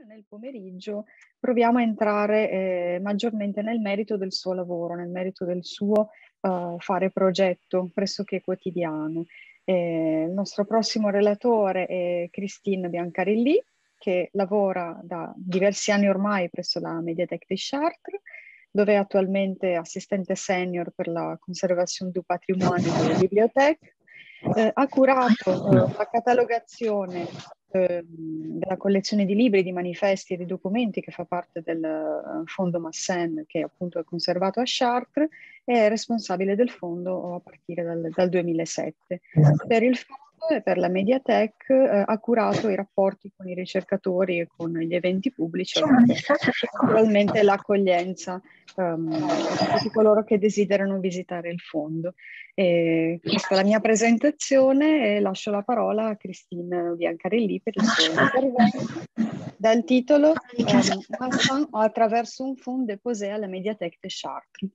nel pomeriggio proviamo a entrare maggiormente nel merito del suo lavoro, nel merito del suo fare progetto pressoché quotidiano. Il nostro prossimo relatore è Christine Biancarilli, che lavora da diversi anni ormai presso la Mediathèque de Chartres, dove è attualmente assistente senior per la conservazione du patrimonio delle biblioteche. Ha curato la catalogazione della collezione di libri, di manifesti e di documenti che fa parte del fondo Massen, che appunto è conservato a Chartres, e è responsabile del fondo a partire dal 2007. Per il fondo e per la Mediathèque ha curato i rapporti con i ricercatori e con gli eventi pubblici, naturalmente l'accoglienza di tutti coloro che desiderano visitare il fondo. Questa è la mia presentazione e lascio la parola a Christine Biancarelli per il suo intervento dal titolo Massin attraverso un fonds déposé à la Médiathèque de Chartres.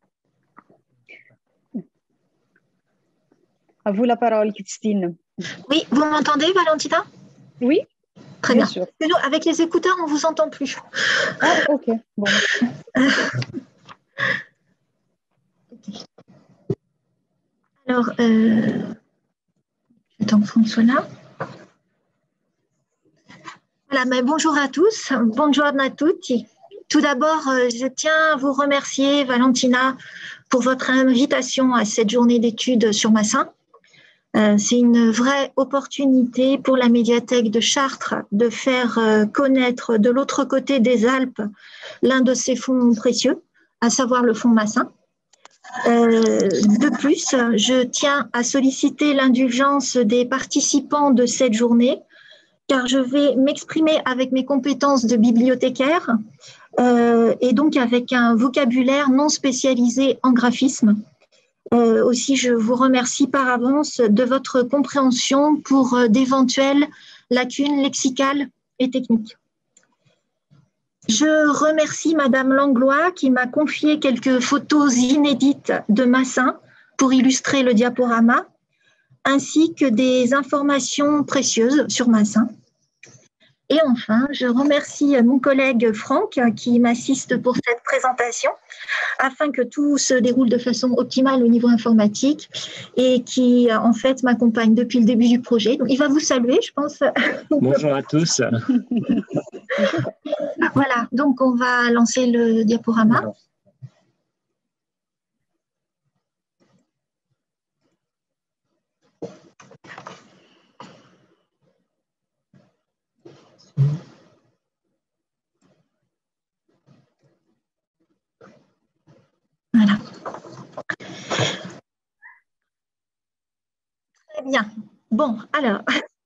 À vous la parole, Christine. Oui, vous m'entendez, Valentina? Oui. Très bien. Sûr. Nous, avec les écouteurs, on ne vous entend plus. Ah, ok. Bon. Alors, j'attends que Franck soit là. Voilà, mais bonjour à tous, buongiorno a tutti. Tout d'abord, je tiens à vous remercier, Valentina, pour votre invitation à cette journée d'études sur Massin. C'est une vraie opportunité pour la médiathèque de Chartres de faire connaître de l'autre côté des Alpes l'un de ses fonds précieux, à savoir le fonds Massin. De plus, je tiens à solliciter l'indulgence des participants de cette journée, car je vais m'exprimer avec mes compétences de bibliothécaire et donc avec un vocabulaire non spécialisé en graphisme. Aussi, je vous remercie par avance de votre compréhension pour d'éventuelles lacunes lexicales et techniques. Je remercie Madame Langlois qui m'a confié quelques photos inédites de Massin pour illustrer le diaporama, ainsi que des informations précieuses sur Massin. Et enfin, je remercie mon collègue Franck qui m'assiste pour cette présentation afin que tout se déroule de façon optimale au niveau informatique et qui, en fait, m'accompagne depuis le début du projet. Donc, il va vous saluer, je pense. Bonjour à tous. Voilà, donc on va lancer le diaporama. Voilà. Très bien. Bon, alors,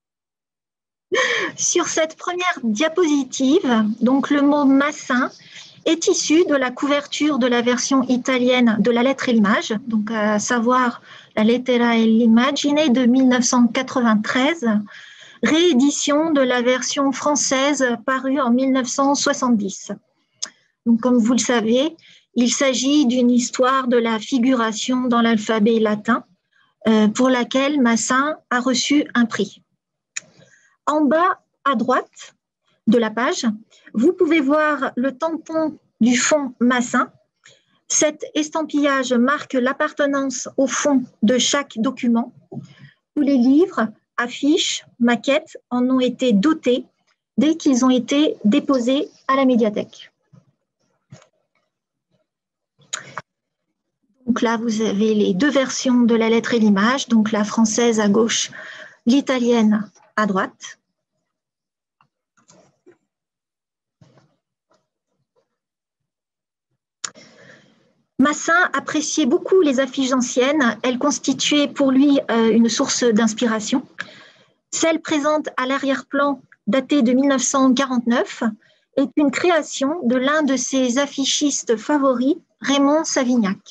sur cette première diapositive, donc le mot Massin est issu de la couverture de la version italienne de La lettre et l'image, donc à savoir La lettera e l'immagine de 1993, réédition de la version française parue en 1970. Donc, comme vous le savez, il s'agit d'une histoire de la figuration dans l'alphabet latin pour laquelle Massin a reçu un prix. En bas à droite de la page, vous pouvez voir le tampon du fonds Massin. Cet estampillage marque l'appartenance au fond de chaque document. Tous les livres, affiches, maquettes en ont été dotés dès qu'ils ont été déposés à la médiathèque. Donc là, vous avez les deux versions de La lettre et l'image, donc la française à gauche, l'italienne à droite. Massin appréciait beaucoup les affiches anciennes. Elles constituaient pour lui une source d'inspiration. Celle présente à l'arrière-plan, datée de 1949, est une création de l'un de ses affichistes favoris, Raymond Savignac.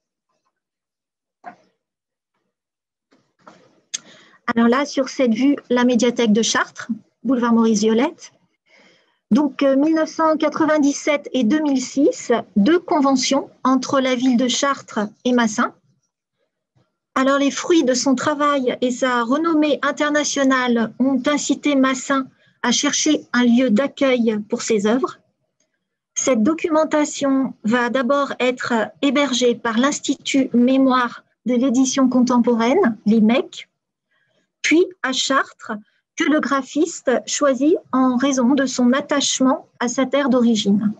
Alors là, sur cette vue, la médiathèque de Chartres, boulevard Maurice Violette. Donc, 1997 et 2006, deux conventions entre la ville de Chartres et Massin. Alors, les fruits de son travail et sa renommée internationale ont incité Massin à chercher un lieu d'accueil pour ses œuvres. Cette documentation va d'abord être hébergée par l'Institut Mémoire de l'édition contemporaine, l'IMEC, puis à Chartres, que le graphiste choisit en raison de son attachement à sa terre d'origine.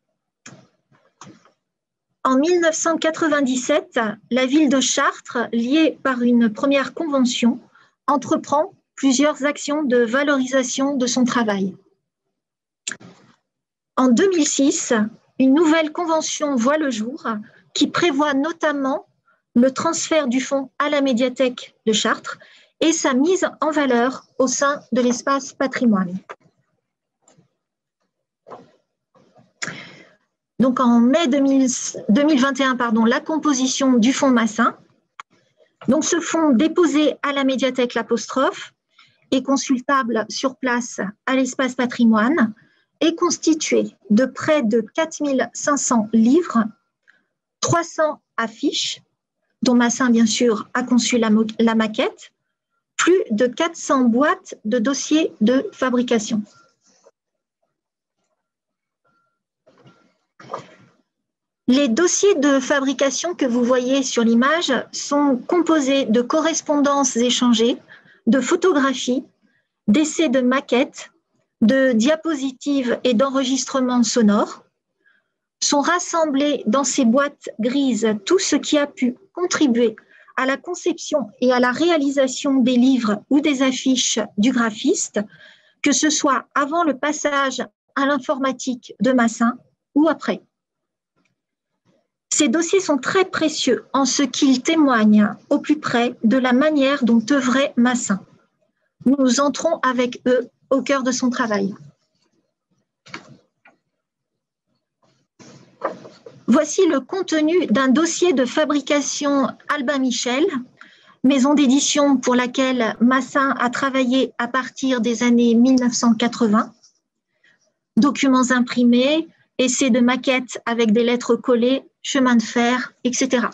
En 1997, la ville de Chartres, liée par une première convention, entreprend plusieurs actions de valorisation de son travail. En 2006, une nouvelle convention voit le jour qui prévoit notamment le transfert du fonds à la médiathèque de Chartres et sa mise en valeur au sein de l'espace patrimoine. Donc en mai 2021, la composition du fonds Massin. Donc ce fonds déposé à la médiathèque L'Apostrophe est consultable sur place à l'espace patrimoine, est constitué de près de 4500 livres, 300 affiches, dont Massin bien sûr a conçu la maquette, plus de 400 boîtes de dossiers de fabrication. Les dossiers de fabrication que vous voyez sur l'image sont composés de correspondances échangées, de photographies, d'essais de maquettes, de diapositives et d'enregistrements sonores. Sont rassemblés dans ces boîtes grises tout ce qui a pu contribuer à la conception et à la réalisation des livres ou des affiches du graphiste, que ce soit avant le passage à l'informatique de Massin ou après. Ces dossiers sont très précieux en ce qu'ils témoignent au plus près de la manière dont œuvrait Massin. Nous entrons avec eux au cœur de son travail. Voici le contenu d'un dossier de fabrication Albin Michel, maison d'édition pour laquelle Massin a travaillé à partir des années 1980. Documents imprimés, essais de maquettes avec des lettres collées, chemin de fer, etc.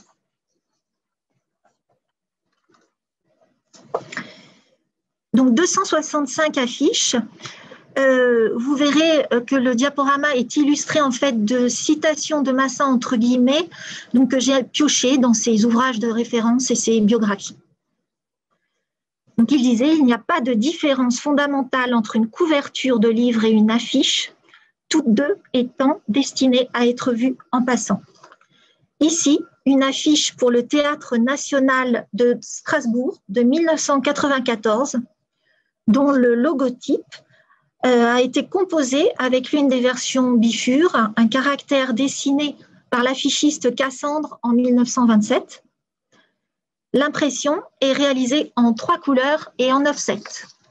Donc 265 affiches. Vous verrez que le diaporama est illustré en fait de citations de Massin entre guillemets, donc que j'ai pioché dans ses ouvrages de référence et ses biographies. Donc il disait, il n'y a pas de différence fondamentale entre une couverture de livre et une affiche, toutes deux étant destinées à être vues en passant. Ici, une affiche pour le Théâtre national de Strasbourg de 1994, dont le logotype a été composé avec l'une des versions bifures, un caractère dessiné par l'affichiste Cassandre en 1927. L'impression est réalisée en 3 couleurs et en offset.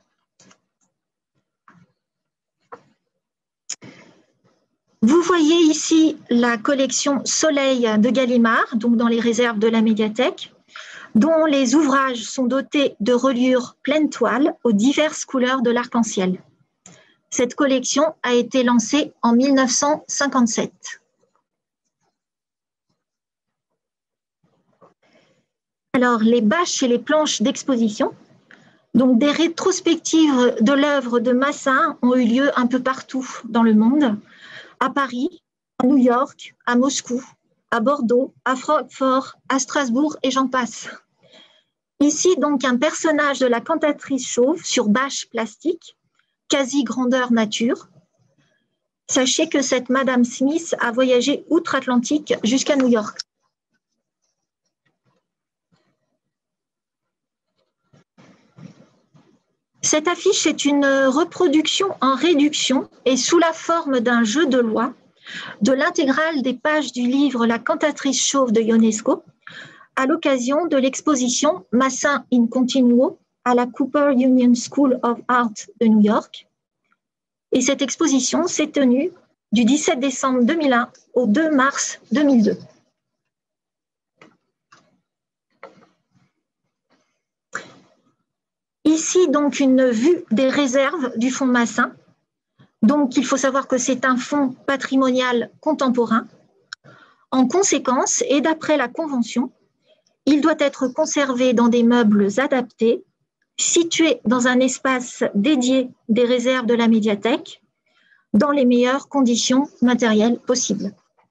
Vous voyez ici la collection Soleil de Gallimard, donc dans les réserves de la médiathèque, dont les ouvrages sont dotés de reliures pleine toile aux diverses couleurs de l'arc-en-ciel. Cette collection a été lancée en 1957. Alors, les bâches et les planches d'exposition, donc des rétrospectives de l'œuvre de Massin ont eu lieu un peu partout dans le monde, à Paris, à New York, à Moscou, à Bordeaux, à Francfort, à Strasbourg et j'en passe. Ici, donc, un personnage de la cantatrice chauve sur bâche plastique, quasi grandeur nature. Sachez que cette Madame Smith a voyagé outre-Atlantique jusqu'à New York. Cette affiche est une reproduction en réduction et sous la forme d'un jeu de loi de l'intégrale des pages du livre La cantatrice chauve de Ionesco à l'occasion de l'exposition Massin in Continuo à la Cooper Union School of Art de New York. Et cette exposition s'est tenue du 17 décembre 2001 au 2 mars 2002. Ici, donc, une vue des réserves du fonds Massin. Donc, il faut savoir que c'est un fonds patrimonial contemporain. En conséquence, et d'après la Convention, il doit être conservé dans des meubles adaptés situé dans un espace dédié des réserves de la médiathèque, dans les meilleures conditions matérielles possibles.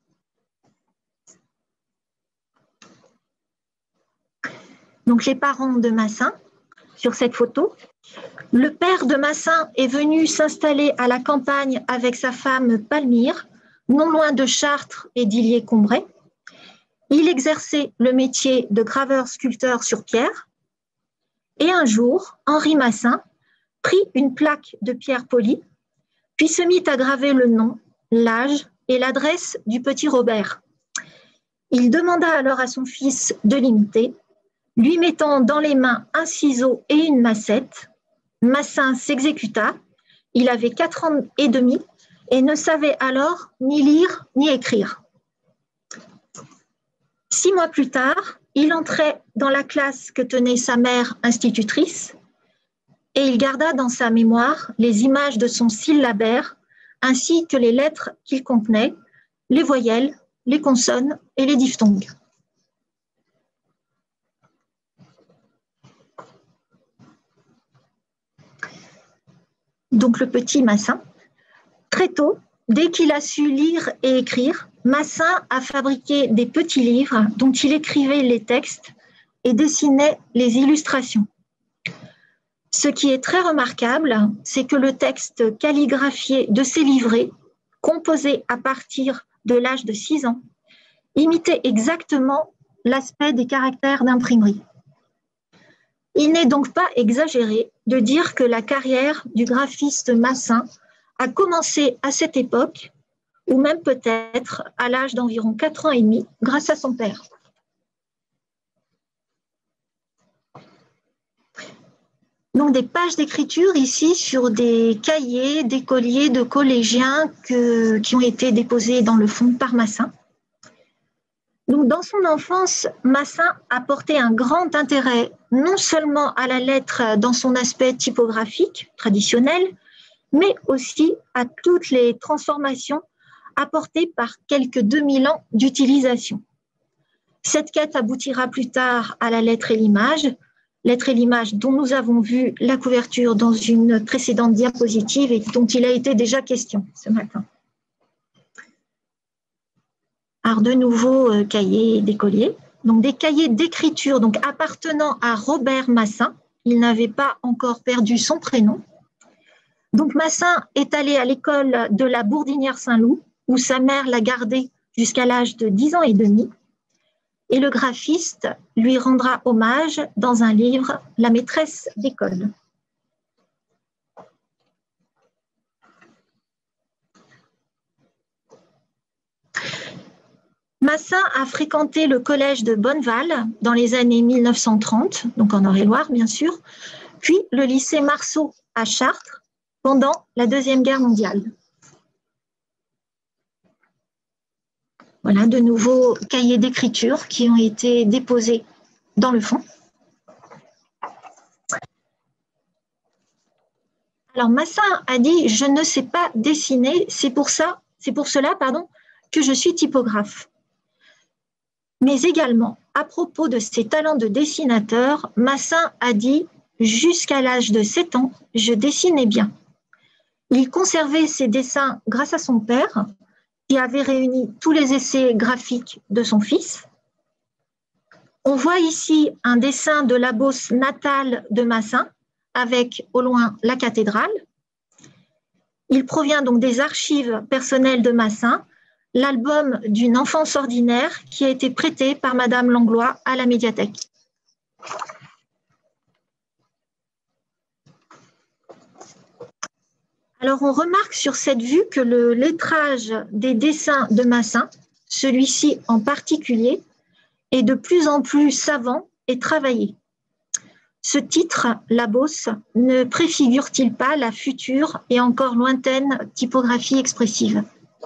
Donc les parents de Massin, sur cette photo. Le père de Massin est venu s'installer à la campagne avec sa femme Palmyre, non loin de Chartres et d'Illier-Combray. Il exerçait le métier de graveur-sculpteur sur pierre. Et un jour, Henri Massin prit une plaque de pierre polie, puis se mit à graver le nom, l'âge et l'adresse du petit Robert. Il demanda alors à son fils de l'imiter, lui mettant dans les mains un ciseau et une massette. Massin s'exécuta. Il avait 4 ans et demi et ne savait alors ni lire ni écrire. 6 mois plus tard, il entrait dans la classe que tenait sa mère institutrice et il garda dans sa mémoire les images de son syllabaire ainsi que les lettres qu'il contenait, les voyelles, les consonnes et les diphtongues. Donc le petit Massin, très tôt, dès qu'il a su lire et écrire, Massin a fabriqué des petits livres dont il écrivait les textes et dessinait les illustrations. Ce qui est très remarquable, c'est que le texte calligraphié de ces livrets, composé à partir de l'âge de 6 ans, imitait exactement l'aspect des caractères d'imprimerie. Il n'est donc pas exagéré de dire que la carrière du graphiste Massin a commencé à cette époque, ou même peut-être à l'âge d'environ 4 ans et demi, grâce à son père. Donc des pages d'écriture ici sur des cahiers d'écoliers, de collégiens qui ont été déposés dans le fond par Massin. Donc, dans son enfance, Massin a porté un grand intérêt non seulement à la lettre dans son aspect typographique traditionnel, mais aussi à toutes les transformations apportées par quelques 2000 ans d'utilisation. Cette quête aboutira plus tard à la lettre et l'image dont nous avons vu la couverture dans une précédente diapositive et dont il a été déjà question ce matin. Alors, de nouveaux cahiers d'écoliers, donc des cahiers d'écriture donc appartenant à Robert Massin. Il n'avait pas encore perdu son prénom. Donc Massin est allé à l'école de la Bourdinière Saint-Loup, où sa mère l'a gardé jusqu'à l'âge de 10 ans et demi. Et le graphiste lui rendra hommage dans un livre, La maîtresse d'école. Massin a fréquenté le collège de Bonneval dans les années 1930, donc en Eure-et-Loire bien sûr, puis le lycée Marceau à Chartres pendant la Deuxième Guerre mondiale. Voilà de nouveaux cahiers d'écriture qui ont été déposés dans le fond. Alors Massin a dit « Je ne sais pas dessiner, c'est pour cela que je suis typographe ». Mais également, à propos de ses talents de dessinateur, Massin a dit « Jusqu'à l'âge de 7 ans, je dessinais bien ». Il conservait ses dessins grâce à son père, qui avait réuni tous les essais graphiques de son fils. On voit ici un dessin de la Beauce natale de Massin, avec au loin la cathédrale. Il provient donc des archives personnelles de Massin, l'album d'une enfance ordinaire qui a été prêté par Madame Langlois à la médiathèque. Alors on remarque sur cette vue que le lettrage des dessins de Massin, celui-ci en particulier, est de plus en plus savant et travaillé. Ce titre, La Beauce, ne préfigure-t-il pas la future et encore lointaine typographie expressive ?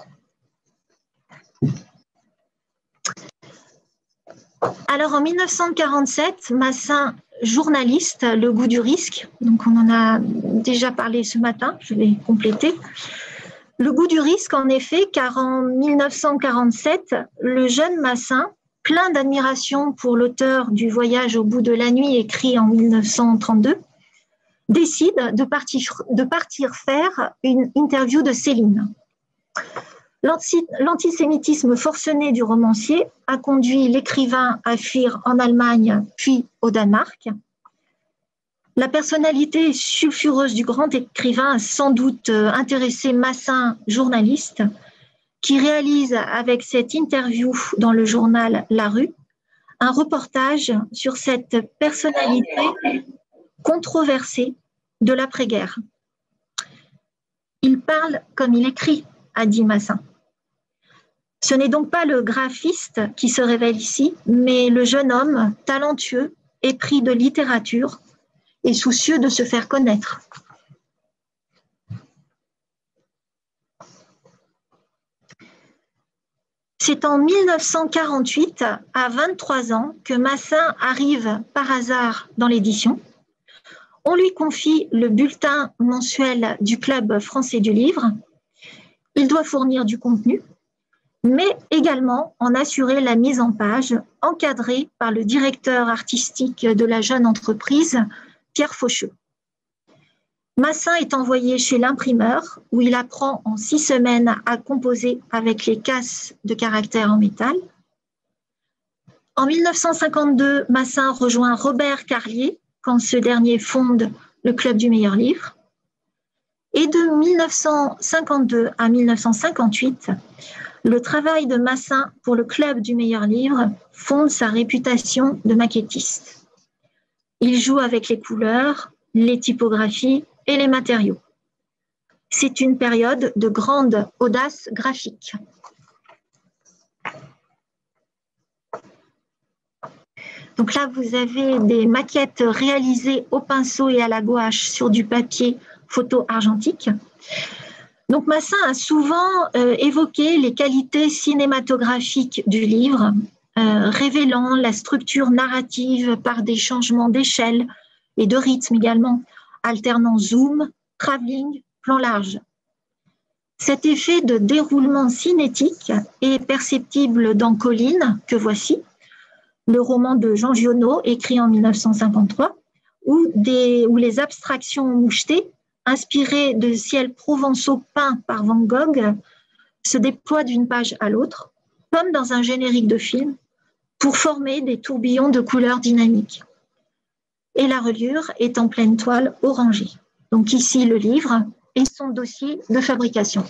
Alors en 1947, Massin, journaliste, Le goût du risque, donc on en a déjà parlé ce matin, je vais compléter. Le goût du risque en effet, car en 1947, le jeune Massin, plein d'admiration pour l'auteur du Voyage au bout de la nuit écrit en 1932, décide de partir faire une interview de Céline. L'antisémitisme forcené du romancier a conduit l'écrivain à fuir en Allemagne puis au Danemark. La personnalité sulfureuse du grand écrivain a sans doute intéressé Massin, journaliste, qui réalise avec cette interview dans le journal La Rue un reportage sur cette personnalité controversée de l'après-guerre. Il parle comme il écrit, a dit Massin. Ce n'est donc pas le graphiste qui se révèle ici, mais le jeune homme talentueux, épris de littérature et soucieux de se faire connaître. C'est en 1948, à 23 ans, que Massin arrive par hasard dans l'édition. On lui confie le bulletin mensuel du Club français du livre. Il doit fournir du contenu, mais également en assurer la mise en page, encadrée par le directeur artistique de la jeune entreprise, Pierre Faucheux. Massin est envoyé chez l'imprimeur, où il apprend en 6 semaines à composer avec les casses de caractère en métal. En 1952, Massin rejoint Robert Carlier, quand ce dernier fonde le Club du meilleur livre. Et de 1952 à 1958, le travail de Massin pour le Club du meilleur livre fonde sa réputation de maquettiste. Il joue avec les couleurs, les typographies et les matériaux. C'est une période de grande audace graphique. Donc là, vous avez des maquettes réalisées au pinceau et à la gouache sur du papier photo argentique. Donc Massin a souvent évoqué les qualités cinématographiques du livre, révélant la structure narrative par des changements d'échelle et de rythme également, alternant zoom, travelling, plan large. Cet effet de déroulement cinétique est perceptible dans Colline, que voici, le roman de Jean Giono, écrit en 1953, où les abstractions mouchetées, inspirées de ciels provençaux peints par Van Gogh, se déploient d'une page à l'autre, comme dans un générique de film, pour former des tourbillons de couleurs dynamiques. Et la reliure est en pleine toile orangée. Donc ici, le livre et son dossier de fabrication.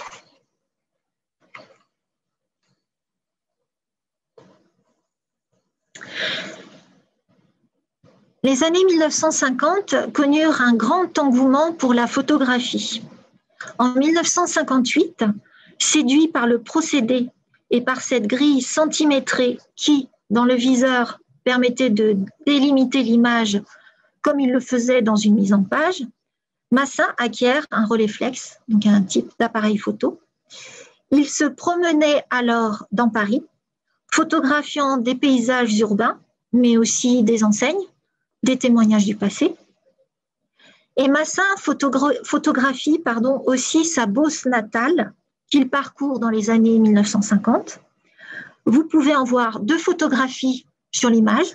Les années 1950 connurent un grand engouement pour la photographie. En 1958, séduit par le procédé et par cette grille centimétrée qui, dans le viseur, permettait de délimiter l'image comme il le faisait dans une mise en page, Massin acquiert un Rolleiflex, donc un type d'appareil photo. Il se promenait alors dans Paris, photographiant des paysages urbains, mais aussi des enseignes, des témoignages du passé. Et Massin photographie aussi sa Beauce natale qu'il parcourt dans les années 1950. Vous pouvez en voir 2 photographies sur l'image.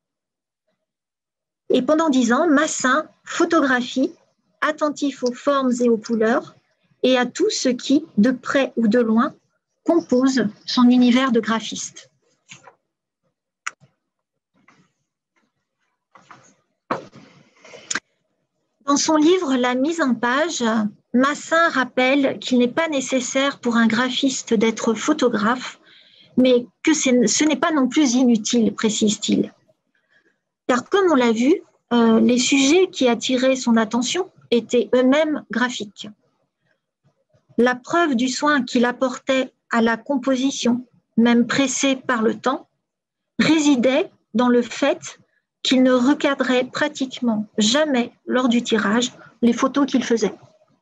Et pendant 10 ans, Massin photographie, attentif aux formes et aux couleurs, et à tout ce qui, de près ou de loin, compose son univers de graphiste. Dans son livre « La mise en page », Massin rappelle qu'il n'est pas nécessaire pour un graphiste d'être photographe, mais que ce n'est pas non plus inutile, précise-t-il. Car comme on l'a vu, les sujets qui attiraient son attention étaient eux-mêmes graphiques. La preuve du soin qu'il apportait à la composition, même pressée par le temps, résidait dans le fait qu'il ne recadrait pratiquement jamais lors du tirage les photos qu'il faisait.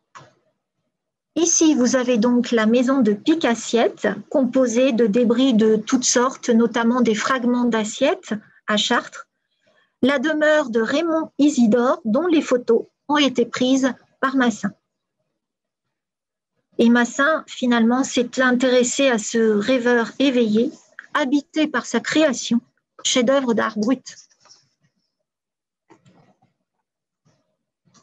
Ici, vous avez donc la maison de Pic-Assiette, composée de débris de toutes sortes, notamment des fragments d'assiettes à Chartres, la demeure de Raymond Isidore, dont les photos ont été prises par Massin. Et Massin, finalement, s'est intéressé à ce rêveur éveillé, habité par sa création, chef-d'œuvre d'art brut.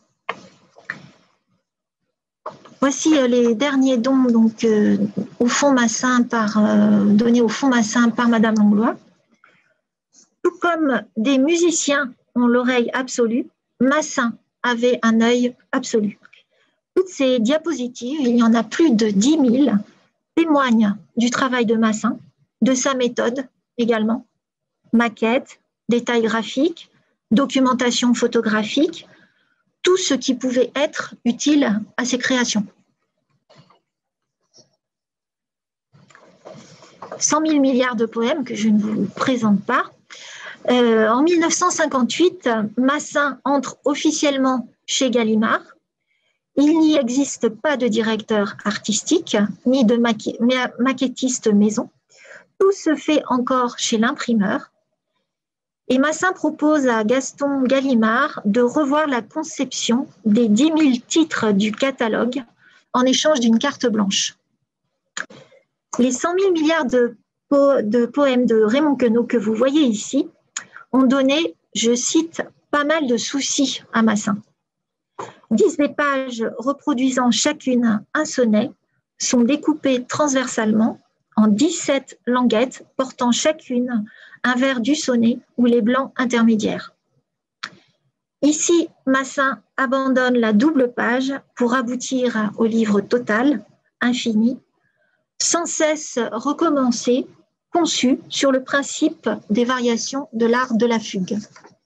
Voici les derniers dons donc, au Fonds Massin donnés au Fonds Massin par Madame Langlois. Tout comme des musiciens ont l'oreille absolue, Massin avait un œil absolu. Toutes ces diapositives, il y en a plus de 10 000, témoignent du travail de Massin, de sa méthode également, maquettes, détails graphiques, documentation photographique, tout ce qui pouvait être utile à ses créations. 100 000 milliards de poèmes que je ne vous présente pas. En 1958, Massin entre officiellement chez Gallimard. Il n'y existe pas de directeur artistique, ni de maquettiste maison. Tout se fait encore chez l'imprimeur. Et Massin propose à Gaston Gallimard de revoir la conception des 10 000 titres du catalogue en échange d'une carte blanche. Les 100 000 milliards de poèmes de Raymond Queneau que vous voyez ici ont donné, je cite, pas mal de soucis à Massin. 10 des pages reproduisant chacune un sonnet sont découpées transversalement en 17 languettes portant chacune un vers du sonnet ou les blancs intermédiaires. Ici, Massin abandonne la double page pour aboutir au livre total, infini, sans cesse recommencé, conçu sur le principe des variations de l'art de la fugue.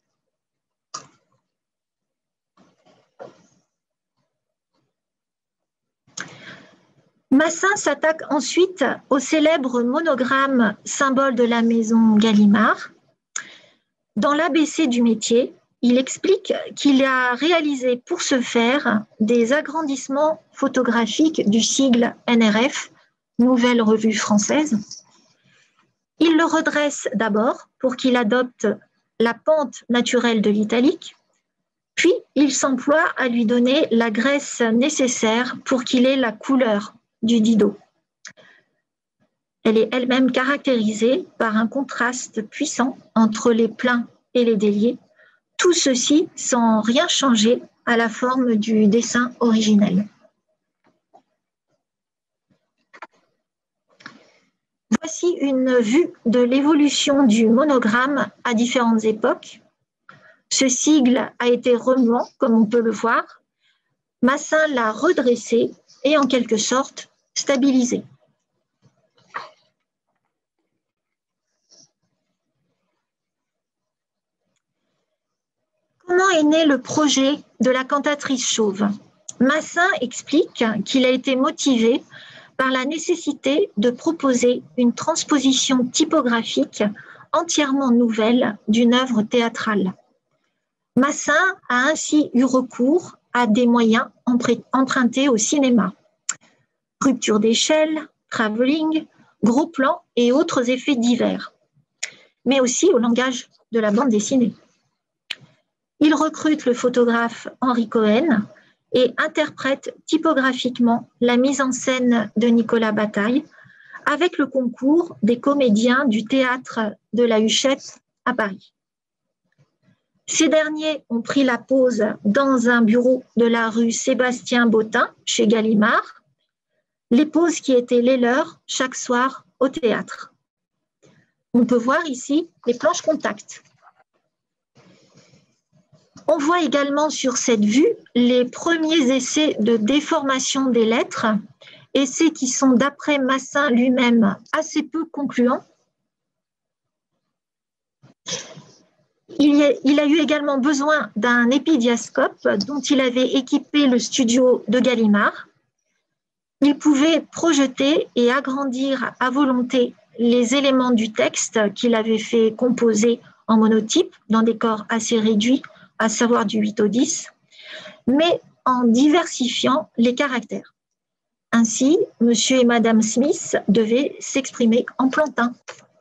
Massin s'attaque ensuite au célèbre monogramme symbole de la maison Gallimard. Dans l'ABC du métier, il explique qu'il a réalisé pour ce faire des agrandissements photographiques du sigle NRF, Nouvelle Revue Française. Il le redresse d'abord pour qu'il adopte la pente naturelle de l'italique, puis il s'emploie à lui donner la graisse nécessaire pour qu'il ait la couleur du Didot. Elle est elle-même caractérisée par un contraste puissant entre les pleins et les déliés, tout ceci sans rien changer à la forme du dessin originel. Voici une vue de l'évolution du monogramme à différentes époques. Ce sigle a été remuant, comme on peut le voir. Massin l'a redressé et en quelque sorte stabilisé. Comment est né le projet de la cantatrice chauve? Massin explique qu'il a été motivé par la nécessité de proposer une transposition typographique entièrement nouvelle d'une œuvre théâtrale. Massin a ainsi eu recours à des moyens empruntés au cinéma. Rupture d'échelle, travelling, gros plans et autres effets divers, mais aussi au langage de la bande dessinée. Il recrute le photographe Henri Cohen et interprète typographiquement la mise en scène de Nicolas Bataille avec le concours des comédiens du théâtre de la Huchette à Paris. Ces derniers ont pris la pause dans un bureau de la rue Sébastien-Bottin, chez Gallimard, les pauses qui étaient les leurs chaque soir au théâtre. On peut voir ici les planches contact. On voit également sur cette vue les premiers essais de déformation des lettres, essais qui sont d'après Massin lui-même assez peu concluants. Il a eu également besoin d'un épidiascope dont il avait équipé le studio de Gallimard. Il pouvait projeter et agrandir à volonté les éléments du texte qu'il avait fait composer en monotype dans des corps assez réduits, à savoir du 8 au 10, mais en diversifiant les caractères. Ainsi, Monsieur et Madame Smith devaient s'exprimer en plantin.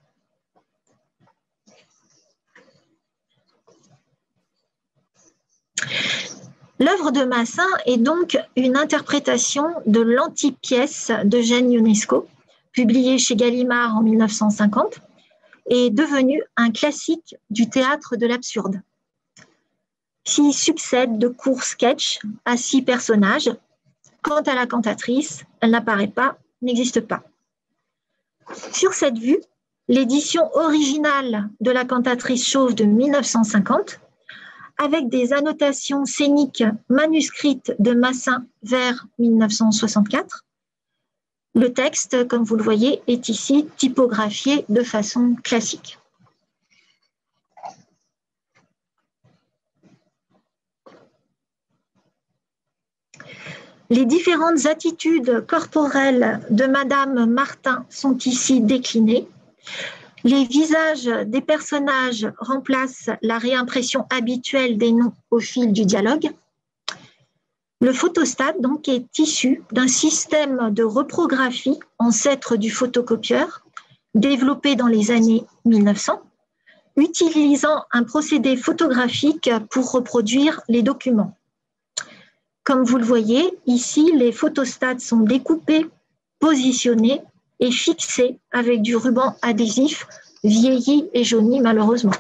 L'œuvre de Massin est donc une interprétation de l'anti-pièce d'Eugène Ionesco, publiée chez Gallimard en 1950, et devenue un classique du théâtre de l'absurde. S'y succèdent de courts sketchs à 6 personnages, Quant à la cantatrice, elle n'apparaît pas, n'existe pas. Sur cette vue, l'édition originale de la cantatrice chauve de 1950, avec des annotations scéniques manuscrites de Massin vers 1964. Le texte, comme vous le voyez, est ici typographié de façon classique. Les différentes attitudes corporelles de Madame Martin sont ici déclinées. Les visages des personnages remplacent la réimpression habituelle des noms au fil du dialogue. Le photostat donc est issu d'un système de reprographie ancêtre du photocopieur, développé dans les années 1900, utilisant un procédé photographique pour reproduire les documents. Comme vous le voyez, ici, les photostats sont découpés, positionnés et fixés avec du ruban adhésif vieilli et jauni malheureusement.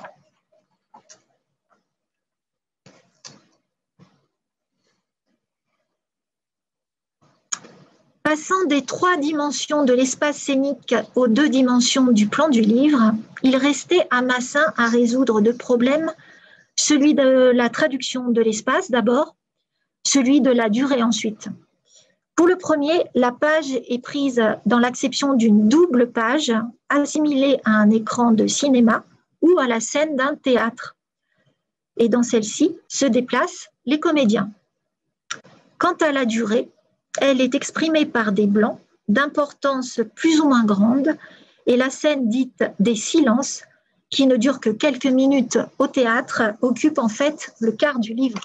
Passant des 3 dimensions de l'espace scénique aux 2 dimensions du plan du livre, il restait à Massin à résoudre 2 problèmes, celui de la traduction de l'espace d'abord, celui de la durée ensuite. Pour le premier, la page est prise dans l'acception d'une double page assimilée à un écran de cinéma ou à la scène d'un théâtre. Et dans celle-ci se déplacent les comédiens. Quant à la durée, elle est exprimée par des blancs d'importance plus ou moins grande et la scène dite des silences, qui ne dure que quelques minutes au théâtre, occupe en fait le quart du livre.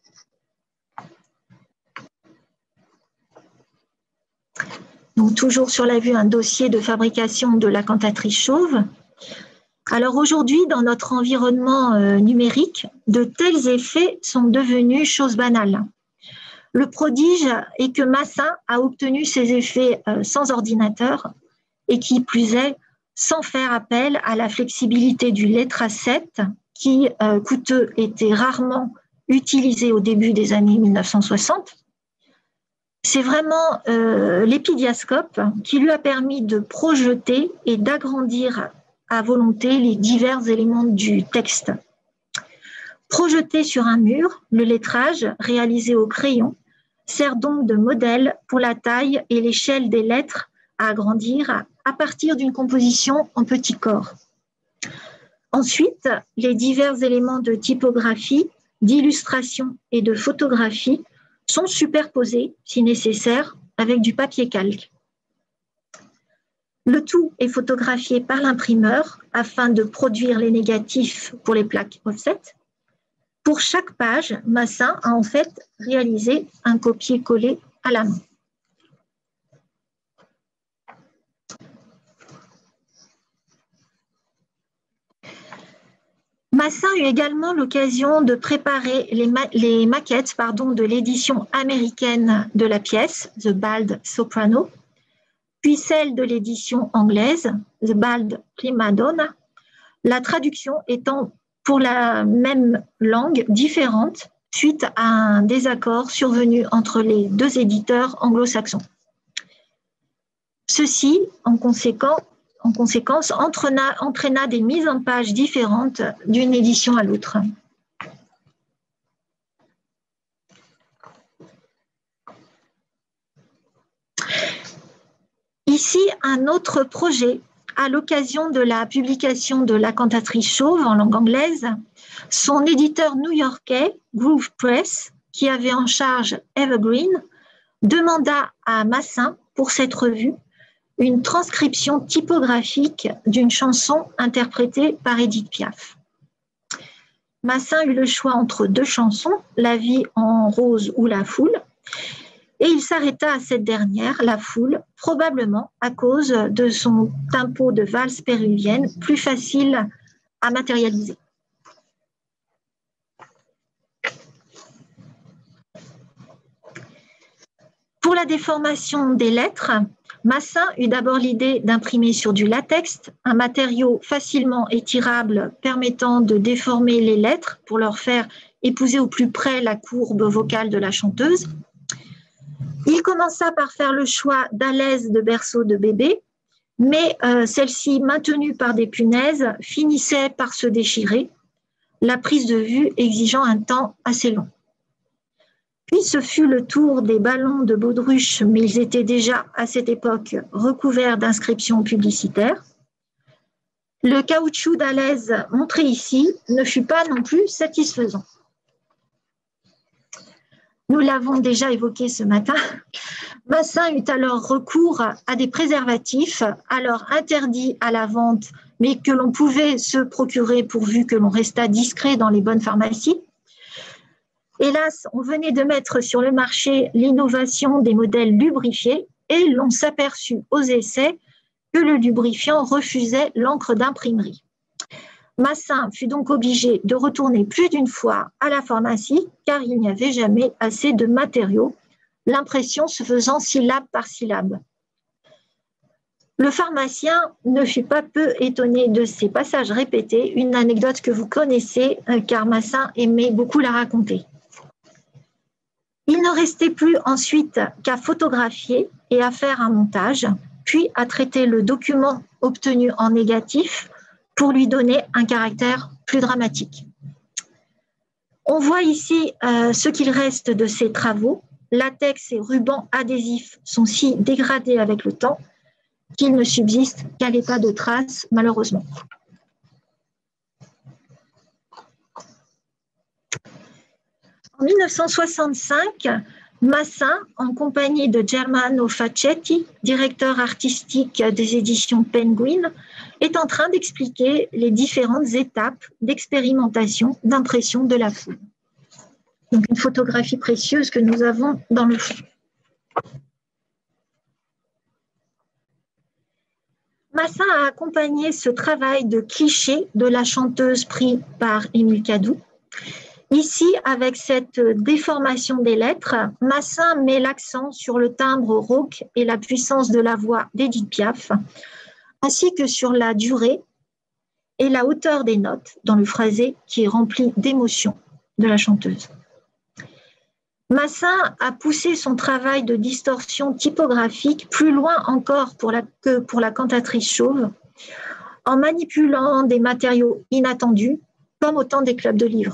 Donc, toujours sur la vue, un dossier de fabrication de la cantatrice chauve. Alors aujourd'hui, dans notre environnement numérique, de tels effets sont devenus choses banales. Le prodige est que Massin a obtenu ces effets sans ordinateur et qui plus est, sans faire appel à la flexibilité du lettra 7 qui, coûteux, était rarement utilisé au début des années 1960. C'est vraiment l'épidiascope qui lui a permis de projeter et d'agrandir à volonté les divers éléments du texte. Projeté sur un mur, le lettrage, réalisé au crayon, sert donc de modèle pour la taille et l'échelle des lettres à agrandir à partir d'une composition en petits corps. Ensuite, les divers éléments de typographie, d'illustration et de photographie sont superposés, si nécessaire, avec du papier calque. Le tout est photographié par l'imprimeur afin de produire les négatifs pour les plaques offset. Pour chaque page, Massin a en fait réalisé un copier-coller à la main. Massin eut également l'occasion de préparer les maquettes de l'édition américaine de la pièce, The Bald Soprano, puis celle de l'édition anglaise, The Bald Prima Donna, la traduction étant pour la même langue différente suite à un désaccord survenu entre les 2 éditeurs anglo-saxons. Ceci, en conséquence, entraîna des mises en page différentes d'une édition à l'autre. Ici, un autre projet à l'occasion de la publication de La cantatrice chauve en langue anglaise. Son éditeur new-yorkais, Groove Press, qui avait en charge Evergreen, demanda à Massin, pour cette revue, une transcription typographique d'une chanson interprétée par Édith Piaf. Massin eut le choix entre 2 chansons, La vie en rose ou La foule, et il s'arrêta à cette dernière, La foule, probablement à cause de son tempo de valse péruvienne plus facile à matérialiser. Pour la déformation des lettres, Massin eut d'abord l'idée d'imprimer sur du latex, un matériau facilement étirable permettant de déformer les lettres pour leur faire épouser au plus près la courbe vocale de la chanteuse. Il commença par faire le choix d'alaises de berceau de bébé, mais celles-ci, maintenues par des punaises, finissaient par se déchirer, la prise de vue exigeant un temps assez long. Puis ce fut le tour des ballons de baudruche, mais ils étaient déjà à cette époque recouverts d'inscriptions publicitaires. Le caoutchouc d'alaise montré ici ne fut pas non plus satisfaisant. Nous l'avons déjà évoqué ce matin. Massin eut alors recours à des préservatifs, alors interdits à la vente, mais que l'on pouvait se procurer pourvu que l'on restât discret dans les bonnes pharmacies. Hélas, on venait de mettre sur le marché l'innovation des modèles lubrifiés et l'on s'aperçut aux essais que le lubrifiant refusait l'encre d'imprimerie. Massin fut donc obligé de retourner plus d'une fois à la pharmacie car il n'y avait jamais assez de matériaux, l'impression se faisant syllabe par syllabe. Le pharmacien ne fut pas peu étonné de ces passages répétés, une anecdote que vous connaissez car Massin aimait beaucoup la raconter. Il ne restait plus ensuite qu'à photographier et à faire un montage, puis à traiter le document obtenu en négatif pour lui donner un caractère plus dramatique. On voit ici ce qu'il reste de ses travaux. Latex et rubans adhésifs sont si dégradés avec le temps qu'il ne subsiste qu'à l'état de traces, malheureusement. En 1965, Massin, en compagnie de Germano Facchetti, directeur artistique des éditions Penguin, est en train d'expliquer les différentes étapes d'expérimentation d'impression de la foule. Donc une photographie précieuse que nous avons dans le fond. Massin a accompagné ce travail de cliché de la chanteuse pris par Émile Cadou. Ici, avec cette déformation des lettres, Massin met l'accent sur le timbre rauque et la puissance de la voix d'Édith Piaf, ainsi que sur la durée et la hauteur des notes dans le phrasé qui est rempli d'émotion de la chanteuse. Massin a poussé son travail de distorsion typographique plus loin encore que pour la cantatrice chauve, en manipulant des matériaux inattendus, comme au temps des clubs de livres.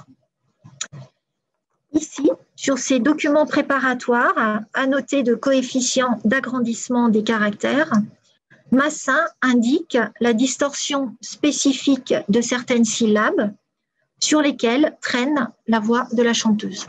Ici, sur ces documents préparatoires, annotés de coefficients d'agrandissement des caractères, Massin indique la distorsion spécifique de certaines syllabes sur lesquelles traîne la voix de la chanteuse.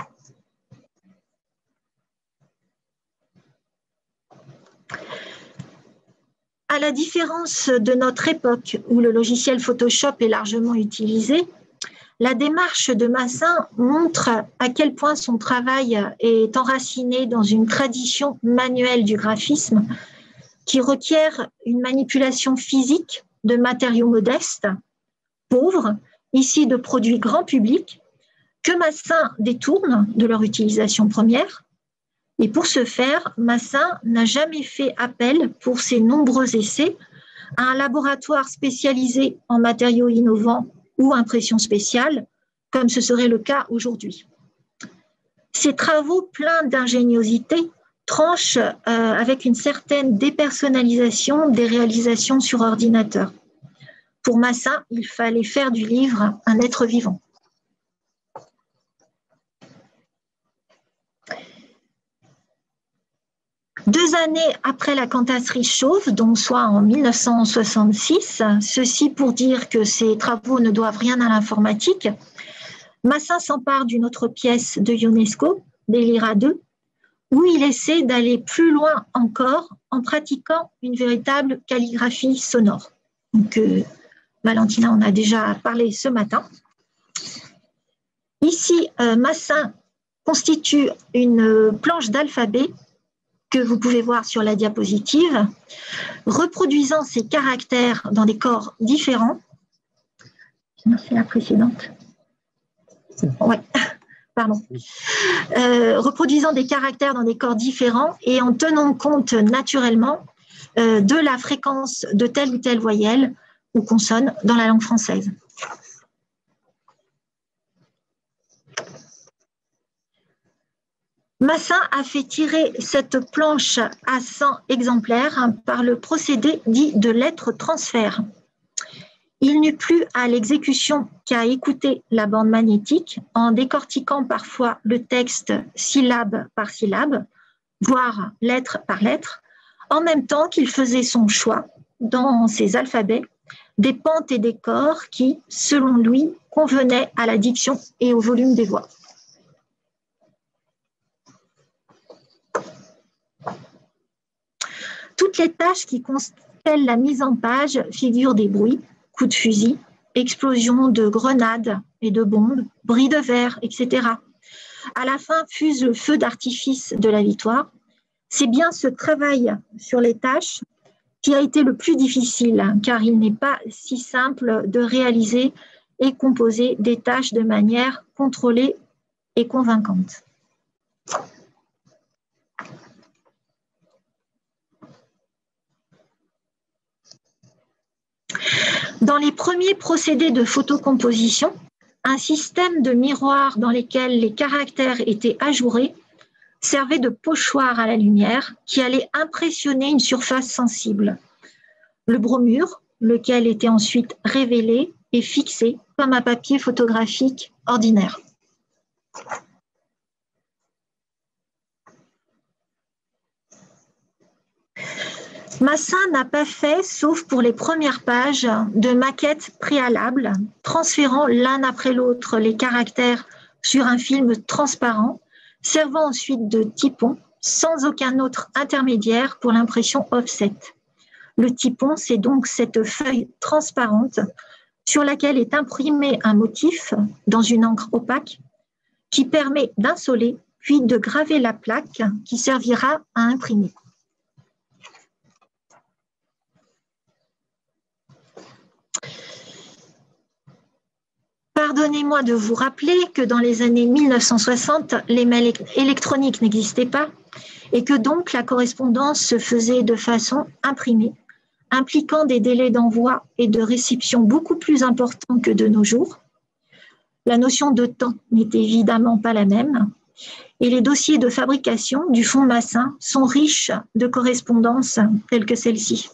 À la différence de notre époque où le logiciel Photoshop est largement utilisé, la démarche de Massin montre à quel point son travail est enraciné dans une tradition manuelle du graphisme qui requiert une manipulation physique de matériaux modestes, pauvres, ici de produits grand public, que Massin détourne de leur utilisation première. Et pour ce faire, Massin n'a jamais fait appel pour ses nombreux essais à un laboratoire spécialisé en matériaux innovants ou impression spéciale, comme ce serait le cas aujourd'hui. Ces travaux pleins d'ingéniosité tranchent avec une certaine dépersonnalisation des réalisations sur ordinateur. Pour Massin, il fallait faire du livre un être vivant. Deux années après la cantatrice chauve, donc soit en 1966, ceci pour dire que ces travaux ne doivent rien à l'informatique, Massin s'empare d'une autre pièce de Ionesco, Délira 2, où il essaie d'aller plus loin encore en pratiquant une véritable calligraphie sonore. Donc, Valentina en a déjà parlé ce matin. Ici, Massin constitue une planche d'alphabet que vous pouvez voir sur la diapositive, reproduisant ces caractères dans des corps différents. C'est la précédente. Ouais, pardon. Reproduisant des caractères dans des corps différents et en tenant compte naturellement de la fréquence de telle ou telle voyelle ou consonne dans la langue française. Massin a fait tirer cette planche à 100 exemplaires par le procédé dit de lettre transfert. Il n'eut plus à l'exécution qu'à écouter la bande magnétique en décortiquant parfois le texte syllabe par syllabe, voire lettre par lettre, en même temps qu'il faisait son choix dans ses alphabets des pentes et des corps qui, selon lui, convenaient à la diction et au volume des voix. Toutes les tâches qui constellent la mise en page figurent des bruits, coups de fusil, explosions de grenades et de bombes, bris de verre, etc. À la fin fuse le feu d'artifice de la victoire. C'est bien ce travail sur les tâches qui a été le plus difficile, car il n'est pas si simple de réaliser et composer des tâches de manière contrôlée et convaincante. Dans les premiers procédés de photocomposition, un système de miroirs dans lesquels les caractères étaient ajourés servait de pochoir à la lumière qui allait impressionner une surface sensible. Le bromure, lequel était ensuite révélé et fixé comme un papier photographique ordinaire. Massin n'a pas fait, sauf pour les premières pages, de maquettes préalables, transférant l'un après l'autre les caractères sur un film transparent, servant ensuite de typon, sans aucun autre intermédiaire pour l'impression offset. Le typon, c'est donc cette feuille transparente sur laquelle est imprimé un motif dans une encre opaque qui permet d'insoler puis de graver la plaque qui servira à imprimer. Pardonnez-moi de vous rappeler que dans les années 1960, les mails électroniques n'existaient pas et que donc la correspondance se faisait de façon imprimée, impliquant des délais d'envoi et de réception beaucoup plus importants que de nos jours. La notion de temps n'est évidemment pas la même et les dossiers de fabrication du fonds Massin sont riches de correspondances telles que celle-ci.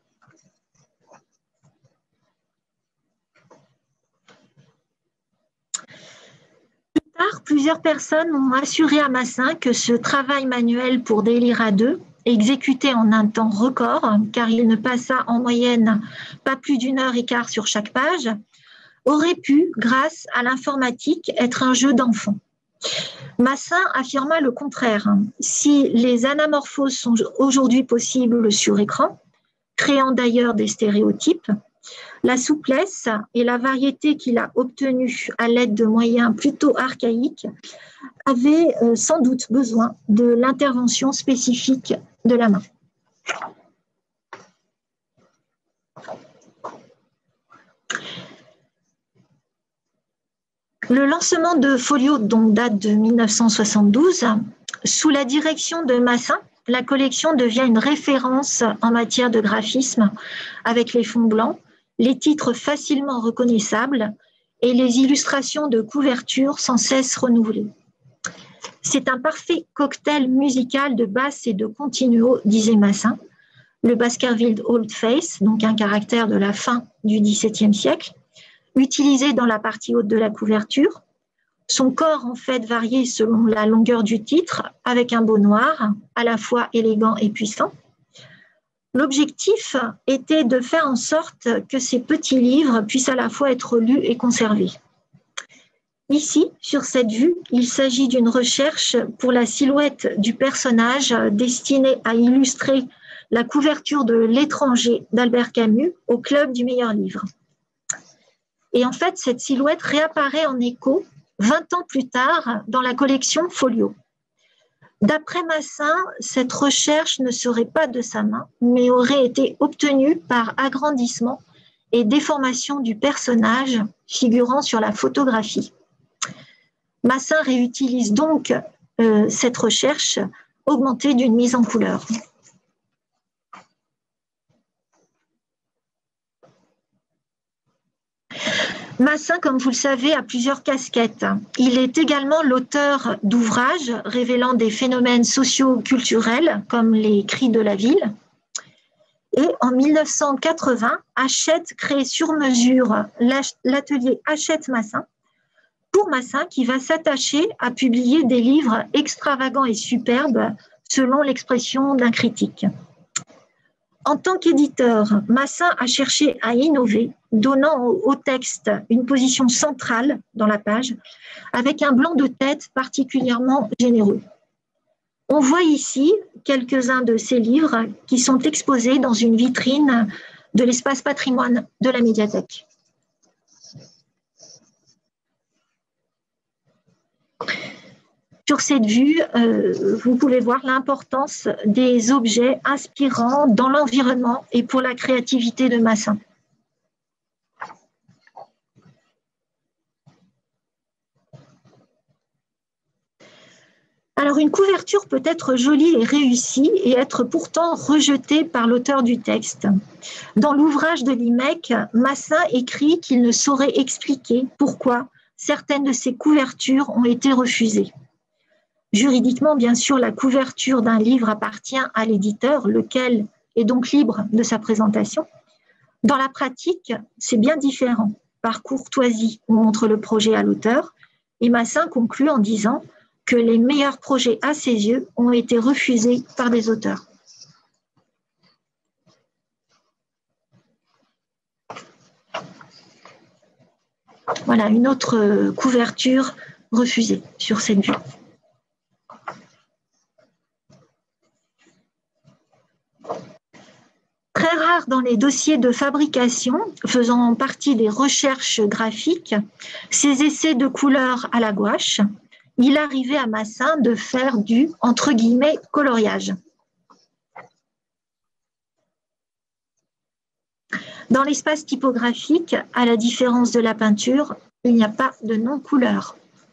Plusieurs personnes ont assuré à Massin que ce travail manuel pour des lyres 2, exécuté en un temps record, car il ne passa en moyenne pas plus d'1h15 sur chaque page, aurait pu, grâce à l'informatique, être un jeu d'enfant. Massin affirma le contraire. Si les anamorphoses sont aujourd'hui possibles sur écran, créant d'ailleurs des stéréotypes, la souplesse et la variété qu'il a obtenue à l'aide de moyens plutôt archaïques avaient sans doute besoin de l'intervention spécifique de la main. Le lancement de Folio donc, date de 1972. Sous la direction de Massin, la collection devient une référence en matière de graphisme avec les fonds blancs, les titres facilement reconnaissables et les illustrations de couverture sans cesse renouvelées. C'est un parfait cocktail musical de basse et de continuo, disait Massin. Le Baskerville Oldface, donc un caractère de la fin du XVIIe siècle, utilisé dans la partie haute de la couverture. Son corps, en fait, variait selon la longueur du titre, avec un beau noir, à la fois élégant et puissant. L'objectif était de faire en sorte que ces petits livres puissent à la fois être lus et conservés. Ici, sur cette vue, il s'agit d'une recherche pour la silhouette du personnage destinée à illustrer la couverture de L'Étranger d'Albert Camus au Club du meilleur livre. Et en fait, cette silhouette réapparaît en écho 20 ans plus tard dans la collection Folio. D'après Massin, cette recherche ne serait pas de sa main, mais aurait été obtenue par agrandissement et déformation du personnage figurant sur la photographie. Massin réutilise donc cette recherche augmentée d'une mise en couleur. Massin, comme vous le savez, a plusieurs casquettes. Il est également l'auteur d'ouvrages révélant des phénomènes socio-culturels comme les cris de la ville. Et en 1980, Hachette crée sur mesure l'atelier Hachette Massin pour Massin, qui va s'attacher à publier des livres extravagants et superbes selon l'expression d'un critique. En tant qu'éditeur, Massin a cherché à innover, donnant au texte une position centrale dans la page, avec un blanc de tête particulièrement généreux. On voit ici quelques-uns de ces livres qui sont exposés dans une vitrine de l'espace patrimoine de la médiathèque. Sur cette vue, vous pouvez voir l'importance des objets inspirants dans l'environnement et pour la créativité de Massin. Alors, une couverture peut être jolie et réussie et être pourtant rejetée par l'auteur du texte. Dans l'ouvrage de l'IMEC, Massin écrit qu'il ne saurait expliquer pourquoi certaines de ses couvertures ont été refusées. Juridiquement, bien sûr, la couverture d'un livre appartient à l'éditeur, lequel est donc libre de sa présentation. Dans la pratique, c'est bien différent. Par courtoisie, on montre le projet à l'auteur et Massin conclut en disant que les meilleurs projets à ses yeux ont été refusés par des auteurs. Voilà une autre couverture refusée sur cette vue. Très rare dans les dossiers de fabrication, faisant partie des recherches graphiques, ces essais de couleurs à la gouache, il arrivait à Massin de faire du, entre guillemets, coloriage. Dans l'espace typographique, à la différence de la peinture, il n'y a pas de non-couleur.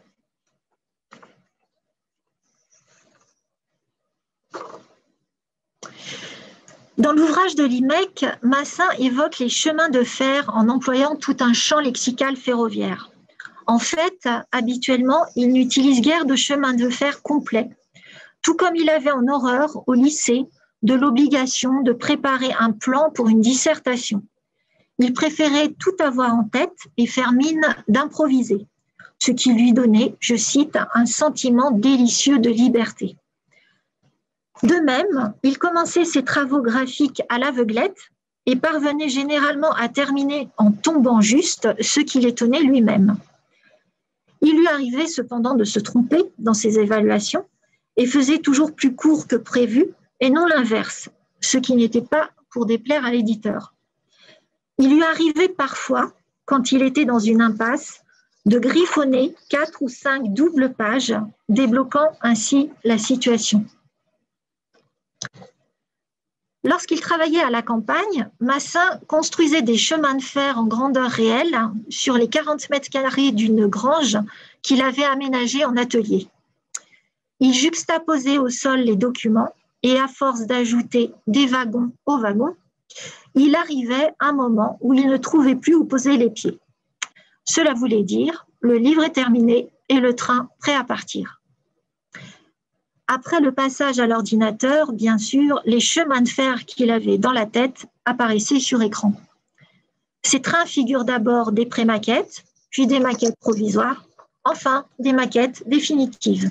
Dans l'ouvrage de l'IMEC, Massin évoque les chemins de fer en employant tout un champ lexical ferroviaire. En fait, habituellement, il n'utilise guère de chemin de fer complet, tout comme il avait en horreur au lycée de l'obligation de préparer un plan pour une dissertation. Il préférait tout avoir en tête et faire mine d'improviser, ce qui lui donnait, je cite, un sentiment délicieux de liberté. De même, il commençait ses travaux graphiques à l'aveuglette et parvenait généralement à terminer en tombant juste, ce qui l'étonnait lui-même. Il lui arrivait cependant de se tromper dans ses évaluations et faisait toujours plus court que prévu et non l'inverse, ce qui n'était pas pour déplaire à l'éditeur. Il lui arrivait parfois, quand il était dans une impasse, de griffonner 4 ou 5 doubles pages, débloquant ainsi la situation. Lorsqu'il travaillait à la campagne, Massin construisait des chemins de fer en grandeur réelle sur les 40 mètres carrés d'une grange qu'il avait aménagée en atelier. Il juxtaposait au sol les documents et à force d'ajouter des wagons aux wagons, il arrivait un moment où il ne trouvait plus où poser les pieds. Cela voulait dire le livre est terminé et le train prêt à partir. Après le passage à l'ordinateur, bien sûr, les chemins de fer qu'il avait dans la tête apparaissaient sur écran. Ces trains figurent d'abord des pré-maquettes, puis des maquettes provisoires, enfin des maquettes définitives.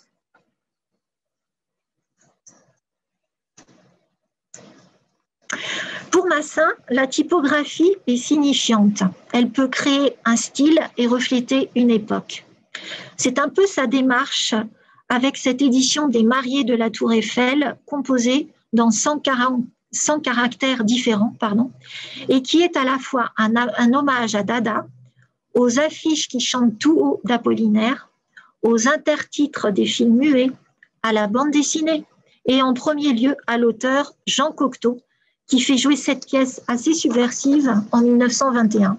Pour Massin, la typographie est signifiante. Elle peut créer un style et refléter une époque. C'est un peu sa démarche avec cette édition des Mariés de la Tour Eiffel, composée dans 100 caractères différents, et qui est à la fois un hommage à Dada, aux affiches qui chantent tout haut d'Apollinaire, aux intertitres des films muets, à la bande dessinée, et en premier lieu à l'auteur Jean Cocteau, qui fait jouer cette pièce assez subversive en 1921.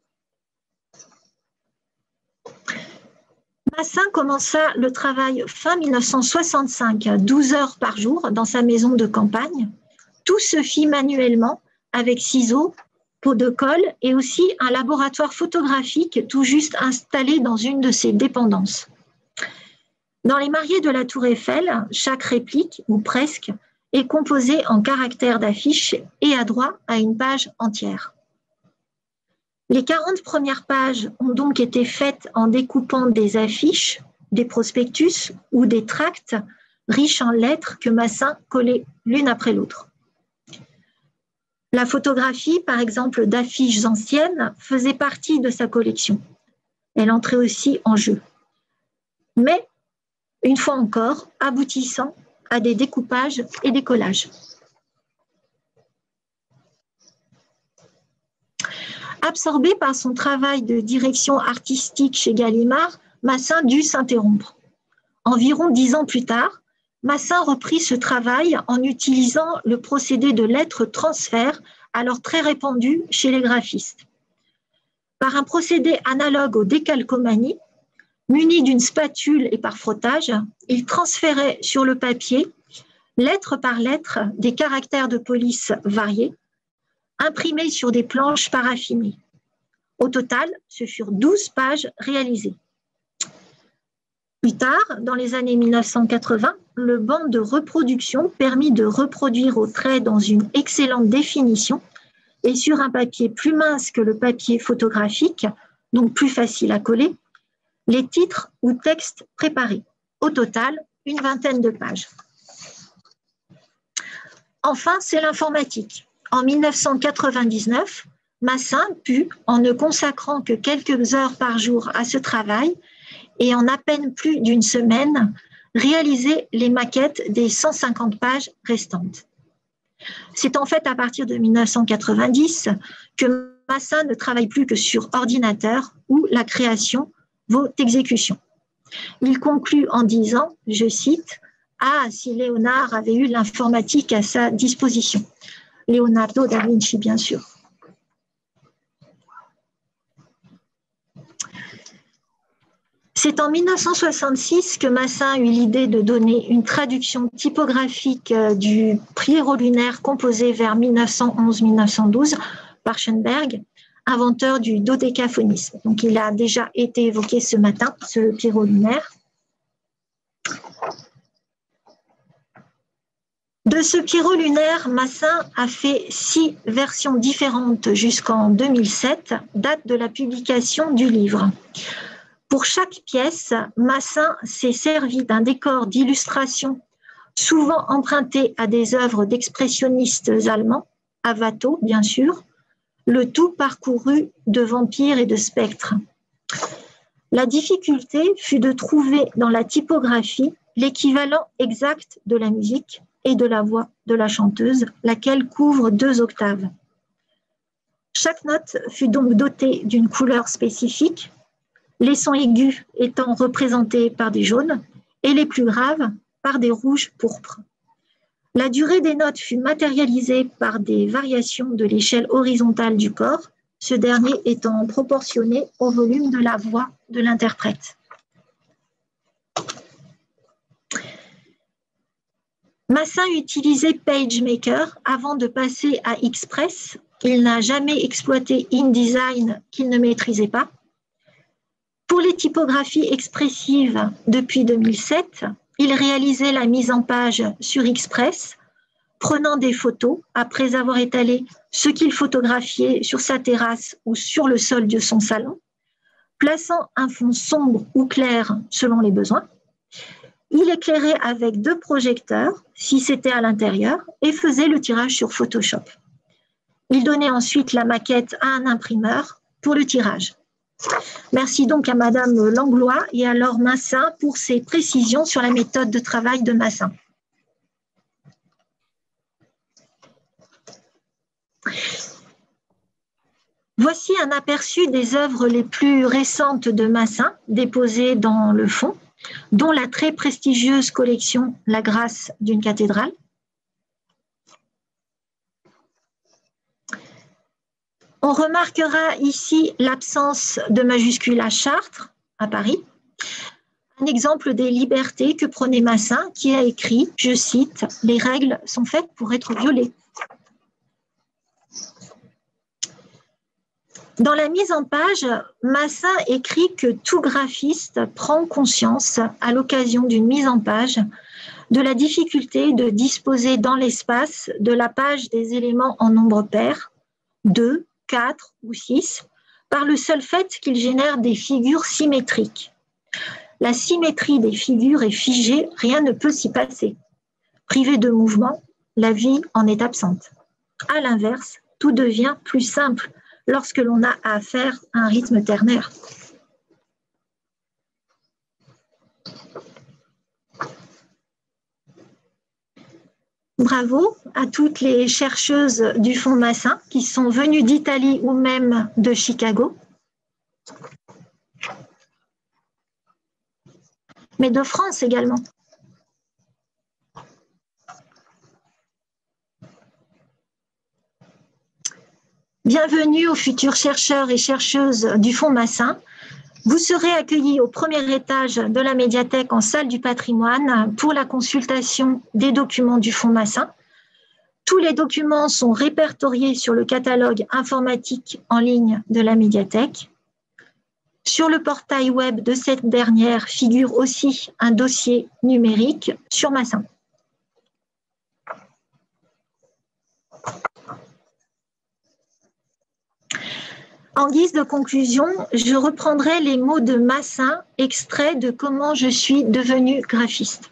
Massin commença le travail fin 1965, 12 heures par jour, dans sa maison de campagne. Tout se fit manuellement, avec ciseaux, pot de colle et aussi un laboratoire photographique tout juste installé dans une de ses dépendances. Dans les mariés de la Tour Eiffel, chaque réplique, ou presque, est composée en caractères d'affiches et a droit à une page entière. Les 40 premières pages ont donc été faites en découpant des affiches, des prospectus ou des tracts riches en lettres que Massin collait l'une après l'autre. La photographie, par exemple, d'affiches anciennes faisait partie de sa collection. Elle entrait aussi en jeu. Mais, une fois encore, aboutissant à des découpages et des collages. Absorbé par son travail de direction artistique chez Gallimard, Massin dut s'interrompre. Environ 10 ans plus tard, Massin reprit ce travail en utilisant le procédé de lettres transfert, alors très répandu chez les graphistes. Par un procédé analogue aux décalcomanies, muni d'une spatule et par frottage, il transférait sur le papier, lettre par lettre, des caractères de police variés, imprimés sur des planches paraffinées. Au total, ce furent 12 pages réalisées. Plus tard, dans les années 1980, le banc de reproduction permit de reproduire au trait dans une excellente définition et sur un papier plus mince que le papier photographique, donc plus facile à coller, les titres ou textes préparés. Au total, une vingtaine de pages. Enfin, c'est l'informatique. En 1999, Massin put, en ne consacrant que quelques heures par jour à ce travail et en à peine plus d'une semaine, réaliser les maquettes des 150 pages restantes. C'est en fait à partir de 1990 que Massin ne travaille plus que sur ordinateur où la création vaut exécution. Il conclut en disant, je cite, « Ah, si Léonard avait eu l'informatique à sa disposition ». Leonardo da Vinci, bien sûr. C'est en 1966 que Massin eut l'idée de donner une traduction typographique du Pierrot lunaire composé vers 1911-1912 par Schoenberg, inventeur du dodécaphonisme. Donc, il a déjà été évoqué ce matin, ce Pierrot lunaire. De ce Pierrot lunaire, Massin a fait 6 versions différentes jusqu'en 2007, date de la publication du livre. Pour chaque pièce, Massin s'est servi d'un décor d'illustration souvent emprunté à des œuvres d'expressionnistes allemands, à Watteau bien sûr, le tout parcouru de vampires et de spectres. La difficulté fut de trouver dans la typographie l'équivalent exact de la musique et de la voix de la chanteuse, laquelle couvre 2 octaves. Chaque note fut donc dotée d'une couleur spécifique, les sons aigus étant représentés par des jaunes et les plus graves par des rouges pourpres. La durée des notes fut matérialisée par des variations de l'échelle horizontale du corps, ce dernier étant proportionné au volume de la voix de l'interprète. Massin utilisait PageMaker avant de passer à Express. Il n'a jamais exploité InDesign qu'il ne maîtrisait pas. Pour les typographies expressives, depuis 2007, il réalisait la mise en page sur Express, prenant des photos après avoir étalé ce qu'il photographiait sur sa terrasse ou sur le sol de son salon, plaçant un fond sombre ou clair selon les besoins. Il éclairait avec 2 projecteurs, si c'était à l'intérieur, et faisait le tirage sur Photoshop. Il donnait ensuite la maquette à un imprimeur pour le tirage. Merci donc à Madame Langlois et à Laure Massin pour ces précisions sur la méthode de travail de Massin. Voici un aperçu des œuvres les plus récentes de Massin, déposées dans le fond, dont la très prestigieuse collection La Grâce d'une cathédrale. On remarquera ici l'absence de majuscule à Chartres, à Paris. Un exemple des libertés que prenait Massin, qui a écrit, je cite, « Les règles sont faites pour être violées ». Dans la mise en page, Massin écrit que tout graphiste prend conscience, à l'occasion d'une mise en page, de la difficulté de disposer dans l'espace de la page des éléments en nombre pair, 2, 4 ou 6, par le seul fait qu'ils génèrent des figures symétriques. La symétrie des figures est figée, rien ne peut s'y passer. Privée de mouvement, la vie en est absente. À l'inverse, tout devient plus simple lorsque l'on a à faire un rythme ternaire. Bravo à toutes les chercheuses du Fonds Massin qui sont venues d'Italie ou même de Chicago, mais de France également. Bienvenue aux futurs chercheurs et chercheuses du Fonds Massin. Vous serez accueillis au premier étage de la médiathèque en salle du patrimoine pour la consultation des documents du Fonds Massin. Tous les documents sont répertoriés sur le catalogue informatique en ligne de la médiathèque. Sur le portail web de cette dernière figure aussi un dossier numérique sur Massin. En guise de conclusion, je reprendrai les mots de Massin, extraits de Comment je suis devenu graphiste.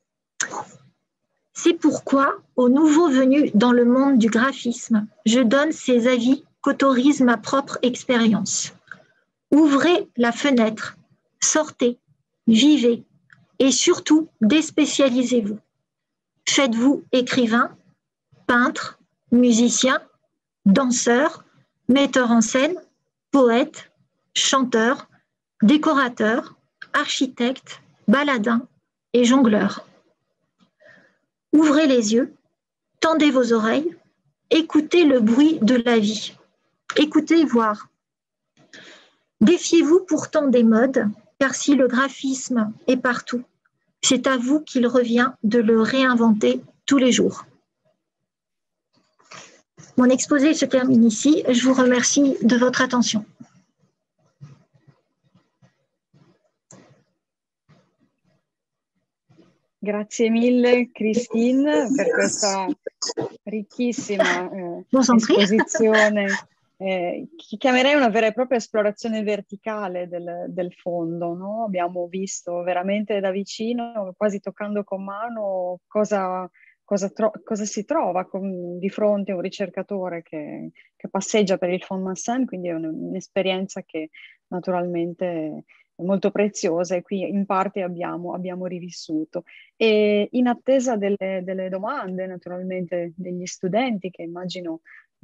C'est pourquoi, aux nouveaux venus dans le monde du graphisme, je donne ces avis qu'autorise ma propre expérience. Ouvrez la fenêtre, sortez, vivez et surtout déspécialisez-vous. Faites-vous écrivain, peintre, musicien, danseur, metteur en scène, poète, chanteur, décorateur, architecte, baladin et jongleur. Ouvrez les yeux, tendez vos oreilles, écoutez le bruit de la vie. Écoutez voir. Défiez-vous pourtant des modes, car si le graphisme est partout, c'est à vous qu'il revient de le réinventer tous les jours. Mon exposé se termine ici. Je vous remercie de votre attention. Grazie mille Christine per questa ricchissima esposizione che chiamerei una vera e propria esplorazione verticale del fondo, no? Abbiamo visto veramente da vicino, quasi toccando con mano, cosa si trova di fronte a un ricercatore che passeggia per il Fonds Massin, quindi è un'esperienza che naturalmente è molto preziosa e qui in parte abbiamo rivissuto. E in attesa delle domande, naturalmente, degli studenti che immagino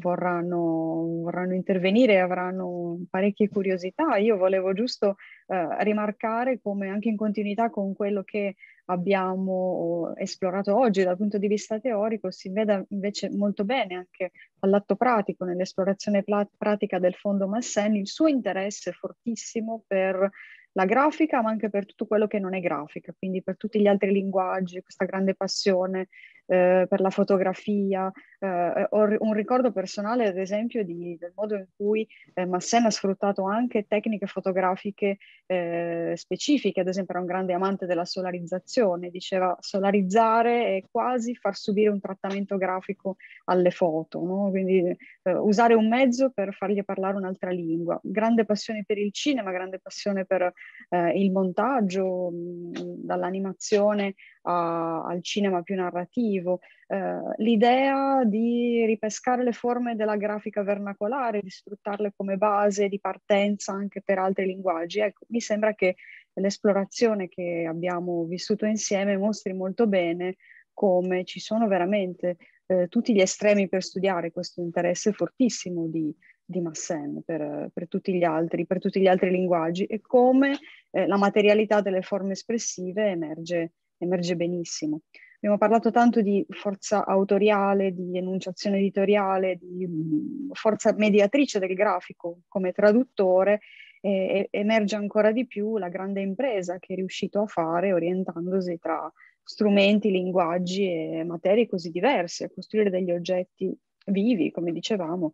vorranno intervenire e avranno parecchie curiosità, io volevo giusto rimarcare come anche in continuità con quello che abbiamo esplorato oggi dal punto di vista teorico si veda invece molto bene anche all'atto pratico, nell'esplorazione pratica del Fondo Massin, il suo interesse fortissimo per la grafica, ma anche per tutto quello che non è grafica, quindi per tutti gli altri linguaggi, questa grande passione per la fotografia. Ho un ricordo personale, ad esempio, del modo in cui Massin ha sfruttato anche tecniche fotografiche specifiche. Ad esempio, era un grande amante della solarizzazione, diceva solarizzare è quasi far subire un trattamento grafico alle foto, no? Quindi usare un mezzo per fargli parlare un'altra lingua. Grande passione per il cinema, grande passione per il montaggio, dall'animazione al cinema più narrativo, l'idea di ripescare le forme della grafica vernacolare, di sfruttarle come base di partenza anche per altri linguaggi. Ecco, mi sembra che l'esplorazione che abbiamo vissuto insieme mostri molto bene come ci sono veramente tutti gli estremi per studiare questo interesse fortissimo di Massin per tutti gli altri linguaggi e come la materialità delle forme espressive emerge benissimo. Abbiamo parlato tanto di forza autoriale, di enunciazione editoriale, di forza mediatrice del grafico come traduttore, emerge ancora di più la grande impresa che è riuscito a fare orientandosi tra strumenti, linguaggi e materie così diverse, a costruire degli oggetti vivi, come dicevamo,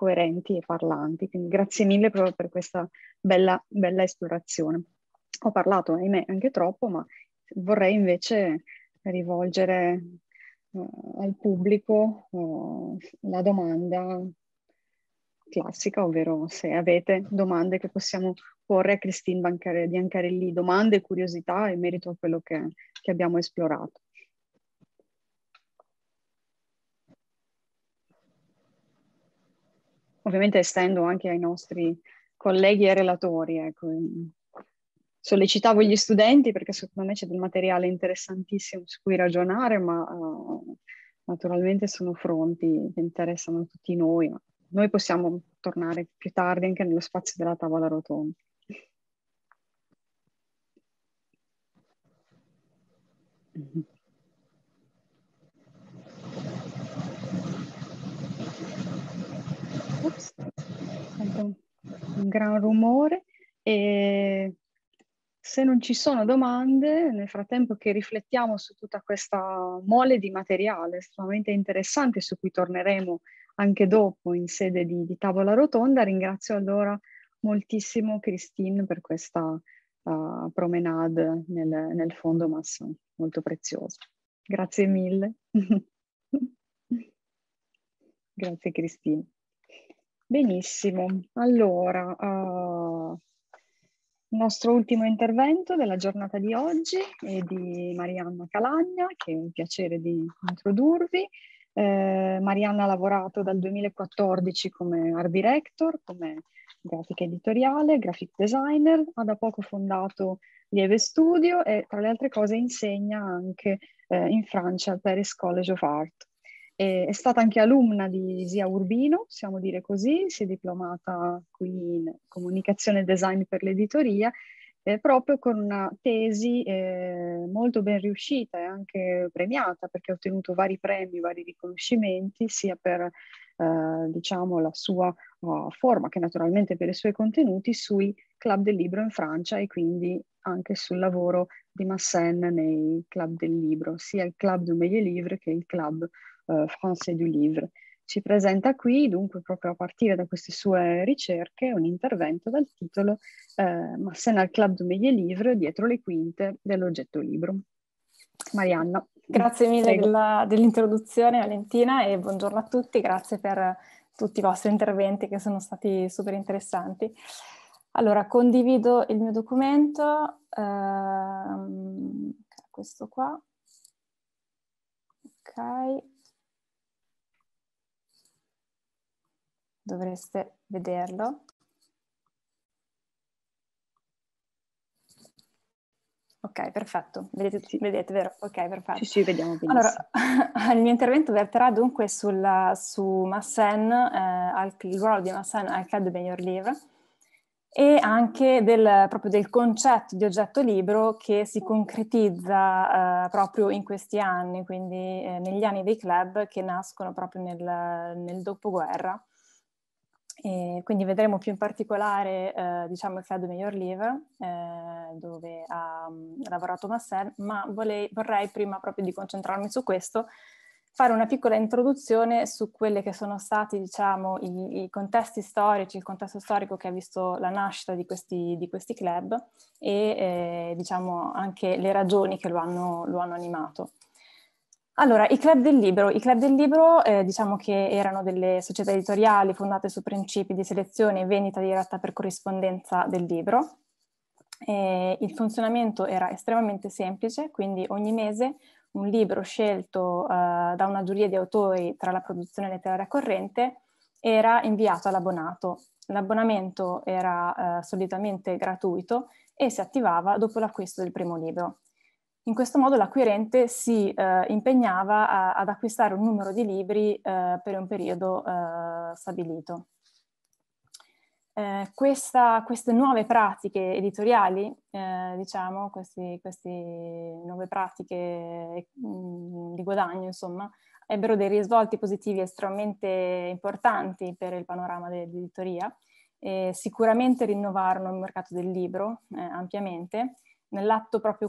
coerenti e parlanti. Quindi grazie mille proprio per questa bella esplorazione. Ho parlato, ahimè, anche troppo, ma vorrei invece rivolgere al pubblico la domanda classica, ovvero se avete domande che possiamo porre a Christine Biancarelli, domande e curiosità in merito a quello che abbiamo esplorato. Ovviamente estendo anche ai nostri colleghi e relatori, ecco. Sollecitavo gli studenti perché secondo me c'è del materiale interessantissimo su cui ragionare, ma naturalmente sono fronti che interessano tutti noi. Ma noi possiamo tornare più tardi anche nello spazio della tavola rotonda. Ops, sento un gran rumore e se non ci sono domande, nel frattempo che riflettiamo su tutta questa mole di materiale estremamente interessante su cui torneremo anche dopo in sede di tavola rotonda, ringrazio allora moltissimo Christine per questa promenade nel fondo Masson, molto preziosa. Grazie mille. Grazie Christine. Benissimo, allora, il nostro ultimo intervento della giornata di oggi è di Marianna Calagna, che è un piacere di introdurvi. Marianna ha lavorato dal 2014 come art director, come grafica editoriale, graphic designer, ha da poco fondato Lieve Studio e tra le altre cose insegna anche in Francia al Paris College of Art. È stata anche alumna di Zia Urbino, possiamo dire così, si è diplomata qui in comunicazione e design per l'editoria, proprio con una tesi molto ben riuscita e anche premiata, perché ha ottenuto vari premi, vari riconoscimenti, sia per diciamo, la sua forma che naturalmente per i suoi contenuti sui club del libro in Francia e quindi anche sul lavoro di Massen nei club del libro, sia il Club du Meilleur Livre che il Club Français du Livre. Ci presenta qui, dunque, proprio a partire da queste sue ricerche, un intervento dal titolo Massen al Club du Meilleur Livre, dietro le quinte dell'oggetto libro. Marianna. Grazie mille dell'introduzione, Valentina, e buongiorno a tutti. Grazie per tutti i vostri interventi che sono stati super interessanti. Allora, condivido il mio documento, questo qua. Ok. Dovreste vederlo. Ok, perfetto. Vedete, sì. Vedete, vero? Ok, perfetto. Sì, vediamo benissimo. Allora, il mio intervento verterà dunque su Massen, il ruolo di Massen al Club de Meilleur Livre e anche proprio del concetto di oggetto libro che si concretizza proprio in questi anni, quindi negli anni dei club che nascono proprio nel dopoguerra. E quindi vedremo più in particolare diciamo il Club de Meilleur Livre dove ha lavorato Massen, ma vorrei prima proprio di concentrarmi su questo fare una piccola introduzione su quelle che sono stati diciamo i contesti storici, il contesto storico che ha visto la nascita di questi club e diciamo anche le ragioni che lo hanno animato. Allora, i club del libro diciamo che erano delle società editoriali fondate su principi di selezione e vendita diretta per corrispondenza del libro. Il funzionamento era estremamente semplice, quindi ogni mese un libro scelto da una giuria di autori tra la produzione letteraria corrente era inviato all'abbonato. L'abbonamento era solitamente gratuito e si attivava dopo l'acquisto del primo libro. In questo modo l'acquirente si impegnava ad acquistare un numero di libri per un periodo stabilito. Queste nuove pratiche editoriali, diciamo, queste nuove pratiche di guadagno, insomma, ebbero dei risvolti positivi estremamente importanti per il panorama dell'editoria. Sicuramente rinnovarono il mercato del libro ampiamente. Nell'atto proprio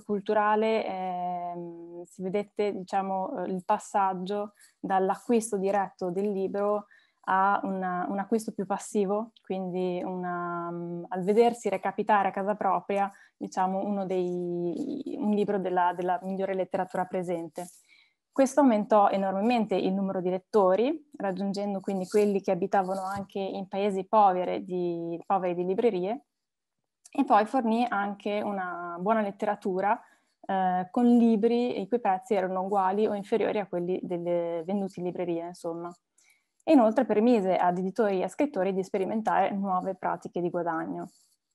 culturale si vedette diciamo, il passaggio dall'acquisto diretto del libro a un acquisto più passivo, quindi al vedersi recapitare a casa propria, diciamo, un libro della migliore letteratura presente. Questo aumentò enormemente il numero di lettori, raggiungendo quindi quelli che abitavano anche in paesi poveri di librerie, e poi fornì anche una buona letteratura con libri i cui prezzi erano uguali o inferiori a quelli venduti in libreria, insomma. E inoltre permise ad editori e a scrittori di sperimentare nuove pratiche di guadagno.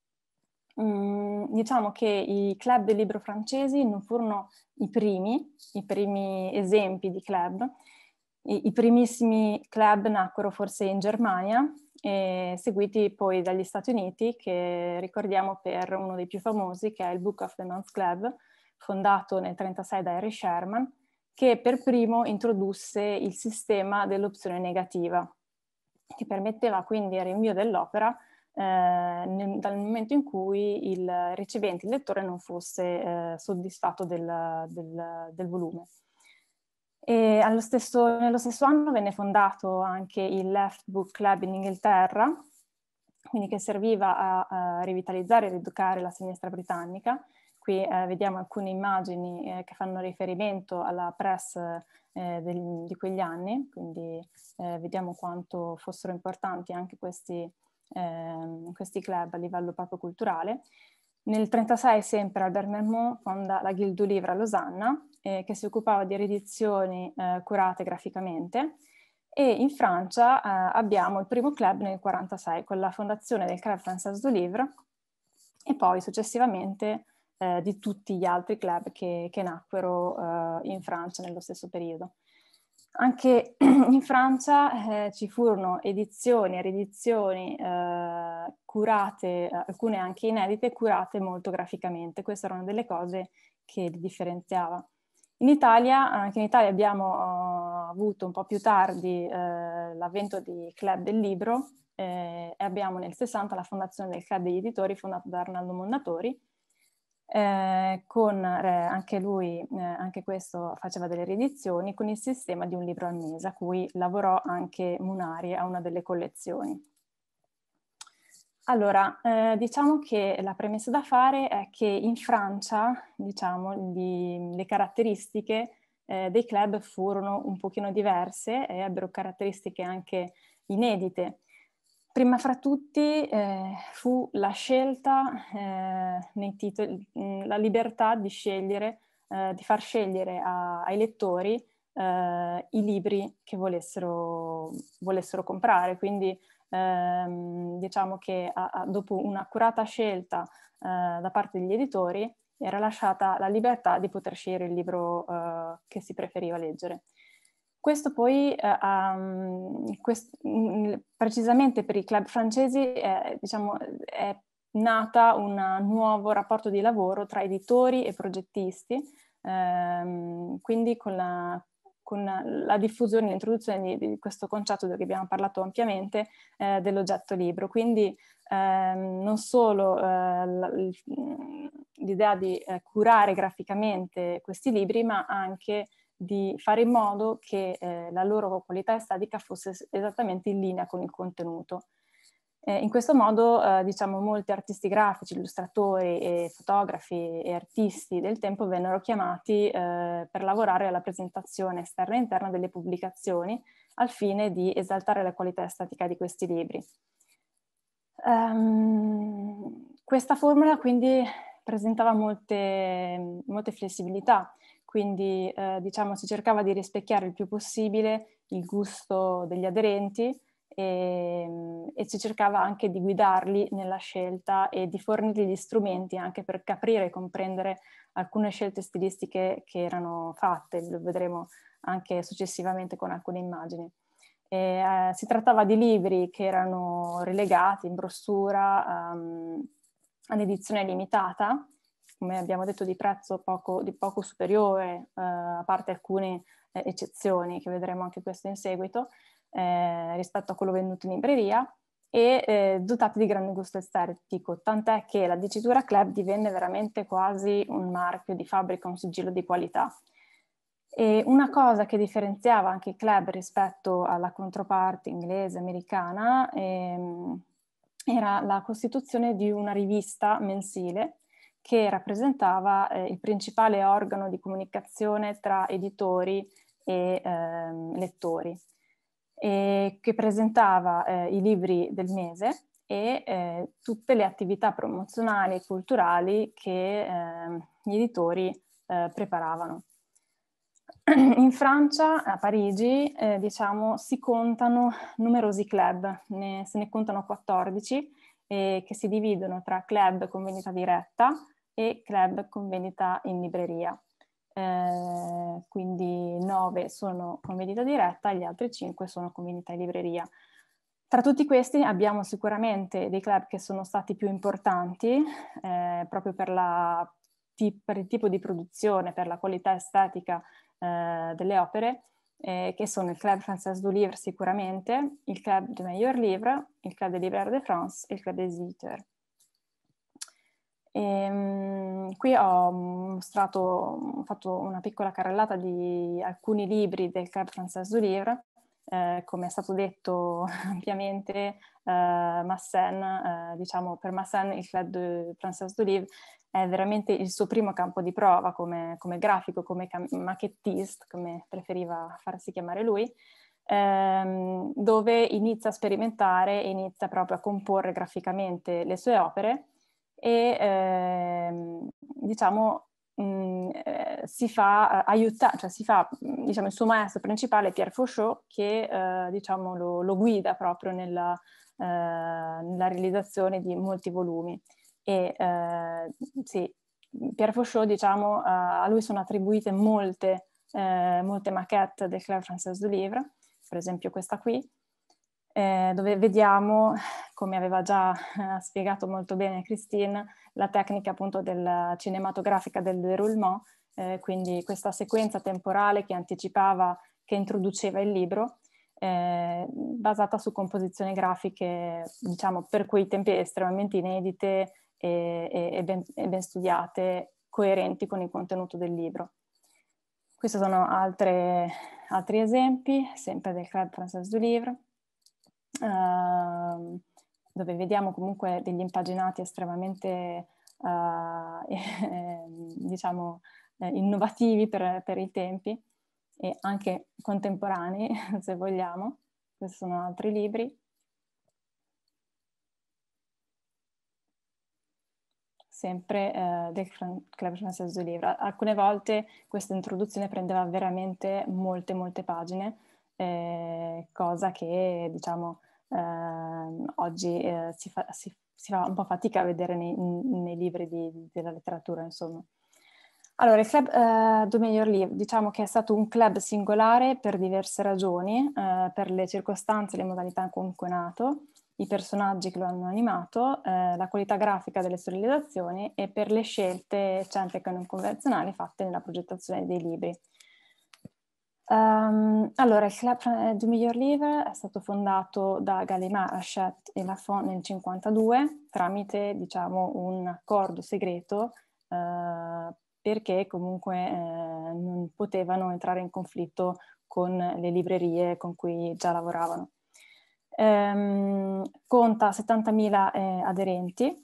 Diciamo che i club del libro francesi non furono i primi esempi di club. I primissimi club nacquero forse in Germania, seguiti poi dagli Stati Uniti, che ricordiamo per uno dei più famosi, che è il Book of the Month Club, fondato nel 1936 da Harry Sherman, che per primo introdusse il sistema dell'opzione negativa, che permetteva quindi il rinvio dell'opera dal momento in cui il ricevente, il lettore, non fosse soddisfatto del volume. E nello stesso anno venne fondato anche il Left Book Club in Inghilterra, quindi che serviva a rivitalizzare e rieducare la sinistra britannica. Qui vediamo alcune immagini che fanno riferimento alla press di quegli anni, quindi vediamo quanto fossero importanti anche questi club a livello proprio culturale. Nel 1936 sempre Albert Mermont fonda la Guilde du Livre a Losanna, che si occupava di riedizioni curate graficamente, e in Francia abbiamo il primo club nel 1946 con la fondazione del Club Français du Livre, e poi successivamente di tutti gli altri club che nacquero in Francia nello stesso periodo. Anche in Francia ci furono edizioni e riedizioni curate, alcune anche inedite, curate molto graficamente. Queste erano delle cose che li differenziava. Anche in Italia abbiamo avuto un po' più tardi l'avvento di Club del Libro, e abbiamo nel 60 la fondazione del Club degli Editori, fondato da Arnaldo Mondatori, con anche lui, anche questo faceva delle riedizioni con il sistema di un libro al mese, a cui lavorò anche Munari a una delle collezioni. Allora, diciamo che la premessa da fare è che in Francia, diciamo, le caratteristiche dei club furono un pochino diverse e ebbero caratteristiche anche inedite. Prima fra tutti fu la scelta nei titoli, la libertà di scegliere, di far scegliere ai lettori i libri che volessero comprare. Quindi diciamo che dopo un'accurata scelta da parte degli editori era lasciata la libertà di poter scegliere il libro che si preferiva leggere. Questo poi, precisamente per i club francesi, diciamo, è nata un nuovo rapporto di lavoro tra editori e progettisti, quindi con la diffusione, l'introduzione di questo concetto di cui abbiamo parlato ampiamente, dell'oggetto libro. Quindi non solo l'idea di curare graficamente questi libri, ma anche di fare in modo che la loro qualità estetica fosse esattamente in linea con il contenuto. In questo modo, diciamo, molti artisti grafici, illustratori e fotografi e artisti del tempo vennero chiamati per lavorare alla presentazione esterna e interna delle pubblicazioni al fine di esaltare la qualità estetica di questi libri. Questa formula quindi presentava molte flessibilità. Quindi diciamo si cercava di rispecchiare il più possibile il gusto degli aderenti e si cercava anche di guidarli nella scelta e di fornirgli gli strumenti anche per capire e comprendere alcune scelte stilistiche che erano fatte. Lo vedremo anche successivamente con alcune immagini. Si trattava di libri che erano relegati in brossura all'edizione limitata, come abbiamo detto di prezzo poco superiore, a parte alcune eccezioni che vedremo anche questo in seguito, rispetto a quello venduto in libreria, e dotati di grande gusto estetico, tant'è che la dicitura club divenne veramente quasi un marchio di fabbrica, un sigillo di qualità. E una cosa che differenziava anche il club rispetto alla controparte inglese, americana, era la costituzione di una rivista mensile che rappresentava il principale organo di comunicazione tra editori e lettori, e che presentava i libri del mese e tutte le attività promozionali e culturali che gli editori preparavano. In Francia, a Parigi, diciamo, si contano numerosi club, se ne contano 14, che si dividono tra club con vendita diretta e club con vendita in libreria. Quindi 9 sono con vendita diretta e gli altri 5 sono con vendita in libreria. Tra tutti questi abbiamo sicuramente dei club che sono stati più importanti, proprio per il tipo di produzione, per la qualità estetica delle opere, che sono il Club Français du Livre sicuramente, il Club du Meilleur Livre, il Club des Libraires de France e il Club des Éditeurs. Qui ho fatto una piccola carrellata di alcuni libri del Club Français du Livre. Come è stato detto ampiamente, Massen, diciamo, per Massen il Club Français du Livre è veramente il suo primo campo di prova come grafico, come maquettiste, come preferiva farsi chiamare lui, dove inizia a sperimentare e inizia proprio a comporre graficamente le sue opere e diciamo si fa aiutare, cioè si fa, diciamo, il suo maestro principale Pierre Fauchot che diciamo lo guida proprio nella realizzazione di molti volumi. E sì, Pierre Fauchot, diciamo, a lui sono attribuite molte maquette del Club Français du Livre, per esempio questa qui, dove vediamo, come aveva già spiegato molto bene Christine, la tecnica appunto cinematografica del déroulement, quindi questa sequenza temporale che anticipava, che introduceva il libro, basata su composizioni grafiche, diciamo, per quei tempi estremamente inedite e ben studiate, coerenti con il contenuto del libro. Questi sono altri esempi, sempre del Club Français du Livre, dove vediamo comunque degli impaginati estremamente diciamo innovativi per i tempi e anche contemporanei, se vogliamo. Questi sono altri libri. Sempre del Club Français du Livre. Alcune volte questa introduzione prendeva veramente molte pagine, cosa che diciamo oggi si fa un po' fatica a vedere nei libri della letteratura, insomma. Allora, il Club du Meilleur Livre, diciamo che è stato un club singolare per diverse ragioni, per le circostanze e le modalità con cui è nato, i personaggi che lo hanno animato, la qualità grafica delle sue realizzazioni e per le scelte eccentriche e non convenzionali fatte nella progettazione dei libri. Allora, il Club du Meilleur Livre è stato fondato da Gallimard, Hachette e Lafon nel 1952 tramite, diciamo, un accordo segreto perché comunque non potevano entrare in conflitto con le librerie con cui già lavoravano. Conta 70.000 aderenti,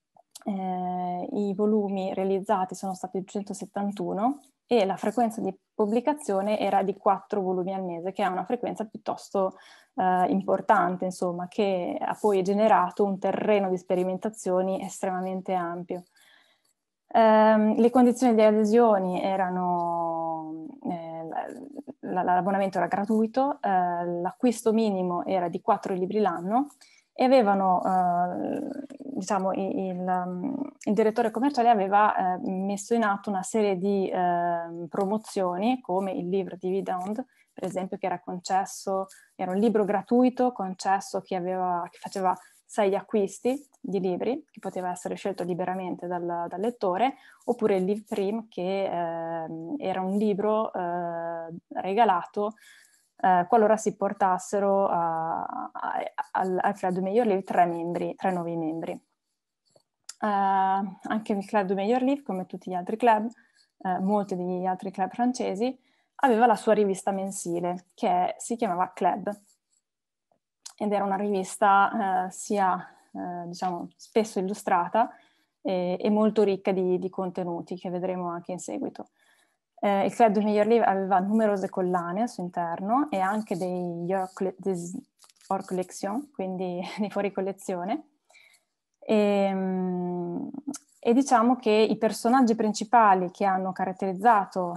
i volumi realizzati sono stati 271 e la frequenza di pubblicazione era di 4 volumi al mese, che è una frequenza piuttosto importante, insomma, che ha poi generato un terreno di sperimentazioni estremamente ampio. Le condizioni di adesioni erano, l'abbonamento era gratuito, l'acquisto minimo era di 4 libri l'anno e avevano, diciamo, il direttore commerciale aveva messo in atto una serie di promozioni come il Livre Dividende, per esempio, che era concesso, era un libro gratuito concesso che faceva 6 acquisti di libri, che poteva essere scelto liberamente dal lettore, oppure il Livre Prime, che era un libro regalato qualora si portassero al Club du Meilleur Livre 3 nuovi membri. Anche il Club du Meilleur Livre, come tutti gli altri club, molti degli altri club francesi, aveva la sua rivista mensile che si chiamava Club, ed era una rivista diciamo, spesso illustrata e molto ricca di contenuti che vedremo anche in seguito. Il Club du Meilleur Livre aveva numerose collane al suo interno e anche des hors collection, quindi dei fuori collezione. E diciamo che i personaggi principali che hanno caratterizzato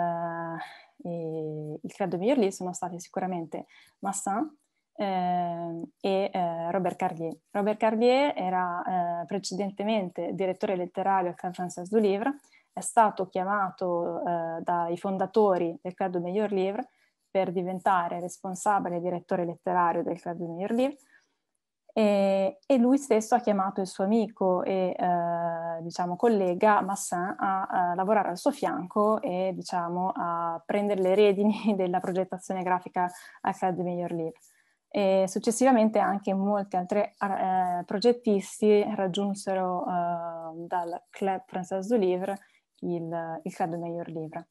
il Club du Meilleur Livre sono stati sicuramente Massin e Robert Carlier. Robert Carlier era precedentemente direttore letterario al Club Français du Livre, è stato chiamato dai fondatori del Club du Meilleur Livre per diventare responsabile direttore letterario del Club du Meilleur Livre, e lui stesso ha chiamato il suo amico e diciamo collega Massin a lavorare al suo fianco e diciamo a prendere le redini della progettazione grafica al Club du Meilleur Livre. E successivamente anche molti altri progettisti raggiunsero dal Club Français du Livre il Club du Meilleur Livre.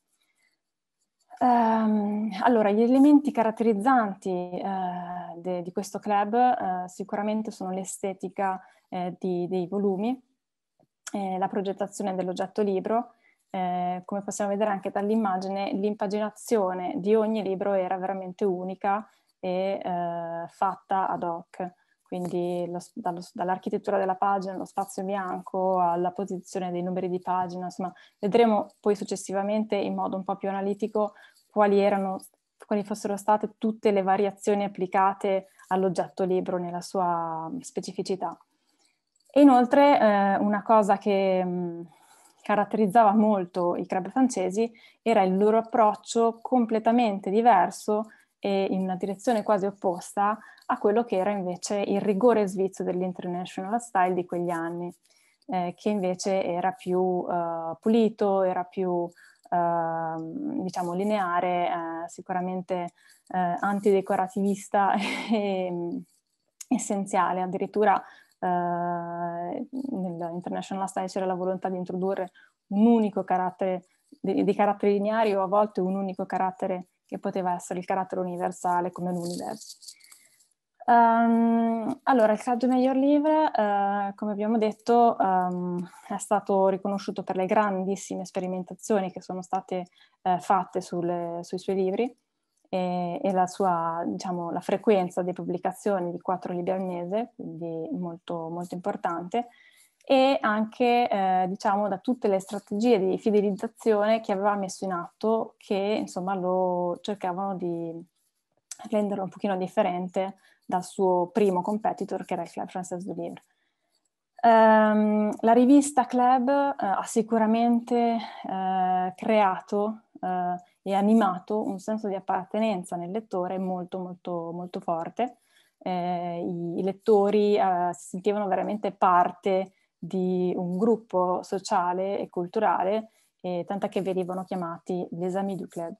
Allora, gli elementi caratterizzanti di questo club sicuramente sono l'estetica dei volumi, la progettazione dell'oggetto libro. Come possiamo vedere anche dall'immagine, l'impaginazione di ogni libro era veramente unica e fatta ad hoc, quindi dall'architettura della pagina, lo spazio bianco, alla posizione dei numeri di pagina, insomma, vedremo poi successivamente in modo un po' più analitico quali fossero state tutte le variazioni applicate all'oggetto libro nella sua specificità. E inoltre una cosa che caratterizzava molto i club francesi era il loro approccio completamente diverso e in una direzione quasi opposta a quello che era invece il rigore svizzero dell'International Style di quegli anni, che invece era più pulito, era più diciamo lineare, sicuramente antidecorativista e essenziale. Addirittura nell'International Style c'era la volontà di introdurre un unico carattere, di carattere lineari o a volte un unico carattere che poteva essere il carattere universale come l'universo. Allora, il Club du Meilleur Livre, come abbiamo detto, è stato riconosciuto per le grandissime sperimentazioni che sono state fatte sui suoi libri e la sua, diciamo, la frequenza di pubblicazioni di 4 libri al mese, quindi molto, molto importante, e anche, diciamo, da tutte le strategie di fidelizzazione che aveva messo in atto, che insomma lo cercavano di renderlo un pochino differente dal suo primo competitor, che era il Club Français du Livre. La rivista Club ha sicuramente creato e animato un senso di appartenenza nel lettore molto molto molto forte. I lettori si sentivano veramente parte di un gruppo sociale e culturale, tant'è che venivano chiamati les amis du club.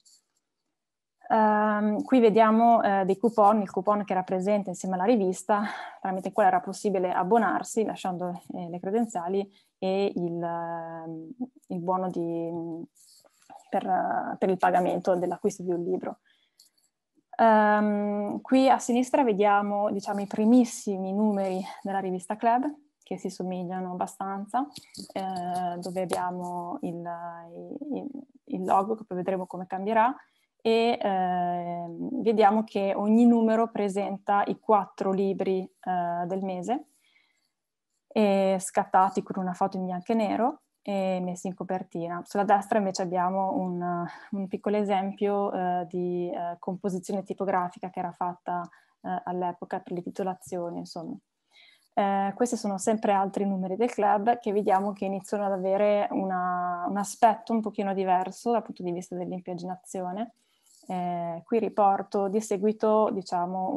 Qui vediamo dei coupon, il coupon che era presente insieme alla rivista, tramite il quale era possibile abbonarsi lasciando le credenziali e il buono per il pagamento dell'acquisto di un libro. Qui a sinistra vediamo, diciamo, i primissimi numeri della rivista Club, che si somigliano abbastanza, dove abbiamo il logo, che poi vedremo come cambierà, e vediamo che ogni numero presenta i 4 libri del mese, scattati con una foto in bianco e nero e messi in copertina. Sulla destra invece abbiamo un piccolo esempio di composizione tipografica che era fatta all'epoca per le titolazioni, insomma. Questi sono sempre altri numeri del club che vediamo che iniziano ad avere un aspetto un pochino diverso dal punto di vista dell'impaginazione. Qui riporto di seguito, diciamo,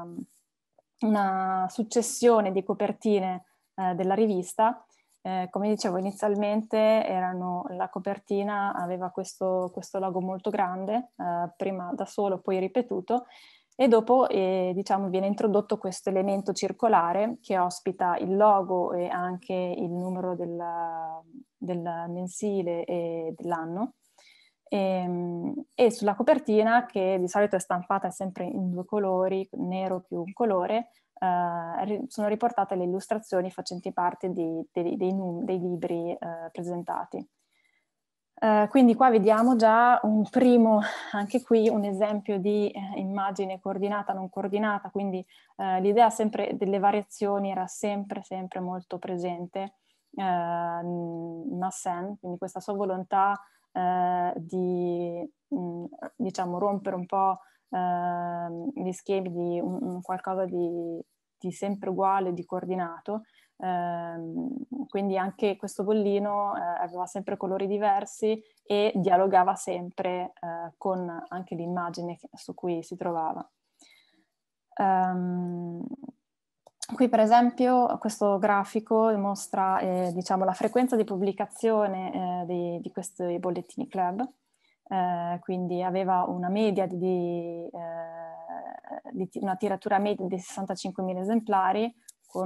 una successione di copertine della rivista. Come dicevo, inizialmente la copertina aveva questo logo molto grande, prima da solo, poi ripetuto, e dopo diciamo, viene introdotto questo elemento circolare che ospita il logo e anche il numero del mensile e dell'anno. E sulla copertina, che di solito è stampata sempre in 2 colori, nero più un colore, sono riportate le illustrazioni facenti parte dei libri presentati. Quindi qua vediamo già un primo, anche qui un esempio di immagine coordinata, non coordinata, quindi l'idea sempre delle variazioni era sempre molto presente in Mersenne, quindi questa sua volontà di diciamo rompere un po' gli schemi di un qualcosa di sempre uguale, di coordinato. Quindi anche questo bollino aveva sempre colori diversi e dialogava sempre con anche l'immagine su cui si trovava. Qui per esempio questo grafico mostra diciamo, la frequenza di pubblicazione di questi bollettini club, quindi aveva una media una tiratura media di 65.000 esemplari, con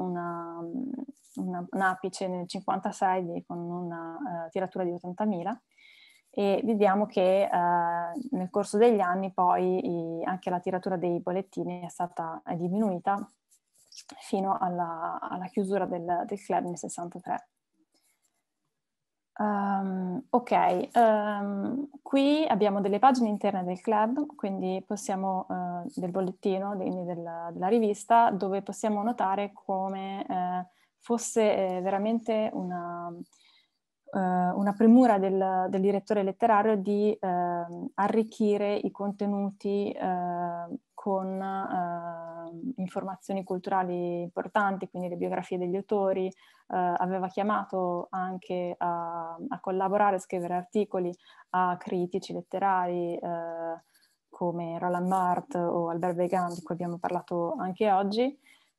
un apice nel 56 con una tiratura di 80.000, e vediamo che nel corso degli anni poi anche la tiratura dei bollettini è diminuita fino alla chiusura del club nel 63. Qui abbiamo delle pagine interne del club, quindi possiamo, del bollettino, della rivista, dove possiamo notare come fosse veramente una premura del direttore letterario di arricchire i contenuti con informazioni culturali importanti, quindi le biografie degli autori. Aveva chiamato anche a collaborare, a scrivere articoli a critici letterari come Roland Barthes o Albert Weygand, di cui abbiamo parlato anche oggi.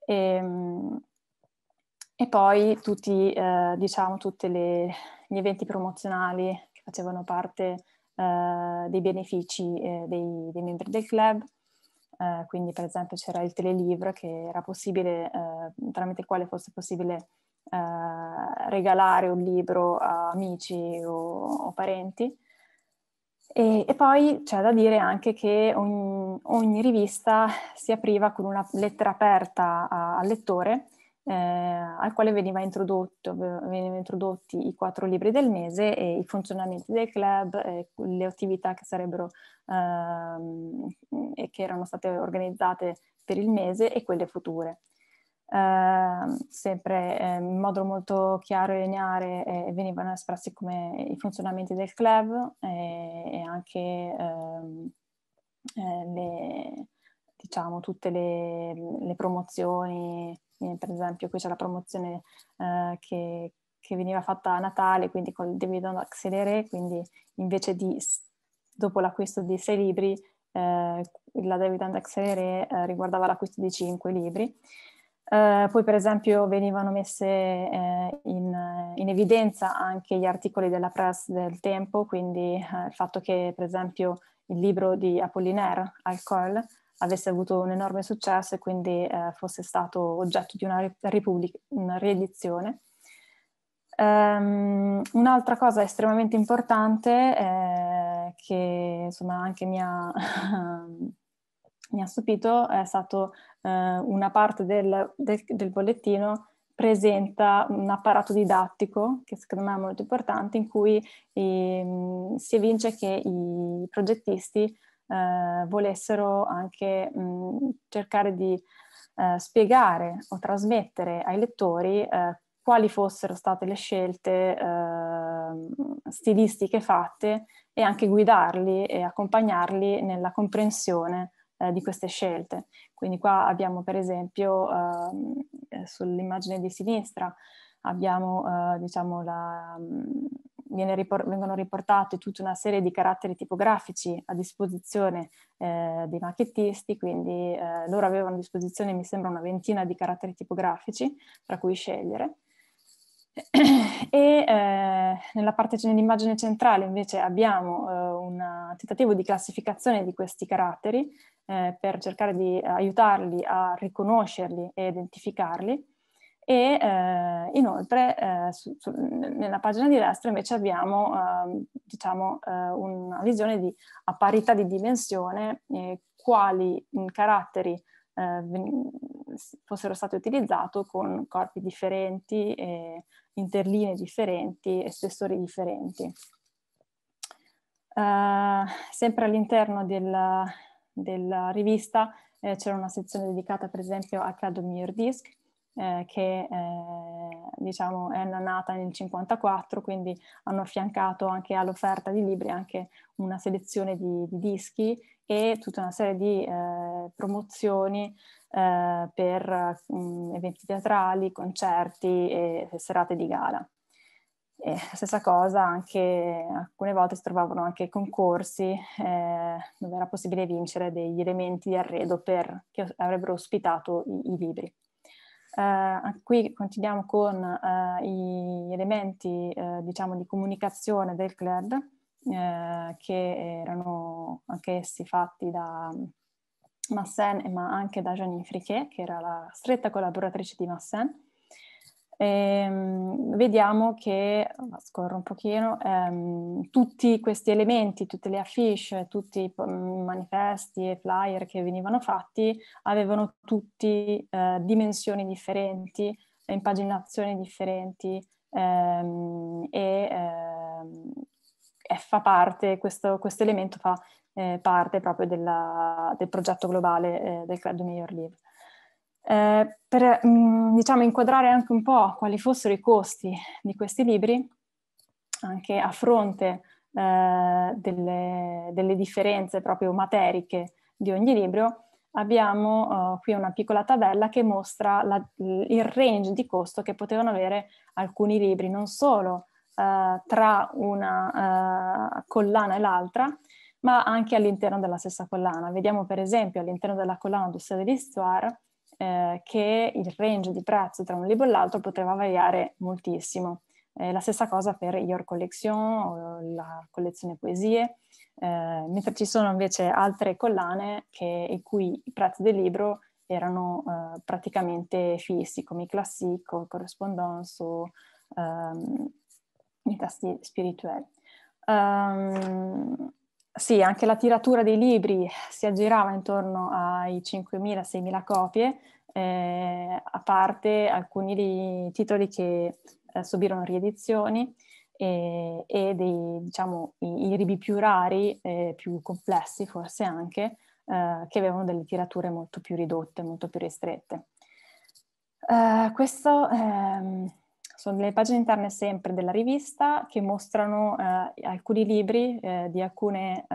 E poi tutti gli eventi promozionali che facevano parte dei benefici dei membri del club. Quindi per esempio c'era il telelivre, che era possibile, tramite il quale fosse possibile regalare un libro a amici o parenti. E poi c'è da dire anche che ogni rivista si apriva con una lettera aperta al lettore, al quale venivano introdotti i 4 libri del mese e i funzionamenti del club, le attività che sarebbero e che erano state organizzate per il mese e quelle future. Sempre in modo molto chiaro e lineare venivano espressi come i funzionamenti del club e anche tutte le promozioni. Per esempio qui c'è la promozione che veniva fatta a Natale, quindi con il Dividende Accéléré, quindi invece di, dopo l'acquisto di 6 libri, la Dividende Accéléré riguardava l'acquisto di 5 libri. Poi per esempio venivano messe in evidenza anche gli articoli della presse del tempo, quindi il fatto che per esempio il libro di Apollinaire, Alcool, avesse avuto un enorme successo e quindi fosse stato oggetto di una riedizione. Un'altra cosa estremamente importante che insomma anche mi ha stupito è stato una parte del bollettino presenta un apparato didattico che secondo me è molto importante, in cui si evince che i progettisti volessero anche cercare di spiegare o trasmettere ai lettori quali fossero state le scelte stilistiche fatte e anche guidarli e accompagnarli nella comprensione di queste scelte. Quindi qua abbiamo per esempio sull'immagine di sinistra abbiamo vengono riportate tutta una serie di caratteri tipografici a disposizione dei macchettisti, quindi loro avevano a disposizione mi sembra una ventina di caratteri tipografici tra cui scegliere. E nella parte dell'immagine centrale invece abbiamo un tentativo di classificazione di questi caratteri per cercare di aiutarli a riconoscerli e identificarli, E inoltre nella pagina di destra invece abbiamo diciamo, una visione a parità di dimensione quali caratteri fossero stati utilizzati con corpi differenti, interlinee differenti e spessori differenti. Sempre all'interno della rivista c'era una sezione dedicata per esempio a Claude Meilleur-Disc, che diciamo è nata nel 1954, quindi hanno affiancato anche all'offerta di libri anche una selezione di dischi e tutta una serie di promozioni per eventi teatrali, concerti e serate di gala. E stessa cosa, anche alcune volte si trovavano anche concorsi dove era possibile vincere degli elementi di arredo che avrebbero ospitato i libri. Qui continuiamo con gli elementi diciamo di comunicazione del club che erano anch'essi fatti da Massen ma anche da Janine Friquet, che era la stretta collaboratrice di Massen. Vediamo che, scorro un pochino, tutti questi elementi, tutte le affiche, tutti i manifesti e flyer che venivano fatti avevano tutti dimensioni differenti, impaginazioni differenti fa parte, questo elemento fa parte proprio del progetto globale del Club de Meilleur Livre. Per diciamo, inquadrare anche un po' quali fossero i costi di questi libri, anche a fronte delle differenze proprio materiche di ogni libro, abbiamo qui una piccola tabella che mostra il range di costo che potevano avere alcuni libri, non solo tra una collana e l'altra, ma anche all'interno della stessa collana. Vediamo per esempio all'interno della collana Dossier de l'Histoire che il range di prezzo tra un libro e l'altro poteva variare moltissimo. La stessa cosa per Your Collection o la collezione poesie, mentre ci sono invece altre collane in cui i prezzi del libro erano praticamente fissi, come i Classiques, o Correspondance o i tasti spirituali. Sì, anche la tiratura dei libri si aggirava intorno ai 5.000-6.000 copie, a parte alcuni titoli che subirono riedizioni e diciamo, i libri più rari, più complessi forse anche, che avevano delle tirature molto più ridotte, molto più ristrette. Questo sono le pagine interne sempre della rivista che mostrano alcuni libri di alcune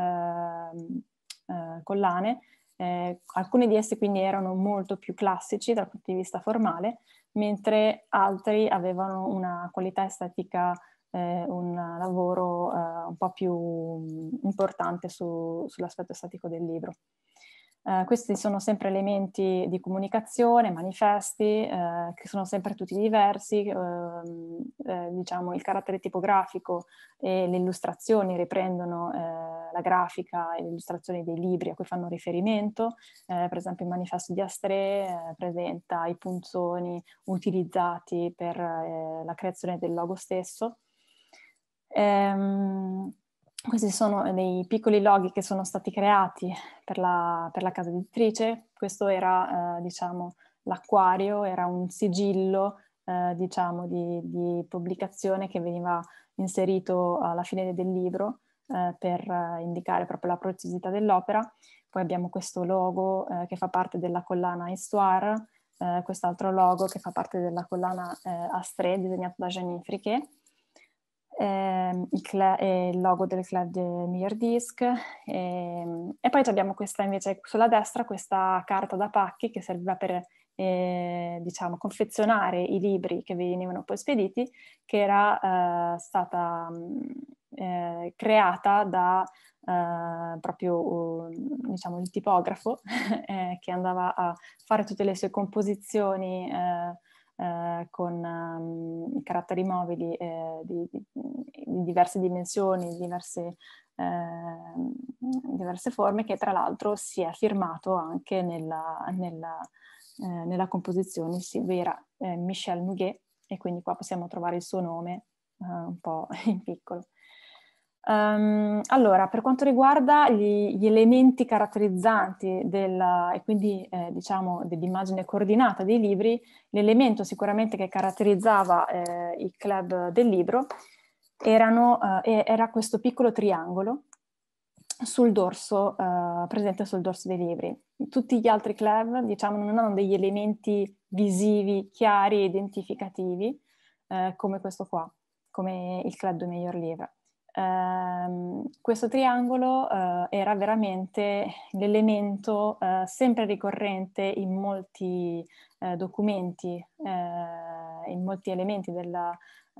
collane. Alcuni di essi quindi erano molto più classici dal punto di vista formale, mentre altri avevano una qualità estetica, un lavoro un po' più importante sull'aspetto estetico del libro. Questi sono sempre elementi di comunicazione, manifesti, che sono sempre tutti diversi, diciamo il carattere tipografico e le illustrazioni riprendono la grafica e le illustrazioni dei libri a cui fanno riferimento, per esempio il manifesto di Astrée presenta i punzoni utilizzati per la creazione del logo stesso. Questi sono dei piccoli loghi che sono stati creati per la casa editrice. Questo era, diciamo, l'acquario, era un sigillo, diciamo, di pubblicazione che veniva inserito alla fine del libro per indicare proprio la preziosità dell'opera. Poi abbiamo questo logo che fa parte della collana Histoire, quest'altro logo che fa parte della collana Astrée, disegnato da Janine Friquet. Il logo del Club de Meilleur-Disc e poi abbiamo questa invece sulla destra questa carta da pacchi che serviva per diciamo confezionare i libri che venivano poi spediti, che era stata creata da proprio diciamo il tipografo che andava a fare tutte le sue composizioni con i caratteri mobili di diverse dimensioni, diverse forme, che tra l'altro si è firmato anche nella composizione era Michel Nouguet, e quindi qua possiamo trovare il suo nome un po' in piccolo. Allora, per quanto riguarda gli elementi caratterizzanti e quindi diciamo dell'immagine coordinata dei libri, l'elemento sicuramente che caratterizzava il club del libro era questo piccolo triangolo sul dorso, presente sul dorso dei libri. Tutti gli altri club, diciamo, non hanno degli elementi visivi, chiari e identificativi, come questo qua, come il club de Meilleur Livre. Questo triangolo era veramente l'elemento sempre ricorrente in molti documenti, in molti elementi del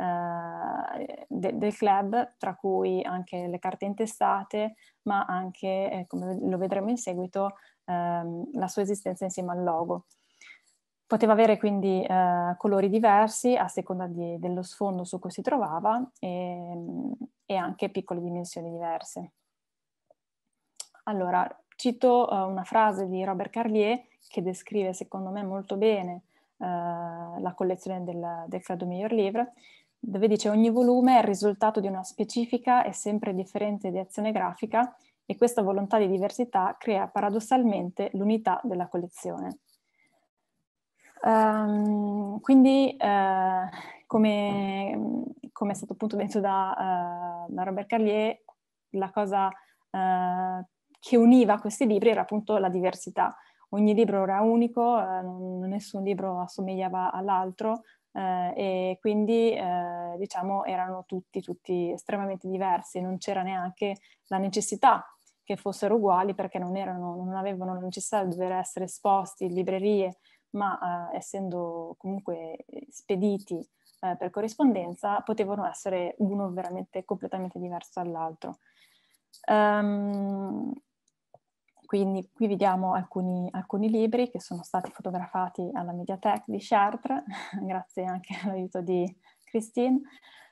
club, tra cui anche le carte intestate, ma anche, come lo vedremo in seguito, la sua esistenza insieme al logo. Poteva avere quindi colori diversi a seconda dello sfondo su cui si trovava e anche piccole dimensioni diverse. Allora, cito una frase di Robert Carlier che descrive secondo me molto bene la collezione del Club de Meilleur Livre, dove dice: ogni volume è il risultato di una specifica e sempre differente ideazione grafica, e questa volontà di diversità crea paradossalmente l'unità della collezione. Quindi come è stato appunto detto da Robert Carlier, la cosa che univa questi libri era appunto la diversità. Ogni libro era unico, nessun libro assomigliava all'altro, e quindi diciamo erano tutti estremamente diversi. Non c'era neanche la necessità che fossero uguali, perché non avevano la necessità di dover essere esposti in librerie, ma essendo comunque spediti per corrispondenza, potevano essere uno veramente completamente diverso dall'altro. Quindi qui vediamo alcuni libri che sono stati fotografati alla Médiathèque di Chartres, grazie anche all'aiuto di Christine.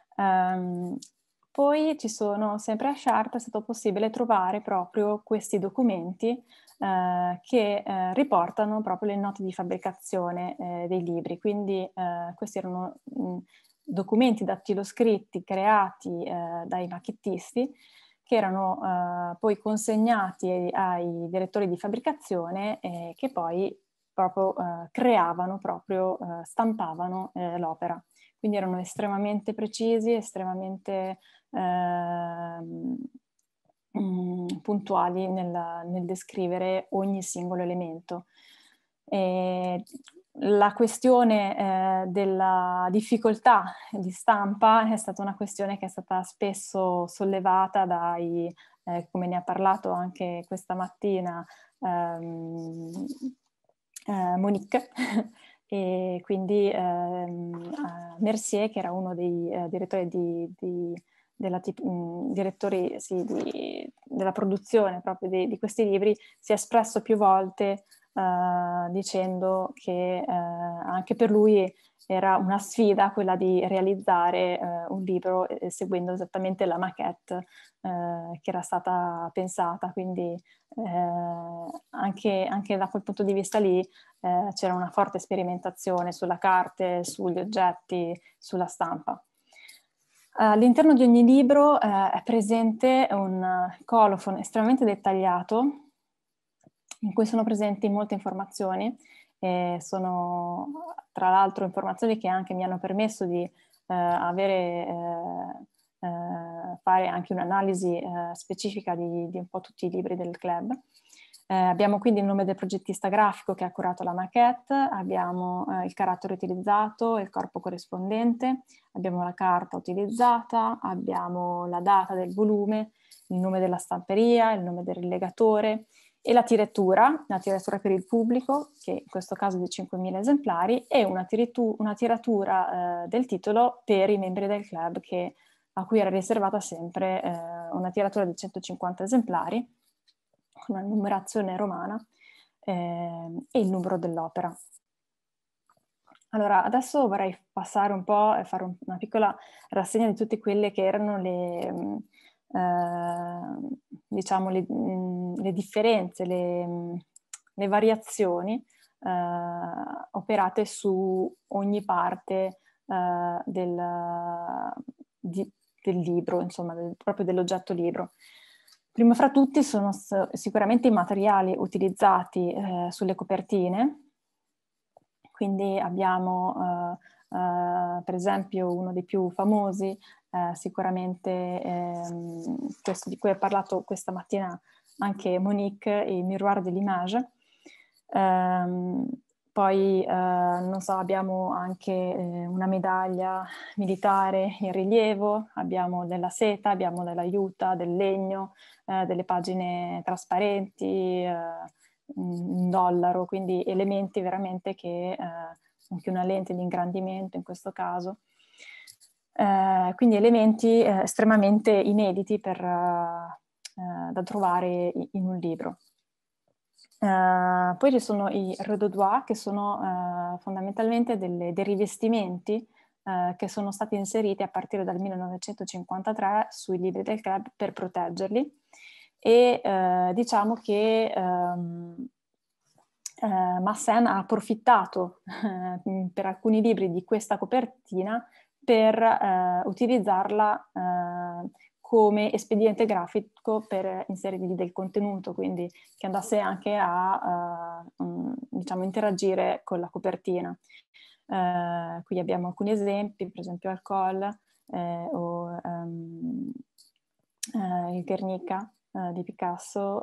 Poi ci sono, sempre a Chartres, è stato possibile trovare proprio questi documenti che riportano proprio le note di fabbricazione dei libri. Quindi questi erano documenti dattiloscritti creati dai macchettisti, che erano poi consegnati ai direttori di fabbricazione, che poi proprio stampavano l'opera. Quindi erano estremamente precisi, estremamente puntuali nel descrivere ogni singolo elemento. La questione della difficoltà di stampa è stata una questione che è stata spesso sollevata come ne ha parlato anche questa mattina Monique, e quindi Mercier, che era uno dei direttori della produzione proprio di questi libri, si è espresso più volte dicendo che anche per lui era una sfida quella di realizzare un libro seguendo esattamente la maquette che era stata pensata. Quindi anche da quel punto di vista lì c'era una forte sperimentazione sulla carta, sugli oggetti, sulla stampa. All'interno di ogni libro è presente un colophon estremamente dettagliato, in cui sono presenti molte informazioni, e sono tra l'altro informazioni che anche mi hanno permesso di fare anche un'analisi specifica di un po' tutti i libri del club. Abbiamo quindi il nome del progettista grafico che ha curato la maquette, abbiamo il carattere utilizzato, il corpo corrispondente, abbiamo la carta utilizzata, abbiamo la data del volume, il nome della stamperia, il nome del rilegatore e la tiratura per il pubblico, che in questo caso è di 5.000 esemplari, e una tiratura del titolo per i membri del club, a cui era riservata sempre una tiratura di 150 esemplari, con una numerazione romana e il numero dell'opera. Allora, adesso vorrei passare un po' e fare una piccola rassegna di tutte quelle che erano diciamo le differenze, le variazioni operate su ogni parte del libro, insomma, proprio dell'oggetto libro. Prima fra tutti sono sicuramente i materiali utilizzati sulle copertine, quindi abbiamo per esempio uno dei più famosi, sicuramente questo di cui ha parlato questa mattina anche Monique, il Miroir de l'image. Poi, non so, abbiamo anche una medaglia militare in rilievo, abbiamo della seta, abbiamo della juta, del legno, delle pagine trasparenti, un dollaro, quindi elementi veramente che, anche una lente di ingrandimento in questo caso, quindi elementi estremamente inediti da trovare in un libro. Poi ci sono i redoudois, che sono fondamentalmente dei rivestimenti che sono stati inseriti a partire dal 1953 sui libri del club per proteggerli, e diciamo che Massen ha approfittato per alcuni libri di questa copertina per utilizzarla come espediente grafico per inserirgli del contenuto, quindi che andasse anche a diciamo, interagire con la copertina. Qui abbiamo alcuni esempi, per esempio Alcool o il Guernica di Picasso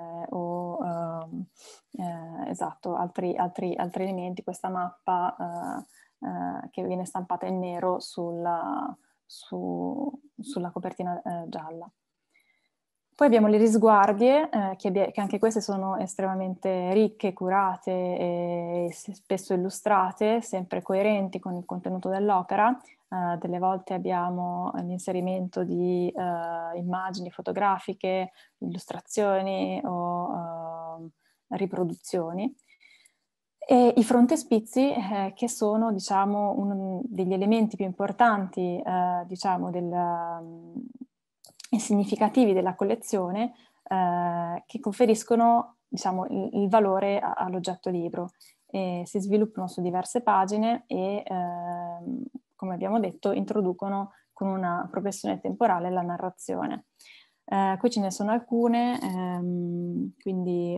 esatto, altri elementi, questa mappa che viene stampata in nero sulla copertina gialla. Poi abbiamo le risguardie, che anche queste sono estremamente ricche, curate e spesso illustrate, sempre coerenti con il contenuto dell'opera. Delle volte abbiamo l'inserimento di immagini fotografiche, illustrazioni o riproduzioni. E i frontespizi, che sono, diciamo, uno degli elementi più importanti, diciamo, significativi della collezione, che conferiscono, diciamo, il valore all'oggetto libro. E si sviluppano su diverse pagine e, come abbiamo detto, introducono con una progressione temporale la narrazione. Qui ce ne sono alcune, quindi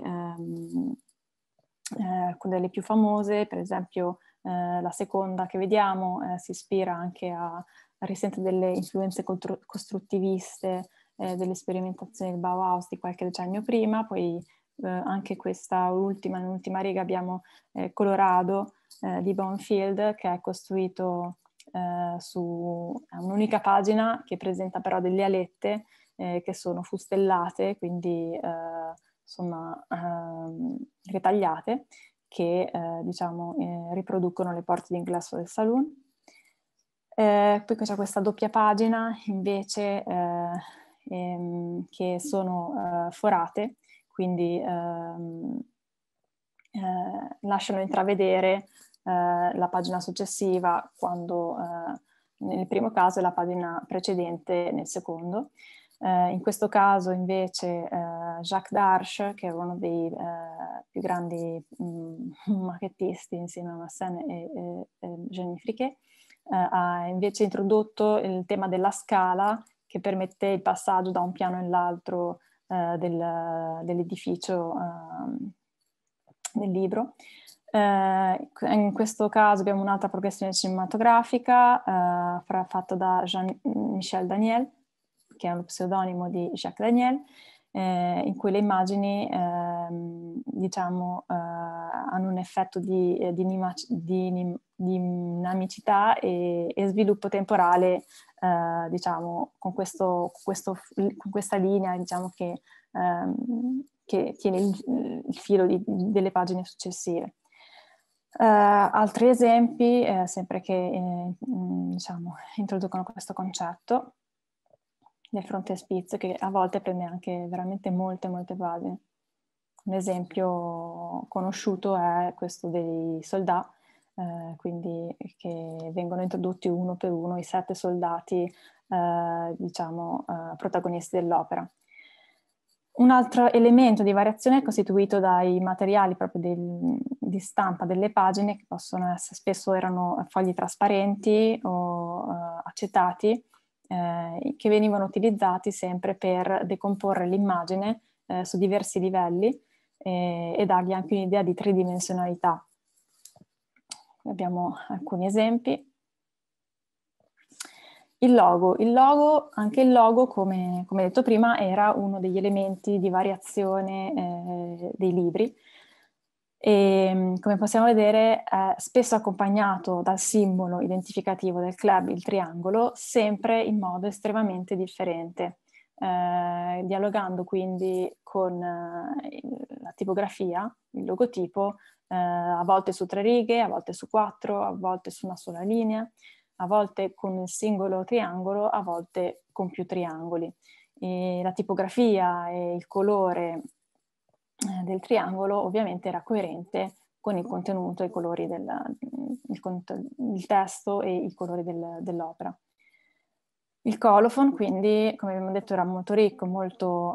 delle più famose, per esempio la seconda che vediamo si ispira anche risente delle influenze costruttiviste delle sperimentazioni del Bauhaus di qualche decennio prima. Poi anche questa nell'ultima riga abbiamo Colorado di Bonfield, che è costruito su un'unica pagina che presenta però delle alette che sono fustellate, quindi insomma ritagliate, che diciamo riproducono le porte d'ingresso del saloon. Poi c'è questa doppia pagina invece che sono forate, quindi lasciano intravedere la pagina successiva quando nel primo caso e la pagina precedente nel secondo. In questo caso invece Jacques Darche, che è uno dei più grandi macchettisti insieme a Massen e Jenny Friquet, ha invece introdotto il tema della scala, che permette il passaggio da un piano all'altro dell'edificio del libro. In questo caso abbiamo un'altra progressione cinematografica fatta da Jean-Michel Daniel, che è uno pseudonimo di Jacques Daniel, in cui le immagini diciamo, hanno un effetto di dinamicità e sviluppo temporale, diciamo, con questa linea, diciamo, che tiene il filo delle pagine successive. Altri esempi, sempre che diciamo, introducono questo concetto del frontespizio, che a volte prende anche veramente molte pagine. Un esempio conosciuto è questo dei soldati, quindi che vengono introdotti uno per uno i 7 soldati, diciamo, protagonisti dell'opera. Un altro elemento di variazione è costituito dai materiali proprio di stampa delle pagine, che possono essere, spesso erano fogli trasparenti o acetati, che venivano utilizzati sempre per decomporre l'immagine su diversi livelli e dargli anche un'idea di tridimensionalità. Abbiamo alcuni esempi. Anche il logo, come detto prima, era uno degli elementi di variazione dei libri e, come possiamo vedere, è spesso accompagnato dal simbolo identificativo del club, il triangolo, sempre in modo estremamente differente, dialogando quindi con la tipografia, il logotipo, a volte su 3 righe, a volte su 4, a volte su una sola linea, a volte con il singolo triangolo, a volte con più triangoli. E la tipografia e il colore del triangolo ovviamente era coerente con il contenuto e i colori il testo e i colori dell'opera. Il colophon, quindi, come abbiamo detto, era molto ricco, molto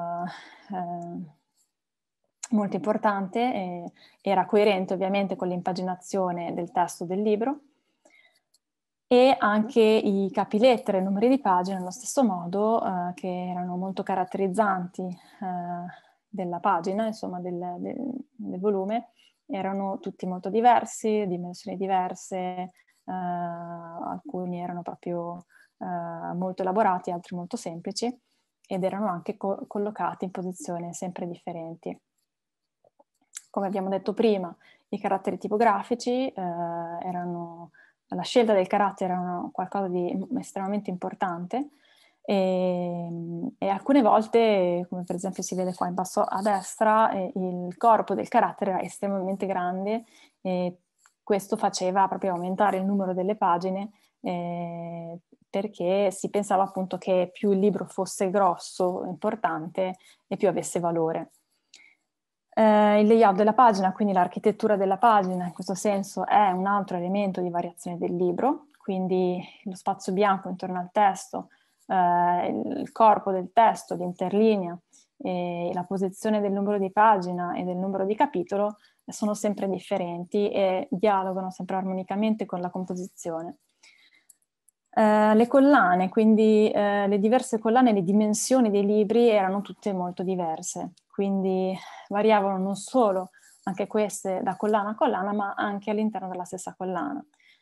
importante, e era coerente ovviamente con l'impaginazione del testo del libro. E anche i capilettere, i numeri di pagina, allo stesso modo, che erano molto caratterizzanti della pagina, insomma del volume, erano tutti molto diversi, dimensioni diverse, alcuni erano proprio molto elaborati, altri molto semplici, ed erano anche collocati in posizioni sempre differenti. Come abbiamo detto prima, i caratteri tipografici la scelta del carattere era qualcosa di estremamente importante e alcune volte, come per esempio si vede qua in basso a destra, il corpo del carattere era estremamente grande e questo faceva proprio aumentare il numero delle pagine perché si pensava appunto che più il libro fosse grosso, importante, e più avesse valore. Il layout della pagina, quindi l'architettura della pagina, in questo senso è un altro elemento di variazione del libro, quindi lo spazio bianco intorno al testo, il corpo del testo, l'interlinea, e la posizione del numero di pagina e del numero di capitolo sono sempre differenti e dialogano sempre armonicamente con la composizione. Le collane, quindi le diverse collane, le dimensioni dei libri erano tutte molto diverse, quindi variavano non solo anche queste da collana a collana, ma anche all'interno della stessa collana.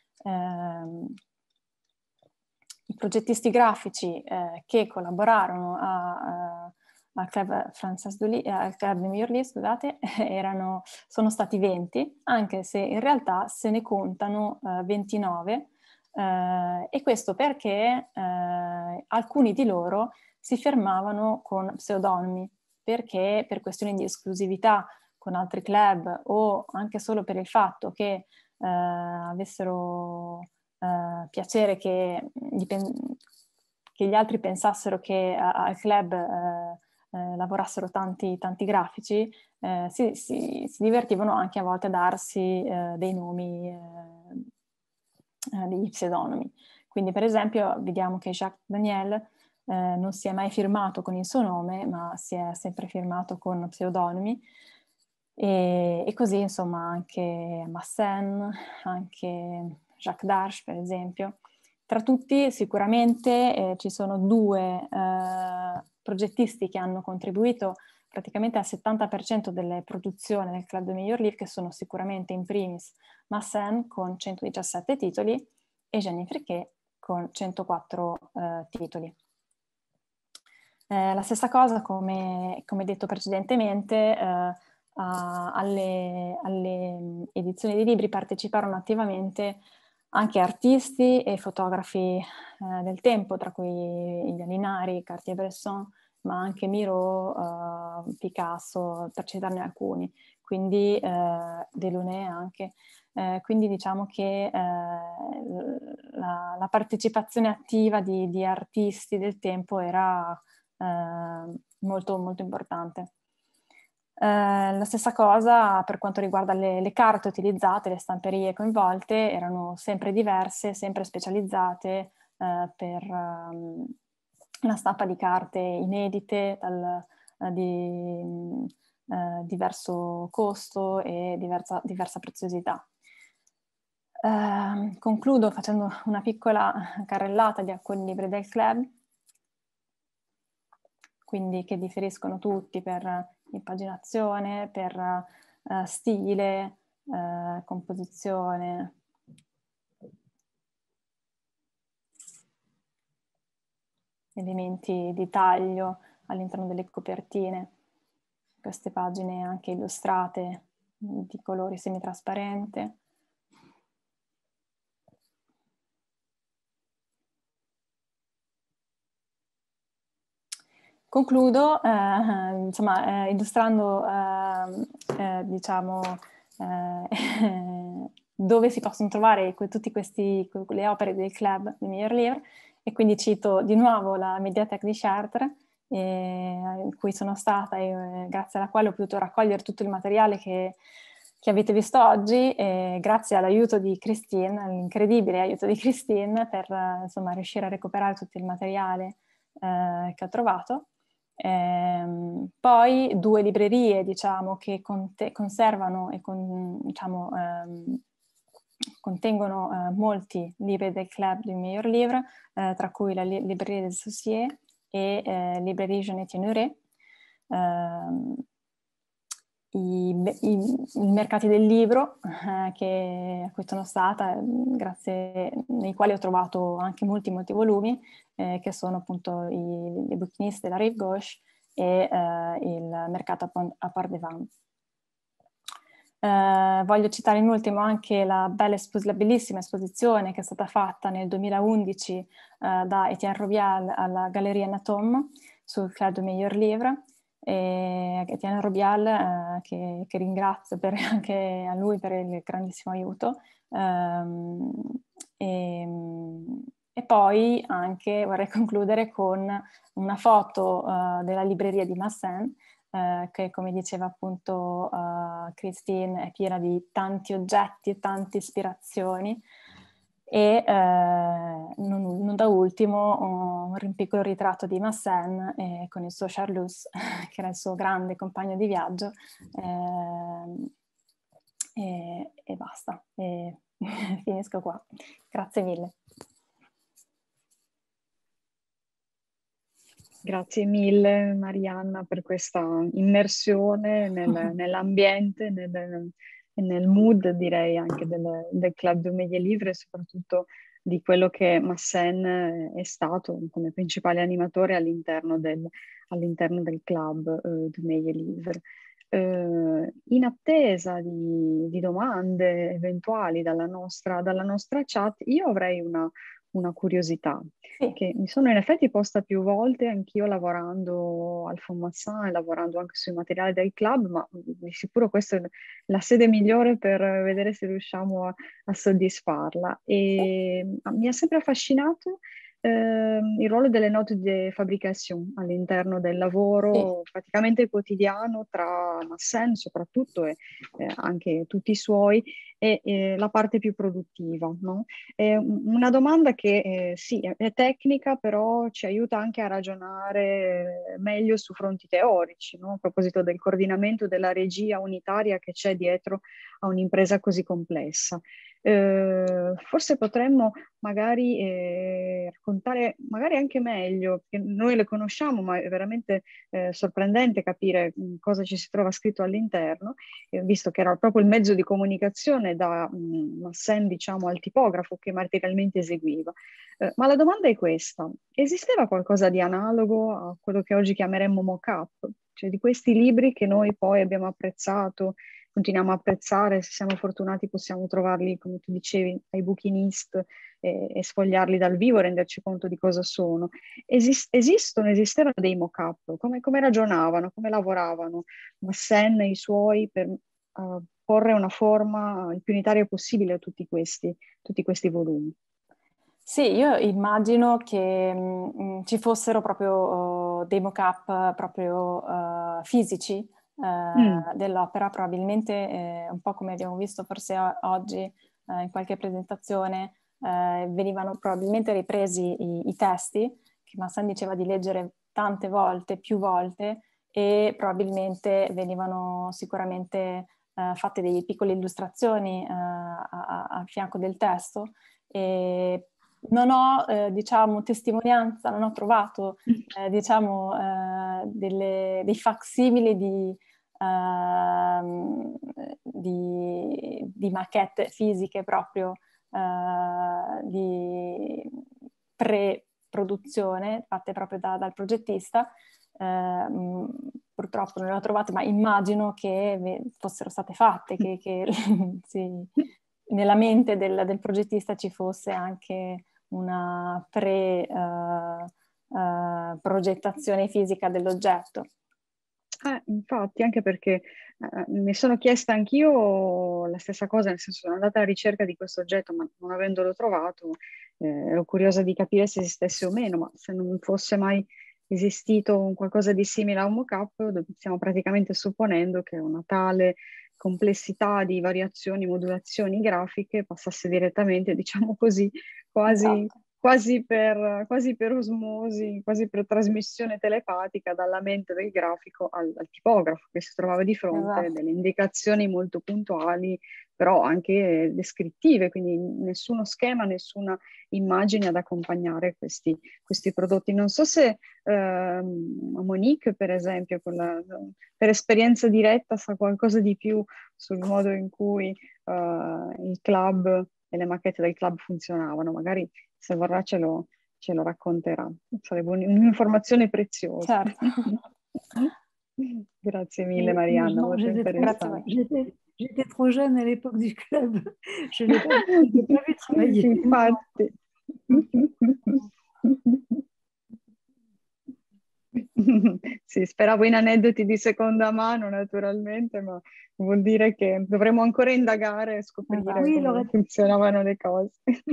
I progettisti grafici che collaborarono al Club al Club de Meilleur Livre, scusate, sono stati 20, anche se in realtà se ne contano 29, e questo perché alcuni di loro si fermavano con pseudonimi, perché per questioni di esclusività con altri club o anche solo per il fatto che avessero piacere che gli altri pensassero che al club lavorassero tanti grafici, si divertivano anche a volte a darsi dei nomi, degli pseudonimi. Quindi per esempio vediamo che Jacques Daniel non si è mai firmato con il suo nome, ma si è sempre firmato con pseudonimi, e così insomma anche Massen, anche Jacques Darche per esempio. Tra tutti sicuramente ci sono 2 progettisti che hanno contribuito praticamente al 70% delle produzioni del Club de Meilleur Livre, che sono sicuramente in primis Massen con 117 titoli e Jenny Friquet con 104 titoli. La stessa cosa, come detto precedentemente, alle edizioni dei libri parteciparono attivamente anche artisti e fotografi del tempo, tra cui gli Alinari, Cartier-Bresson, ma anche Miro, Picasso, per citarne alcuni, quindi Delaunay anche. Quindi diciamo che la partecipazione attiva di artisti del tempo era molto, molto importante. La stessa cosa per quanto riguarda le carte utilizzate, le stamperie coinvolte, erano sempre diverse, sempre specializzate per la stampa di carte inedite, di diverso costo e diversa preziosità. Concludo facendo una piccola carrellata di alcuni libri del club, quindi che differiscono tutti per impaginazione, per stile, composizione, elementi di taglio all'interno delle copertine, queste pagine anche illustrate di colori semitrasparente. Concludo insomma, illustrando diciamo, dove si possono trovare tutte le opere del club di Meilleur Livre, e quindi cito di nuovo la Mediathèque di Chartres, in cui sono stata e grazie alla quale ho potuto raccogliere tutto il materiale che avete visto oggi, grazie all'aiuto di Christine, all'incredibile aiuto di Christine, per insomma, riuscire a recuperare tutto il materiale che ho trovato. Poi 2 librerie, diciamo, che conservano e diciamo, contengono molti libri del club du Meilleur Livre, tra cui la Libreria del Saussure e Librerie Jeanette Honoré. I mercati del libro a cui sono stata, nei quali ho trovato anche molti volumi, che sono appunto i bouquinistes della Rive Gauche e il mercato a Port des Vins. Voglio citare in ultimo anche la bellissima esposizione che è stata fatta nel 2011 da Etienne Robial alla Galleria Anatome sul Club du Meilleur Livre. Etienne Robial, che ringrazio anche a lui per il grandissimo aiuto, e poi anche vorrei concludere con una foto della libreria di Massen, che, come diceva appunto Christine, è piena di tanti oggetti e tante ispirazioni, e non da ultimo un piccolo ritratto di Massen con il suo Charlus, che era il suo grande compagno di viaggio, e basta, e finisco qua. Grazie mille. Grazie mille Marianna per questa immersione nell'ambiente, nel mood, direi anche del Club du Meilleur Livre, e soprattutto di quello che Massen è stato come principale animatore all'interno del Club du Meilleur Livre. In attesa di domande eventuali dalla nostra chat, io avrei una curiosità. Sì. Che mi sono in effetti posta più volte, anch'io lavorando al Fondmassin e lavorando anche sui materiali del club, ma di sicuro questa è la sede migliore per vedere se riusciamo a soddisfarla. E mi ha sempre affascinato il ruolo delle note di fabrication all'interno del lavoro praticamente quotidiano tra Massen soprattutto e anche tutti i suoi, e la parte più produttiva, no? È una domanda che sì, è tecnica, però ci aiuta anche a ragionare meglio su fronti teorici, no? A proposito del coordinamento della regia unitaria che c'è dietro a un'impresa così complessa. Forse potremmo magari raccontare magari anche meglio, perché noi le conosciamo, ma è veramente sorprendente capire cosa ci si trova scritto all'interno, visto che era proprio il mezzo di comunicazione da Massen, diciamo, al tipografo che materialmente eseguiva. Ma la domanda è questa: esisteva qualcosa di analogo a quello che oggi chiameremmo mock-up? Cioè di questi libri che noi poi abbiamo apprezzato, continuiamo a apprezzare, se siamo fortunati possiamo trovarli, come tu dicevi, ai bouquinistes e sfogliarli dal vivo e renderci conto di cosa sono. Esistevano dei mock-up? Come ragionavano, come lavoravano Massen e i suoi per porre una forma il più unitaria possibile a tutti questi volumi? Sì, io immagino che ci fossero proprio dei mock-up proprio fisici dell'opera, probabilmente un po' come abbiamo visto forse oggi in qualche presentazione, venivano probabilmente ripresi i testi che Massen diceva di leggere tante volte, più volte, e probabilmente venivano sicuramente fatte delle piccole illustrazioni a fianco del testo. E non ho, diciamo, testimonianza, non ho trovato, diciamo, dei facsimili di maquette fisiche proprio di pre-produzione fatte proprio dal progettista. Purtroppo non le ho trovate, ma immagino che fossero state fatte, che sì, nella mente del progettista ci fosse anche una progettazione fisica dell'oggetto. Infatti, anche perché mi sono chiesta anch'io la stessa cosa, nel senso sono andata alla ricerca di questo oggetto, ma non avendolo trovato, ero curiosa di capire se esistesse o meno, ma se non fosse mai esistito un qualcosa di simile a un mock-up, stiamo praticamente supponendo che una tale complessità di variazioni, modulazioni grafiche passasse direttamente, diciamo così, quasi, Esatto. quasi per osmosi, quasi per trasmissione telepatica dalla mente del grafico al tipografo che si trovava di fronte, Esatto. delle indicazioni molto puntuali, però anche descrittive, quindi nessuno schema, nessuna immagine ad accompagnare questi prodotti. Non so se Monique, per esempio, per esperienza diretta sa qualcosa di più sul modo in cui il club e le macchette del club funzionavano. Magari se vorrà ce lo racconterà. Sarebbe un'informazione preziosa. Certo. Grazie mille Marianna, molto interessante. J'étais trop jeune à l'époque du club. Je l'ai pas vu travailler. Infatti. Sì, speravo in aneddoti di seconda mano, naturalmente, ma vuol dire che dovremo ancora indagare e scoprire come funzionavano le cose.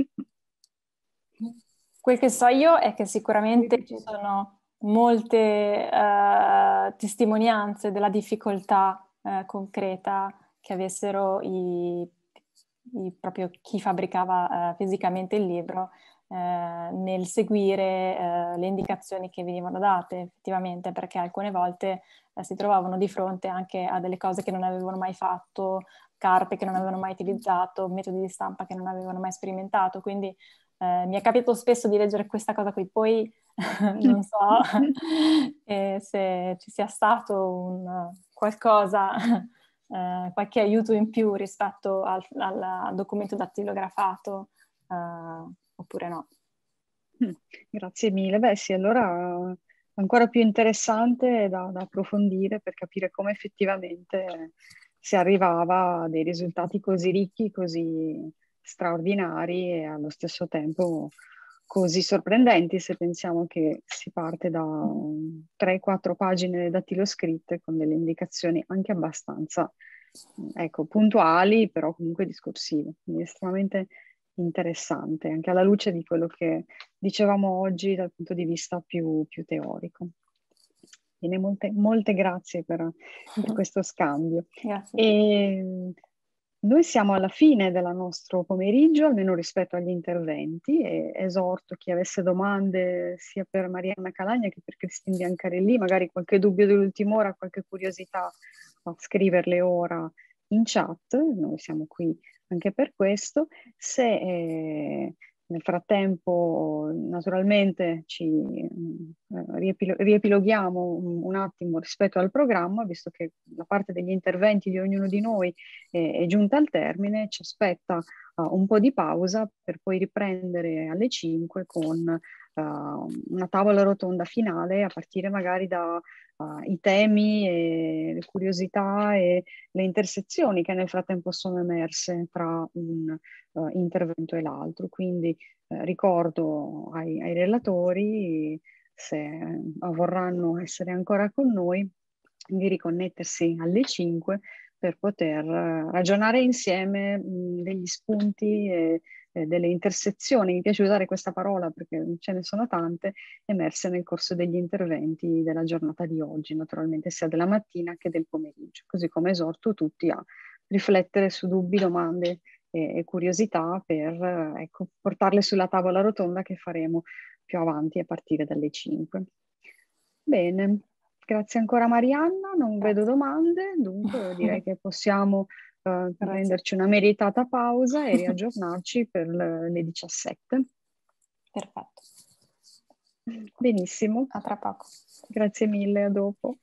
Quel che so io è che sicuramente ci sono molte testimonianze della difficoltà concreta che avessero proprio chi fabbricava fisicamente il libro nel seguire le indicazioni che venivano date effettivamente, perché alcune volte si trovavano di fronte anche a delle cose che non avevano mai fatto, carte che non avevano mai utilizzato, metodi di stampa che non avevano mai sperimentato, quindi mi è capitato spesso di leggere questa cosa qui, poi non so se ci sia stato qualcosa, qualche aiuto in più rispetto al documento dattilografato oppure no. Grazie mille. Beh sì, allora ancora più interessante da approfondire per capire come effettivamente si arrivava a dei risultati così ricchi, così straordinari e allo stesso tempo così sorprendenti, se pensiamo che si parte da 3-4 pagine dattiloscritte con delle indicazioni anche abbastanza, ecco, puntuali, però comunque discorsive. Quindi estremamente interessante, anche alla luce di quello che dicevamo oggi dal punto di vista più teorico. Bene, molte grazie per questo scambio. Grazie. E noi siamo alla fine del nostro pomeriggio, almeno rispetto agli interventi, e esorto chi avesse domande sia per Marianna Calagna che per Cristina Biancarelli, magari qualche dubbio dell'ultima ora, qualche curiosità, a scriverle ora in chat. Noi siamo qui anche per questo. Se nel frattempo naturalmente ci riepiloghiamo un attimo rispetto al programma, visto che la parte degli interventi di ognuno di noi è giunta al termine, ci aspetta un po' di pausa per poi riprendere alle 5 con una tavola rotonda finale, a partire magari da i temi e le curiosità e le intersezioni che nel frattempo sono emerse tra un intervento e l'altro. Quindi ricordo ai relatori, se vorranno essere ancora con noi, di riconnettersi alle 5 per poter ragionare insieme degli spunti e delle intersezioni, mi piace usare questa parola perché ce ne sono tante, emerse nel corso degli interventi della giornata di oggi, naturalmente sia della mattina che del pomeriggio, così come esorto tutti a riflettere su dubbi, domande e curiosità per ecco, portarle sulla tavola rotonda che faremo più avanti a partire dalle 5. Bene, Grazie ancora Marianna, non Grazie. vedo domande, dunque direi che possiamo Grazie. prenderci una meritata pausa e riaggiornarci per le 17. Perfetto. Benissimo. A tra poco. Grazie mille, a dopo.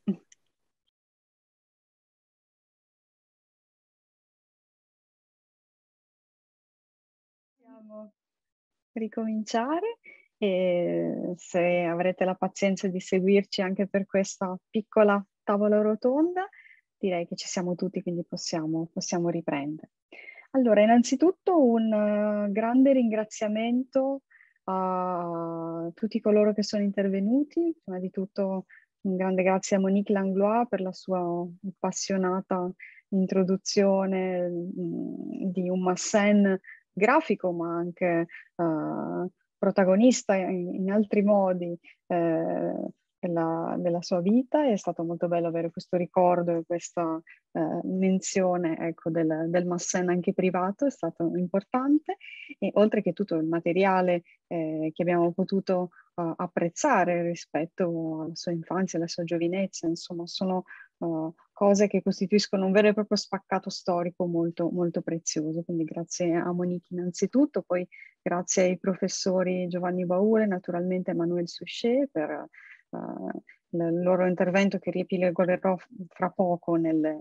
Possiamo ricominciare e se avrete la pazienza di seguirci anche per questa piccola tavola rotonda, direi che ci siamo tutti, quindi possiamo riprendere. Allora, innanzitutto un grande ringraziamento a tutti coloro che sono intervenuti, prima di tutto un grande grazie a Monique Langlois per la sua appassionata introduzione di un Massen grafico, ma anche protagonista in altri modi della sua vita. È stato molto bello avere questo ricordo e questa menzione, ecco, del Massen anche privato, è stato importante, e oltre che tutto il materiale che abbiamo potuto apprezzare rispetto alla sua infanzia, alla sua giovinezza, insomma, sono cose che costituiscono un vero e proprio spaccato storico molto, molto prezioso. Quindi grazie a Monique innanzitutto, poi grazie ai professori Giovanni Baule, naturalmente Emmanuel Souchet per il loro intervento che riepilogherò fra poco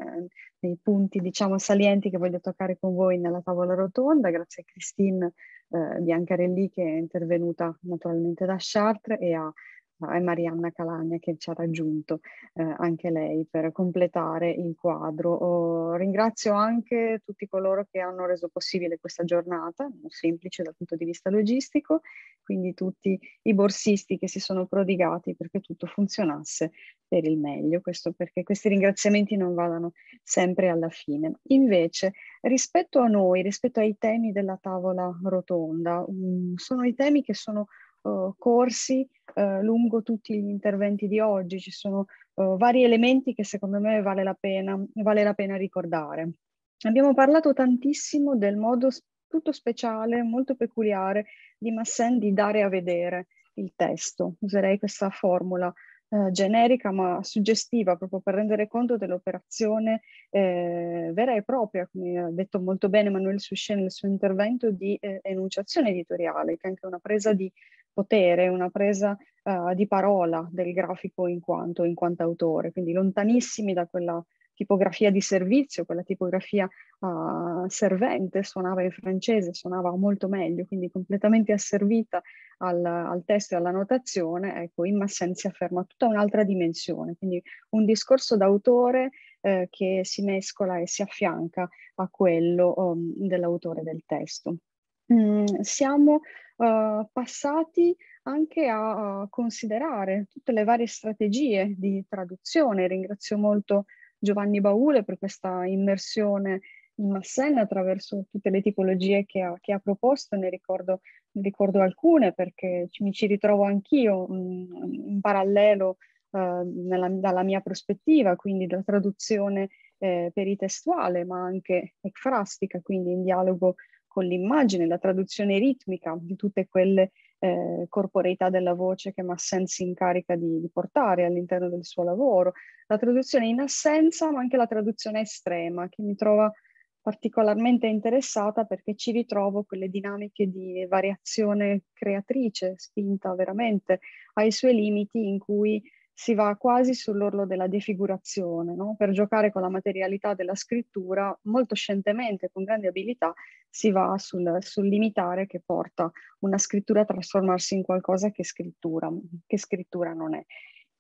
nei punti, diciamo, salienti che voglio toccare con voi nella tavola rotonda. Grazie a Christine Biancarelli che è intervenuta naturalmente da Chartres e a Marianna Calagna che ci ha raggiunto anche lei per completare il quadro. Ringrazio anche tutti coloro che hanno reso possibile questa giornata, non semplice dal punto di vista logistico, quindi tutti i borsisti che si sono prodigati perché tutto funzionasse per il meglio, questo perché questi ringraziamenti non vadano sempre alla fine. Invece, rispetto a noi, rispetto ai temi della tavola rotonda, sono i temi che sono corsi lungo tutti gli interventi di oggi. Ci sono vari elementi che secondo me vale la pena ricordare. Abbiamo parlato tantissimo del modo tutto speciale, molto peculiare di Massen di dare a vedere il testo. Userei questa formula generica ma suggestiva proprio per rendere conto dell'operazione vera e propria, come ha detto molto bene Emmanuel Souchet nel suo intervento, di enunciazione editoriale, che è anche una presa di potere, una presa di parola del grafico in quanto autore, quindi lontanissimi da quella tipografia di servizio, quella tipografia servente, suonava in francese, suonava molto meglio, quindi completamente asservita al testo e alla notazione. Ecco, in Massen si afferma tutta un'altra dimensione, quindi un discorso d'autore che si mescola e si affianca a quello dell'autore del testo. Siamo passati anche a considerare tutte le varie strategie di traduzione. Ringrazio molto Giovanni Baule per questa immersione in Massen attraverso tutte le tipologie che ha proposto. Ne ricordo alcune perché mi ci ritrovo anch'io in parallelo dalla mia prospettiva, quindi dalla traduzione peritestuale, ma anche ecfrastica, quindi in dialogo con l'immagine, la traduzione ritmica di tutte quelle corporeità della voce che Massen si incarica di portare all'interno del suo lavoro, la traduzione in assenza, ma anche la traduzione estrema, che mi trova particolarmente interessata perché ci ritrovo quelle dinamiche di variazione creatrice, spinta veramente ai suoi limiti, in cui si va quasi sull'orlo della defigurazione, no? Per giocare con la materialità della scrittura, molto scientemente, con grande abilità, si va sul limitare che porta una scrittura a trasformarsi in qualcosa che scrittura non è.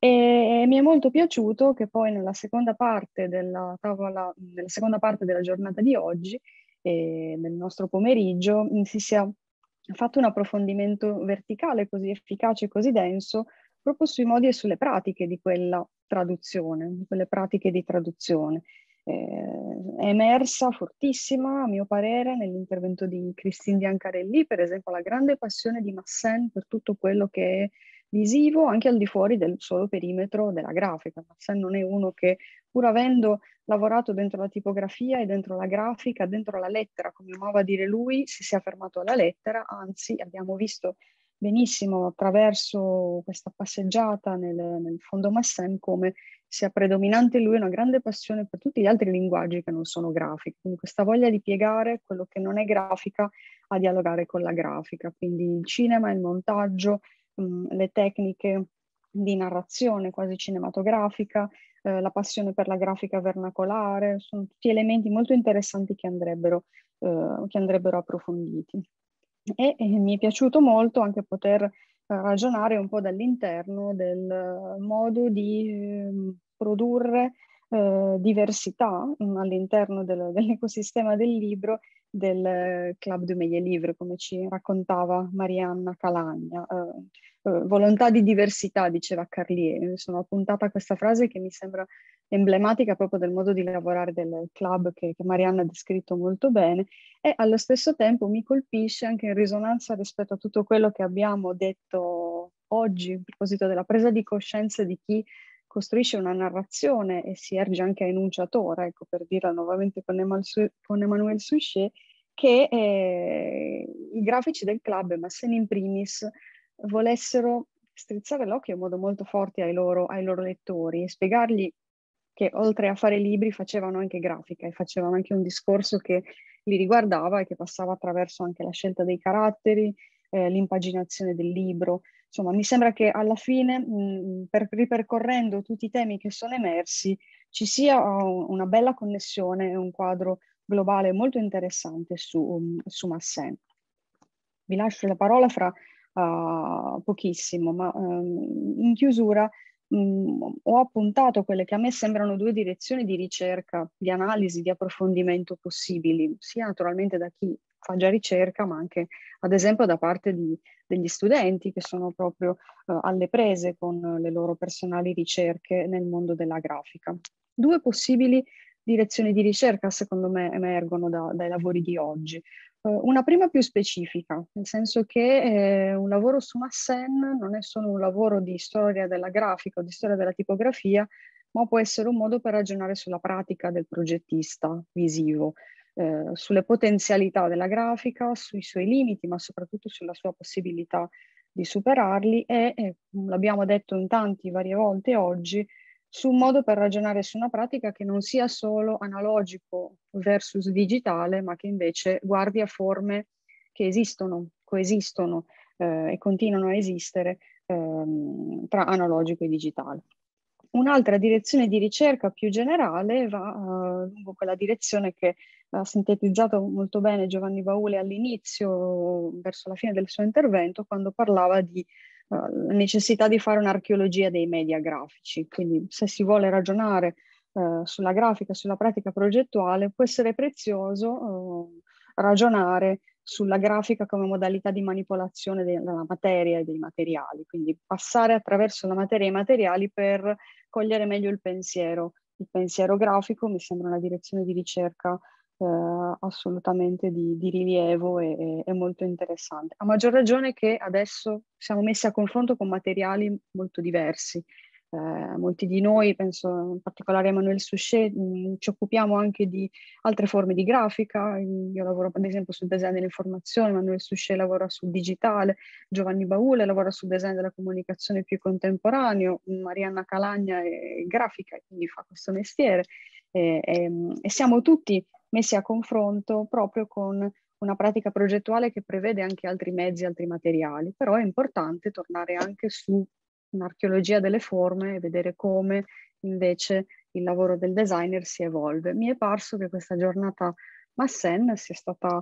E mi è molto piaciuto che poi nella seconda parte della tavola, nella seconda parte della giornata di oggi e nel nostro pomeriggio si sia fatto un approfondimento verticale così efficace e così denso proprio sui modi e sulle pratiche di quella traduzione, di quelle pratiche di traduzione. È emersa fortissima, a mio parere, nell'intervento di Christine Biancarelli, per esempio, la grande passione di Massen per tutto quello che è visivo, anche al di fuori del solo perimetro della grafica. Massen non è uno che, pur avendo lavorato dentro la tipografia e dentro la grafica, dentro la lettera, come amava dire lui, si sia fermato alla lettera, anzi abbiamo visto benissimo attraverso questa passeggiata nel fondo Massen come sia predominante in lui una grande passione per tutti gli altri linguaggi che non sono grafici, quindi questa voglia di piegare quello che non è grafica a dialogare con la grafica, quindi il cinema, il montaggio, le tecniche di narrazione quasi cinematografica, la passione per la grafica vernacolare, sono tutti elementi molto interessanti che andrebbero approfonditi. E mi è piaciuto molto anche poter ragionare un po' dall'interno del modo di produrre diversità all'interno dell'ecosistema del libro del Club de Meilleur Livre, come ci raccontava Marianna Calagna. Volontà di diversità, diceva Carlier. Mi sono appuntata a questa frase che mi sembra emblematica proprio del modo di lavorare del club che Marianna ha descritto molto bene, e allo stesso tempo mi colpisce anche in risonanza rispetto a tutto quello che abbiamo detto oggi a proposito della presa di coscienza di chi costruisce una narrazione e si erge anche a enunciatore, ecco, per dirla nuovamente con Emmanuel Souchet, che i grafici del club, Massen in primis, volessero strizzare l'occhio in modo molto forte ai loro lettori e spiegargli che oltre a fare libri facevano anche grafica e facevano anche un discorso che li riguardava e che passava attraverso anche la scelta dei caratteri, l'impaginazione del libro. Insomma, mi sembra che alla fine, ripercorrendo tutti i temi che sono emersi, ci sia una bella connessione e un quadro globale molto interessante su Massen. Vi lascio la parola fra pochissimo, ma in chiusura ho appuntato quelle che a me sembrano due direzioni di ricerca, di analisi, di approfondimento possibili, sia naturalmente da chi fa già ricerca, ma anche ad esempio da parte degli studenti che sono proprio alle prese con le loro personali ricerche nel mondo della grafica. Due possibili direzioni di ricerca, secondo me, emergono dai lavori di oggi. Una prima più specifica, nel senso che un lavoro su Massen non è solo un lavoro di storia della grafica o di storia della tipografia, ma può essere un modo per ragionare sulla pratica del progettista visivo, sulle potenzialità della grafica, sui suoi limiti, ma soprattutto sulla sua possibilità di superarli e l'abbiamo detto in tanti varie volte oggi, su un modo per ragionare su una pratica che non sia solo analogico versus digitale, ma che invece guardi a forme che esistono, coesistono e continuano a esistere tra analogico e digitale. Un'altra direzione di ricerca più generale va lungo quella direzione che ha sintetizzato molto bene Giovanni Baule all'inizio, verso la fine del suo intervento, quando parlava di la necessità di fare un'archeologia dei media grafici. Quindi se si vuole ragionare sulla grafica, sulla pratica progettuale, può essere prezioso ragionare sulla grafica come modalità di manipolazione della materia e dei materiali, quindi passare attraverso la materia e i materiali per cogliere meglio il pensiero. Il pensiero grafico mi sembra una direzione di ricerca assolutamente di rilievo e molto interessante. A maggior ragione che adesso siamo messi a confronto con materiali molto diversi. Molti di noi, penso in particolare a Emmanuel Souchet, ci occupiamo anche di altre forme di grafica. Io lavoro ad esempio sul design dell'informazione, Emmanuel Souchet lavora sul digitale, Giovanni Baule lavora sul design della comunicazione più contemporaneo, Marianna Calagna è grafica, quindi fa questo mestiere e siamo tutti messi a confronto proprio con una pratica progettuale che prevede anche altri mezzi, altri materiali, però è importante tornare anche su un'archeologia delle forme e vedere come invece il lavoro del designer si evolve. Mi è parso che questa giornata Massen sia stata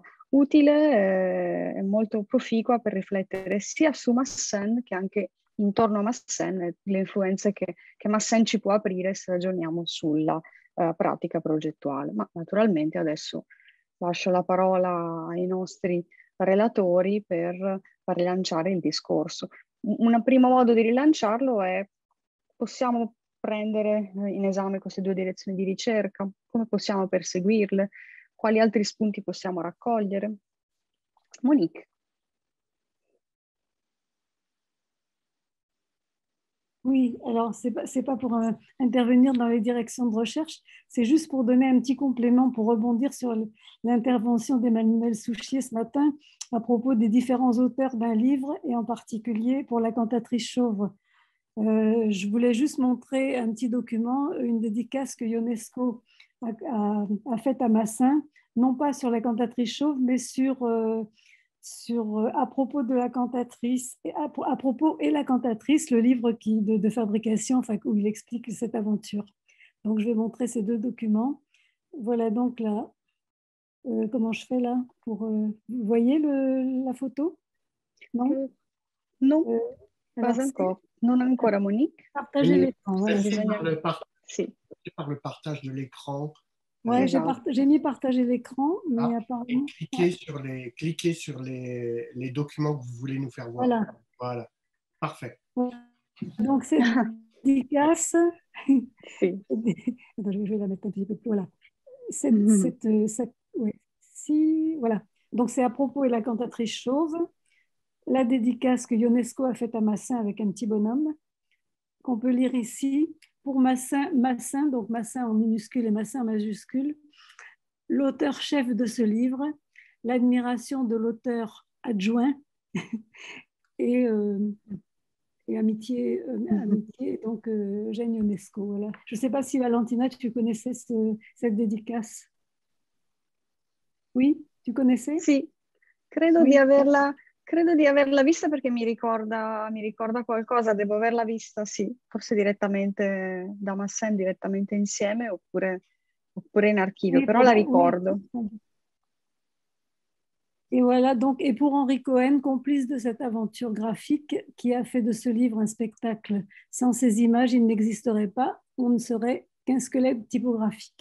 utile e molto proficua per riflettere sia su Massen che anche intorno a Massen e le influenze che Massen ci può aprire se ragioniamo sulla pratica progettuale. Ma naturalmente adesso lascio la parola ai nostri relatori per rilanciare il discorso. Un primo modo di rilanciarlo è: possiamo prendere in esame queste due direzioni di ricerca? Come possiamo perseguirle? Quali altri spunti possiamo raccogliere? Monique. Oui, alors c'est pas pour intervenir dans les directions de recherche, c'est juste pour donner un petit complément, pour rebondir sur l'intervention d'Emmanuel Souchet ce matin à propos des différents auteurs d'un livre et en particulier pour la cantatrice chauve. Je voulais juste montrer un petit document, une dédicace que Ionesco a faite à Massin, non pas sur la cantatrice chauve, mais à propos de la cantatrice, à propos et la cantatrice, le livre de fabrication, enfin, où il explique cette aventure. Donc, je vais montrer ces deux documents. Voilà donc là, comment je fais là vous voyez la photo? Non? Non, Alors, pas encore. Non ancora, Monique. Partager l'écran. Voilà. Sì. Par le partage de l'écran. Ouais, j'ai mis partager l'écran, mais Et apparemment. cliquez sur les documents que vous voulez nous faire voir. Voilà. Voilà. Parfait. Donc, c'est dédicace. Sì. Attends, je vais la mettre un petit peu plus. Voilà. Voilà. Donc, c'est à propos de la cantatrice chauve. La dédicace que Ionesco a faite à Massin avec un petit bonhomme, qu'on peut lire ici. Pour Massin, donc Massin en minuscule et Massin en majuscule, l'auteur-chef de ce livre, l'admiration de l'auteur adjoint et amitié, donc Eugène Ionesco. Voilà. Je ne sais pas si Valentina, tu connaissais cette dédicace. Oui, tu connaissais? Sì, credo di averla vista perché mi ricorda qualcosa, devo averla vista, sì, forse direttamente da Massin, direttamente insieme, oppure in archivio, però la ricordo. Oui. Et voilà, donc, et pour Henri Cohen, complice de cette aventure graphique qui a fait de ce livre un spectacle. Sans ces images, il n'existerait pas, on ne serait qu'un squelette typographique.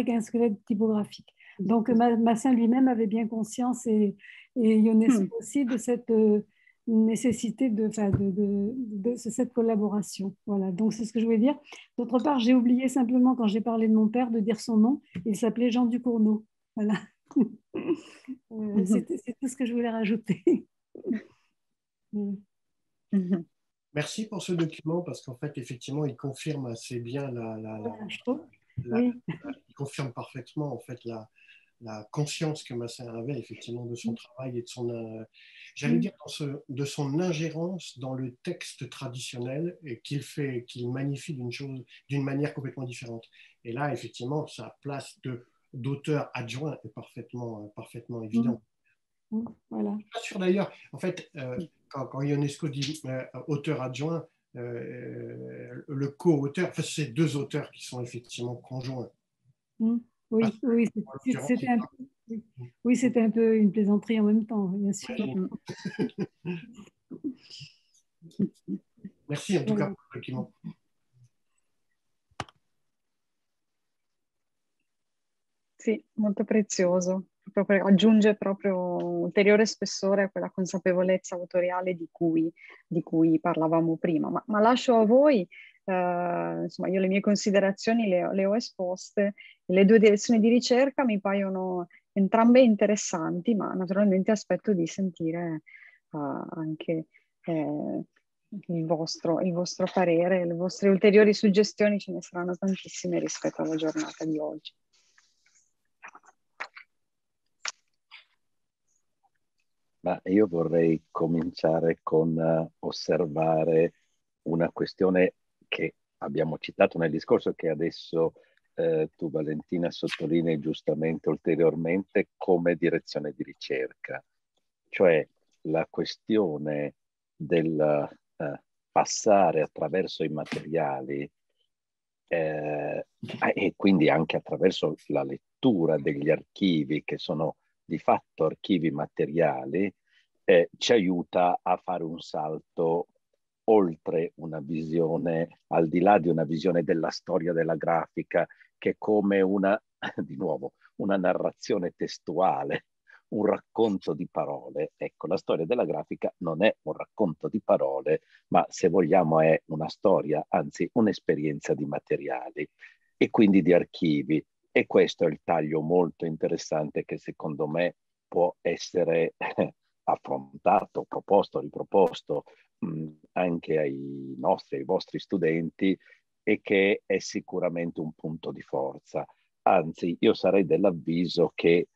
Donc, Massin lui-même avait bien conscience, et Ionesco aussi, de cette nécessité de cette collaboration. Voilà, donc c'est ce que je voulais dire. D'autre part, j'ai oublié simplement, quand j'ai parlé de mon père, de dire son nom. Il s'appelait Jean Ducournau. Voilà. C'est tout ce que je voulais rajouter. Merci pour ce document parce qu'en fait, effectivement, il confirme assez bien il confirme parfaitement en fait la conscience que Massin avait effectivement de son travail et de son, j'allais dire, de son ingérence dans le texte traditionnel et qu'il magnifie d'une manière complètement différente. Et là, effectivement, sa place d'auteur adjoint est parfaitement évidente. Voilà. Je ne suis pas sûr d'ailleurs, en fait, quand Ionesco dit auteur adjoint, le co-auteur, enfin, c'est deux auteurs qui sont effectivement conjoints. Oui, c'était un peu une plaisanterie en même temps, bien sûr. Merci en tout cas pour le document. Sì, molto prezioso, aggiunge proprio ulteriore spessore a quella consapevolezza autoriale di cui parlavamo prima. Ma lascio a voi, insomma, io le mie considerazioni le ho esposte, le due direzioni di ricerca mi paiono entrambe interessanti, ma naturalmente aspetto di sentire anche il vostro parere, le vostre ulteriori suggestioni, ce ne saranno tantissime rispetto alla giornata di oggi. Ma io vorrei cominciare con osservare una questione che abbiamo citato nel discorso, che adesso tu, Valentina, sottolinei giustamente ulteriormente come direzione di ricerca, cioè la questione del passare attraverso i materiali e quindi anche attraverso la lettura degli archivi, che sono di fatto archivi materiali, ci aiuta a fare un salto oltre una visione, al di là di una visione della storia della grafica, che è come di nuovo, una narrazione testuale, un racconto di parole. Ecco, la storia della grafica non è un racconto di parole, ma se vogliamo è una storia, anzi un'esperienza di materiali e quindi di archivi. E questo è il taglio molto interessante che secondo me può essere affrontato, proposto, riproposto anche ai vostri studenti, e che è sicuramente un punto di forza. Anzi, io sarei dell'avviso che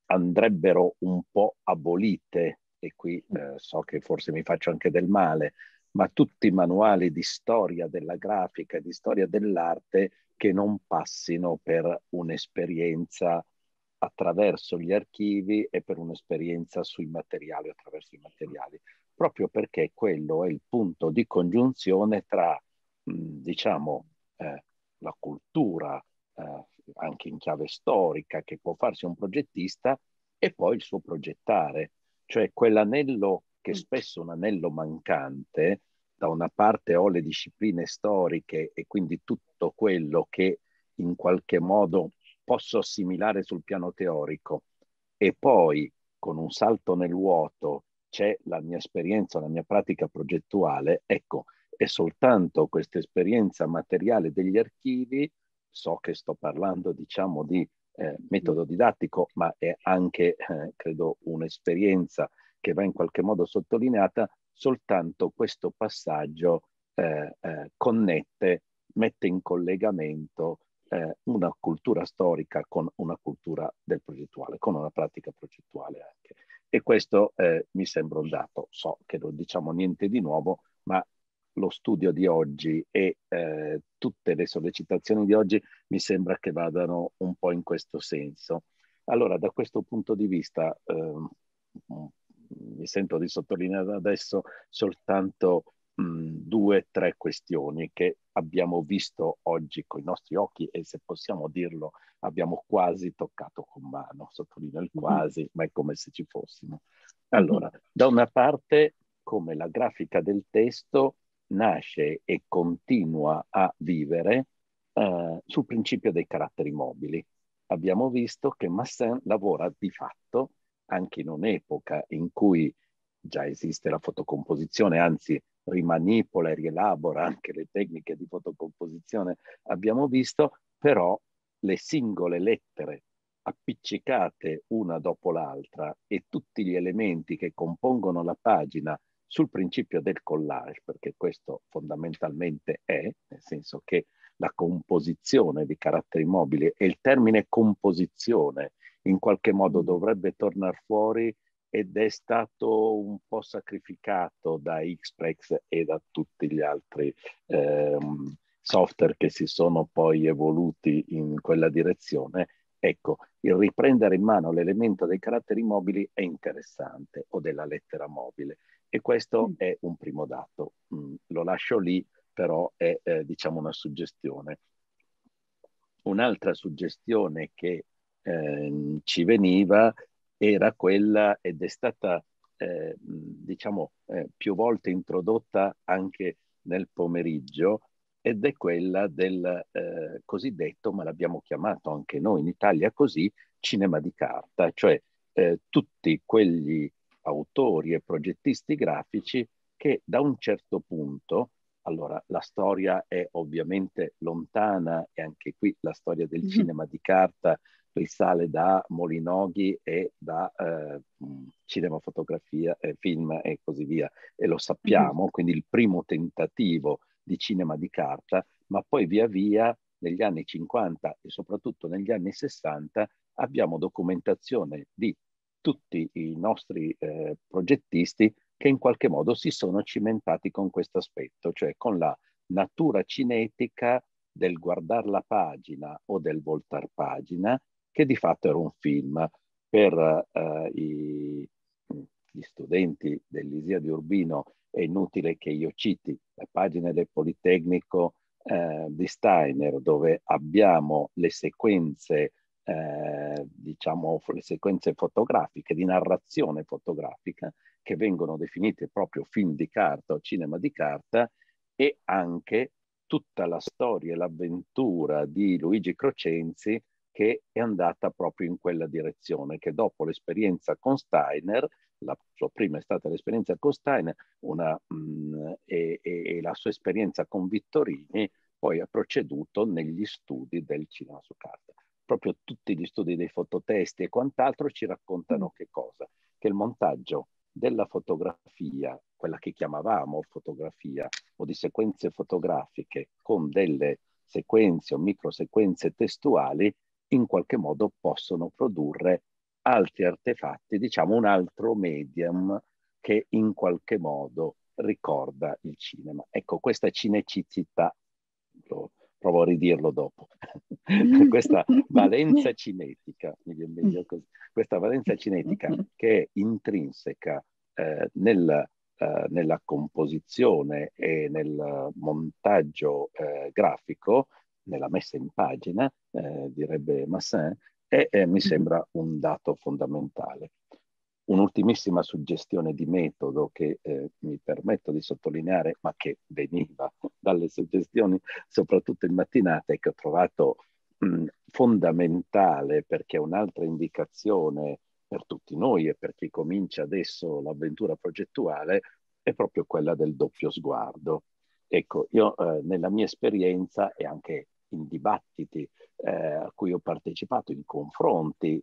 andrebbero un po' abolite, e qui so che forse mi faccio anche del male, ma tutti i manuali di storia della grafica, di storia dell'arte che non passino per un'esperienza attraverso gli archivi e per un'esperienza sui materiali, attraverso i materiali, proprio perché quello è il punto di congiunzione tra, diciamo, la cultura, anche in chiave storica, che può farsi un progettista, e poi il suo progettare, cioè quell'anello che spesso è un anello mancante. Da una parte ho le discipline storiche e quindi tutto quello che in qualche modo posso assimilare sul piano teorico, e poi con un salto nel vuoto c'è la mia esperienza, la mia pratica progettuale. Ecco, è soltanto questa esperienza materiale degli archivi, so che sto parlando, diciamo, di metodo didattico, ma è anche, credo, un'esperienza che va in qualche modo sottolineata. Soltanto questo passaggio connette, mette in collegamento una cultura storica con una cultura del progettuale, con una pratica progettuale anche. E questo mi sembra un dato. So che non diciamo niente di nuovo, ma lo studio di oggi e tutte le sollecitazioni di oggi mi sembra che vadano un po' in questo senso. Allora, da questo punto di vista, mi sento di sottolineare adesso soltanto 2 o 3 questioni che abbiamo visto oggi con i nostri occhi, e se possiamo dirlo abbiamo quasi toccato con mano. Sottolineo il quasi, ma è come se ci fossimo. Allora, da una parte, come la grafica del testo nasce e continua a vivere sul principio dei caratteri mobili. Abbiamo visto che Massin lavora di fatto anche in un'epoca in cui già esiste la fotocomposizione, anzi rimanipola e rielabora anche le tecniche di fotocomposizione, abbiamo visto, però le singole lettere appiccicate una dopo l'altra e tutti gli elementi che compongono la pagina sul principio del collage, perché questo fondamentalmente è, nel senso che la composizione di caratteri mobili, e il termine composizione in qualche modo dovrebbe tornare fuori, ed è stato un po' sacrificato da Xprex e da tutti gli altri software che si sono poi evoluti in quella direzione. Ecco, il riprendere in mano l'elemento dei caratteri mobili è interessante, o della lettera mobile, e questo è un primo dato. Lo lascio lì, però è diciamo una suggestione. Un'altra suggestione che ci veniva era quella, ed è stata diciamo più volte introdotta anche nel pomeriggio, ed è quella del cosiddetto, ma l'abbiamo chiamato anche noi in Italia così, cinema di carta, cioè tutti quegli autori e progettisti grafici che da un certo punto, allora la storia è ovviamente lontana, e anche qui la storia del cinema di carta risale da Molinoghi e da cinemafotografia, film e così via, e lo sappiamo, quindi il primo tentativo di cinema di carta, ma poi via via negli anni 50 e soprattutto negli anni 60 abbiamo documentazione di tutti i nostri progettisti che in qualche modo si sono cimentati con questo aspetto, cioè con la natura cinetica del guardare la pagina o del voltar pagina, che di fatto era un film. Per gli studenti dell'Isia di Urbino è inutile che io citi le pagine del Politecnico di Steiner, dove abbiamo le sequenze, diciamo le sequenze fotografiche, di narrazione fotografica, che vengono definite proprio film di carta o cinema di carta, e anche tutta la storia e l'avventura di Luigi Crocenzi, che è andata proprio in quella direzione, che dopo l'esperienza con Steiner, la sua prima è stata l'esperienza con Steiner, e la sua esperienza con Vittorini, poi ha proceduto negli studi del cinema su carta. Proprio tutti gli studi dei fototesti e quant'altro ci raccontano che cosa? Che il montaggio della fotografia, quella che chiamavamo fotografia, o di sequenze fotografiche con delle sequenze o microsequenze testuali, in qualche modo possono produrre altri artefatti, diciamo un altro medium che in qualche modo ricorda il cinema. Ecco, questa cinecità, provo a ridirlo dopo, questa valenza cinetica, mi viene meglio così, questa valenza cinetica che è intrinseca nella composizione e nel montaggio grafico, nella messa in pagina, direbbe Massin, e mi sembra un dato fondamentale. Un'ultimissima suggestione di metodo che mi permetto di sottolineare, ma che veniva dalle suggestioni soprattutto in mattinata e che ho trovato fondamentale, perché è un'altra indicazione per tutti noi e per chi comincia adesso l'avventura progettuale, è proprio quella del doppio sguardo. Ecco, io nella mia esperienza e anche in dibattiti a cui ho partecipato, in confronti,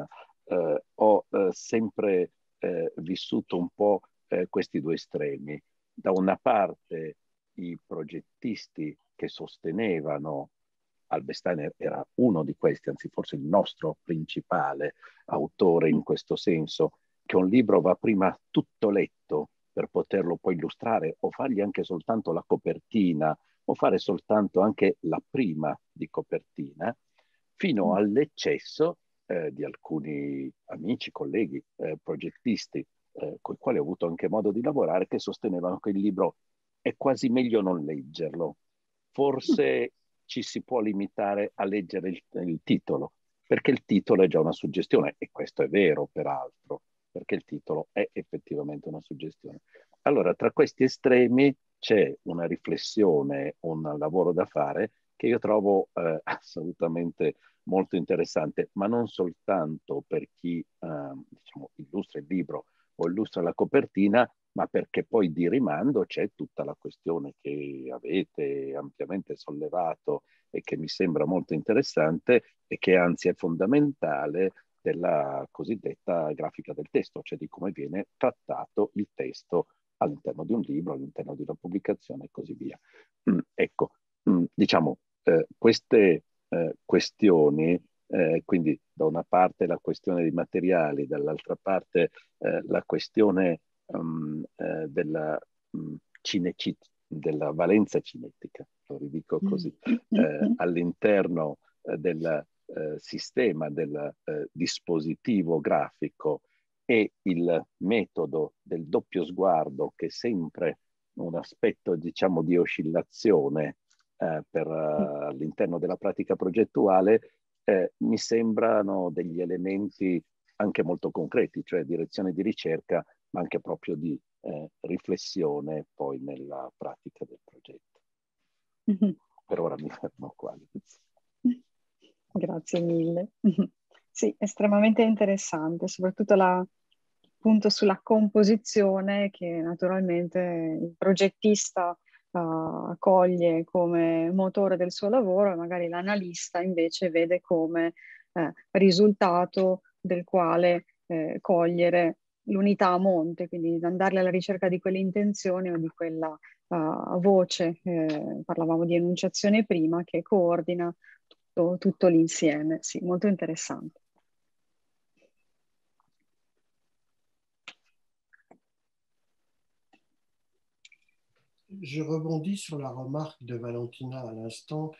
ho sempre vissuto un po' questi due estremi. Da una parte i progettisti che sostenevano, Albestein era uno di questi, anzi forse il nostro principale autore in questo senso, che un libro va prima tutto letto per poterlo poi illustrare o fargli anche soltanto la copertina o fare soltanto anche la prima di copertina, fino all'eccesso di alcuni amici, colleghi, progettisti con i quali ho avuto anche modo di lavorare, che sostenevano che il libro è quasi meglio non leggerlo. Forse ci si può limitare a leggere il titolo, perché il titolo è già una suggestione, e questo è vero peraltro, perché il titolo è effettivamente una suggestione. Allora, tra questi estremi c'è una riflessione, un lavoro da fare che io trovo assolutamente molto interessante, ma non soltanto per chi diciamo, illustra il libro o illustra la copertina, ma perché poi di rimando c'è tutta la questione che avete ampiamente sollevato e che mi sembra molto interessante e che anzi è fondamentale, della cosiddetta grafica del testo, cioè di come viene trattato il testo all'interno di un libro, all'interno di una pubblicazione e così via. Ecco, diciamo, queste questioni, quindi da una parte la questione dei materiali, dall'altra parte la questione della valenza cinetica, lo ridico così, all'interno del sistema del dispositivo grafico, e il metodo del doppio sguardo, che è sempre un aspetto, diciamo, di oscillazione all'interno della pratica progettuale, mi sembrano degli elementi anche molto concreti, cioè direzione di ricerca, ma anche proprio di riflessione poi nella pratica del progetto. Per ora mi fermo qua. Grazie mille. Sì, estremamente interessante, soprattutto appunto sulla composizione che naturalmente il progettista coglie come motore del suo lavoro, e magari l'analista invece vede come risultato del quale cogliere l'unità a monte, quindi andare alla ricerca di quelle intenzioni o di quella voce, parlavamo di enunciazione prima, che coordina tutto l'insieme. Sì, molto interessante. Je rebondis sur la remarque de Valentina à l'instant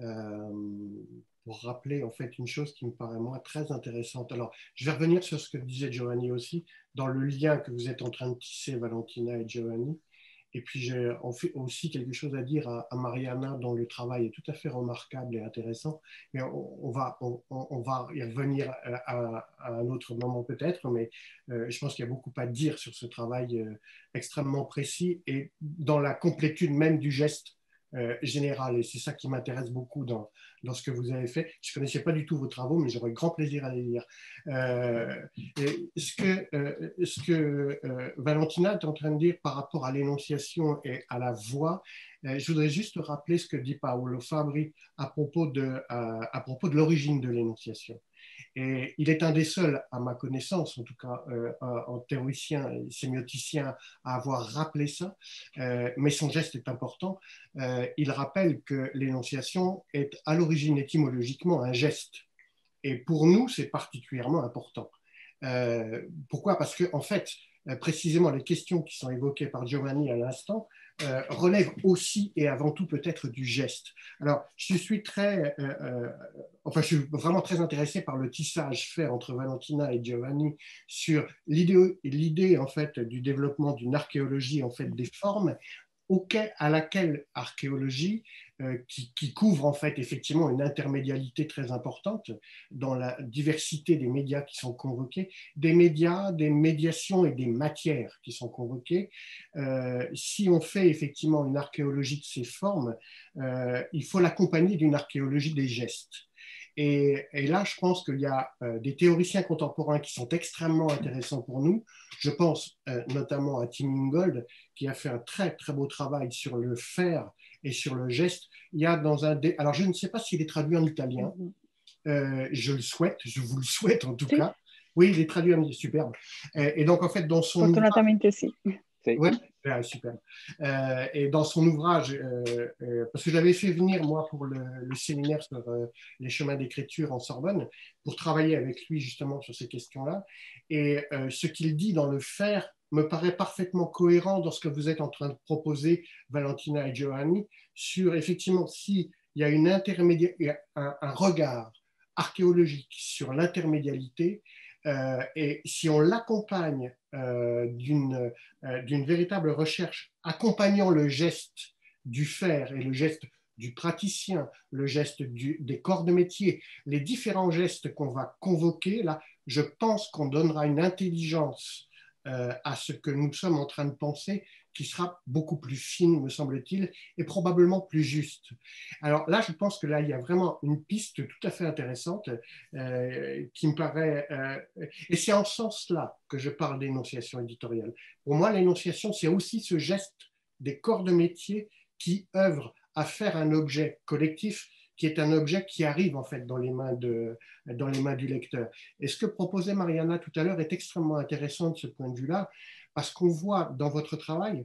pour rappeler en fait une chose qui me paraît moi très intéressante. Alors, je vais revenir sur ce que disait Giovanni aussi, dans le lien que vous êtes en train de tisser, Valentina et Giovanni. Et puis j'ai aussi quelque chose à dire à Mariana, dont le travail est tout à fait remarquable et intéressant. Mais on va y revenir à un autre moment peut-être, mais je pense qu'il y a beaucoup à dire sur ce travail extrêmement précis et dans la complétude même du geste général. Et c'est ça qui m'intéresse beaucoup dans ce que vous avez fait. Je ne connaissais pas du tout vos travaux, mais j'aurais grand plaisir à les lire. Ce que Valentina est en train de dire par rapport à l'énonciation et à la voix, je voudrais juste rappeler ce que dit Paolo Fabri à propos de l'origine de l'énonciation. Et il est un des seuls, à ma connaissance, en tout cas en théoricien et sémioticien, à avoir rappelé ça, mais son geste est important. Il rappelle que l'énonciation est à l'origine étymologiquement un geste. Et pour nous, c'est particulièrement important. Pourquoi? Parce que en fait, précisément, les questions qui sont évoquées par Giovanni à l'instant relèvent aussi et avant tout peut-être du geste. Alors, je suis je suis vraiment très intéressé par le tissage fait entre Valentina et Giovanni sur l'idée en fait du développement d'une archéologie en fait des formes à laquelle archéologie, qui couvre en fait effectivement une intermédialité très importante dans la diversité des médias qui sont convoqués, des médias, des médiations et des matières qui sont convoquées. Si on fait effectivement une archéologie de ces formes, il faut l'accompagner d'une archéologie des gestes. Et là, je pense qu'il y a des théoriciens contemporains qui sont extrêmement intéressants pour nous. Je pense notamment à Tim Ingold, qui a fait un très, très beau travail sur le faire et sur le geste. Il y a alors, je ne sais pas s'il est traduit en italien. Je le souhaite, je vous le souhaite en tout cas. Oui, il est traduit en superbe. Et donc, en fait, dans son Fortunatamente sì. Oui, super. Et dans son ouvrage, parce que j'avais fait venir, moi, pour le séminaire sur les chemins d'écriture en Sorbonne, pour travailler avec lui justement sur ces questions-là. Et ce qu'il dit dans le faire me paraît parfaitement cohérent dans ce que vous êtes en train de proposer, Valentina et Giovanni, sur effectivement s'il y a un regard archéologique sur l'intermédialité, et si on l'accompagne d'une véritable recherche accompagnant le geste du faire et le geste du praticien, le geste des corps de métier, les différents gestes qu'on va convoquer, là, je pense qu'on donnera une intelligence à ce que nous sommes en train de penser qui sera beaucoup plus fine, me semble-t-il, et probablement plus juste. Alors là, je pense que là, il y a vraiment une piste tout à fait intéressante qui me paraît... et c'est en ce sens-là que je parle d'énonciation éditoriale. Pour moi, l'énonciation, c'est aussi ce geste des corps de métier qui œuvrent à faire un objet collectif qui est un objet qui arrive en fait dans les mains du lecteur. Et ce que proposait Mariana tout à l'heure est extrêmement intéressant de ce point de vue-là, parce qu'on voit dans votre travail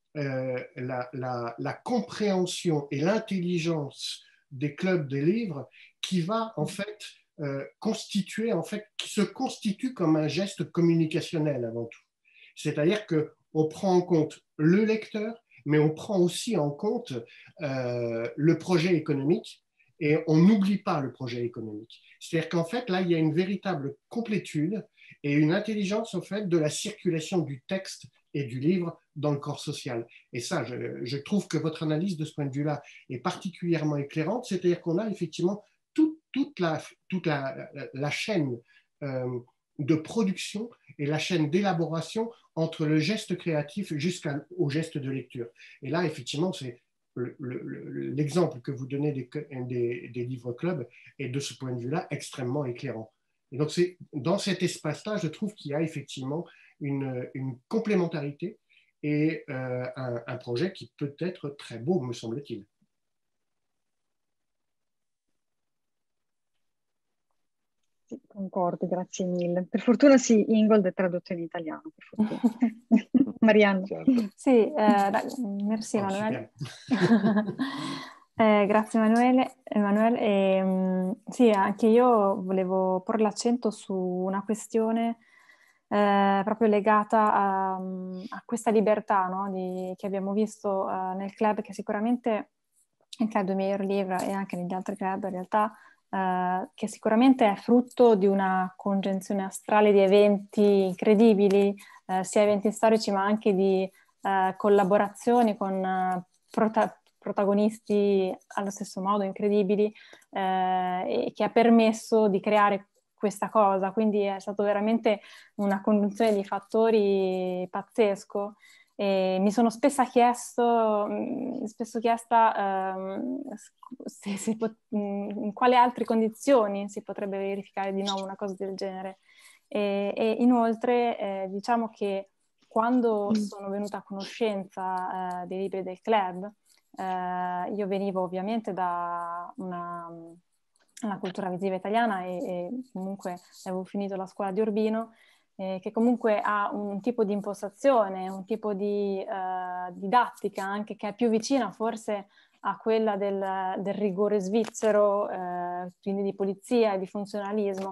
la compréhension et l'intelligence des clubs de livres qui va en fait qui se constitue comme un geste communicationnel avant tout. C'est-à-dire qu'on prend en compte le lecteur, mais on prend aussi en compte le projet économique et on n'oublie pas le projet économique. C'est-à-dire qu'en fait, là, il y a une véritable complétude et une intelligence en fait de la circulation du texte et du livre dans le corps social. Et ça, je trouve que votre analyse de ce point de vue-là est particulièrement éclairante, c'est-à-dire qu'on a effectivement toute la chaîne de production et la chaîne d'élaboration entre le geste créatif jusqu'au geste de lecture. Et là, effectivement, c'est l'exemple que vous donnez des livres clubs est de ce point de vue-là extrêmement éclairant. Et donc, c'est dans cet espace-là, je trouve qu'il y a effectivement une complémentarité et un projet qui peut être très beau, me semble-t-il. Sì, concordo, grazie mille. Per fortuna sì, Ingold è tradotto in italiano, per fortuna. Marianne. Certo. Sì, merci Emanuele. Grazie Emanuele. Sì, anche io volevo porre l'accento su una questione proprio legata a questa libertà, no? Che abbiamo visto nel club, che sicuramente il club de Meilleur Livre e anche negli altri club in realtà che sicuramente è frutto di una congiunzione astrale di eventi incredibili, sia eventi storici ma anche di collaborazioni con protagonisti allo stesso modo incredibili, e che ha permesso di creare questa cosa. Quindi è stato veramente una congiunzione di fattori pazzesco. E mi sono spesso chiesta in quali altre condizioni si potrebbe verificare di nuovo una cosa del genere. E inoltre diciamo che quando sono venuta a conoscenza dei libri del club, io venivo ovviamente da una cultura visiva italiana e comunque avevo finito la scuola di Urbino, che comunque ha un tipo di impostazione, un tipo di didattica anche che è più vicina forse a quella del rigore svizzero, quindi di polizia e di funzionalismo.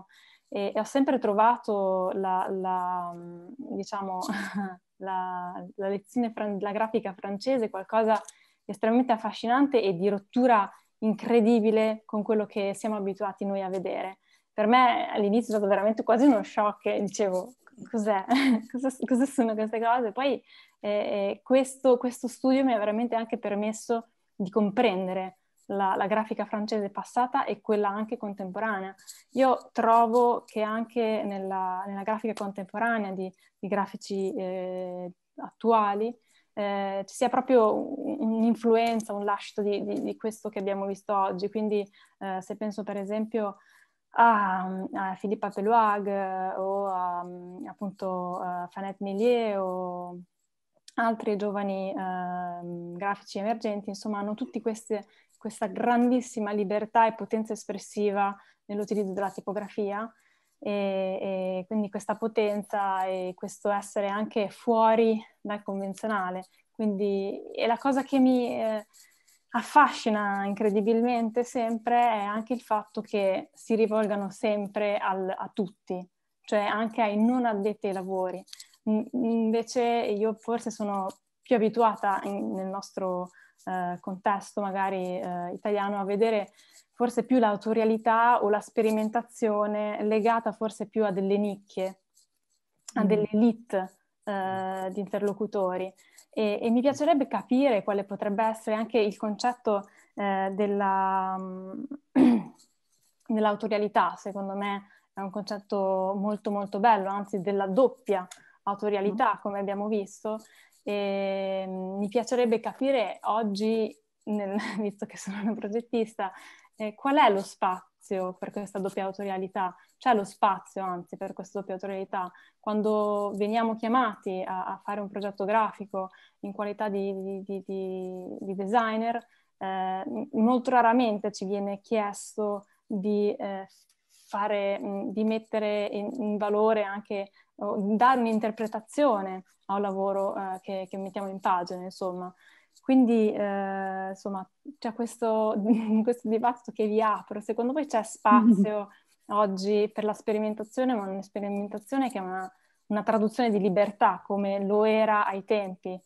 e ho sempre trovato diciamo, la lezione della grafica francese qualcosa di estremamente affascinante e di rottura incredibile con quello che siamo abituati noi a vedere. Per me all'inizio è stato veramente quasi uno shock, e dicevo cos'è? Cosa sono queste cose? Poi questo studio mi ha veramente anche permesso di comprendere la grafica francese passata e quella anche contemporanea. Io trovo che anche nella grafica contemporanea di grafici attuali ci sia proprio un'influenza, un lascito di questo che abbiamo visto oggi. Quindi se penso per esempio a Philippe Pelluag o appunto Fanette Millier o altri giovani grafici emergenti, insomma hanno tutti questa grandissima libertà e potenza espressiva nell'utilizzo della tipografia e quindi questa potenza e questo essere anche fuori dal convenzionale. Quindi e la cosa che mi affascina incredibilmente sempre è anche il fatto che si rivolgano sempre a tutti, cioè anche ai non addetti ai lavori. Invece io forse sono più abituata nel nostro contesto magari italiano a vedere forse più l'autorialità o la sperimentazione legata forse più a delle nicchie, a delle elite di interlocutori. E mi piacerebbe capire quale potrebbe essere anche il concetto dell'autorialità. Secondo me è un concetto molto molto bello, anzi della doppia autorialità, come abbiamo visto. E mi piacerebbe capire oggi, visto che sono una progettista, qual è lo spazio per questa doppia autorialità? C'è lo spazio, anzi, per questa doppia autorialità? Quando veniamo chiamati a fare un progetto grafico in qualità di designer, molto raramente ci viene chiesto di mettere in valore anche, dare un'interpretazione a un lavoro che mettiamo in pagina, insomma. Quindi, insomma, c'è questo dibattito che vi apro. Secondo voi c'è spazio oggi per la sperimentazione, ma una sperimentazione che è una traduzione di libertà, come lo era ai tempi,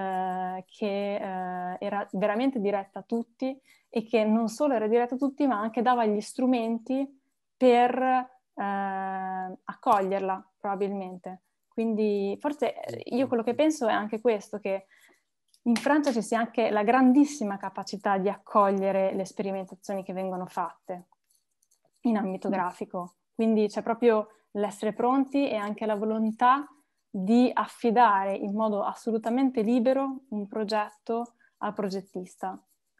che era veramente diretta a tutti e che non solo era diretta a tutti, ma anche dava gli strumenti per accoglierla, probabilmente. Quindi forse io quello che penso è anche questo, che in Francia ci sia anche la grandissima capacità di accogliere le sperimentazioni che vengono fatte in ambito grafico. Quindi c'è proprio l'essere pronti e anche la volontà di affidare in modo assolutamente libero un progetto al progettista.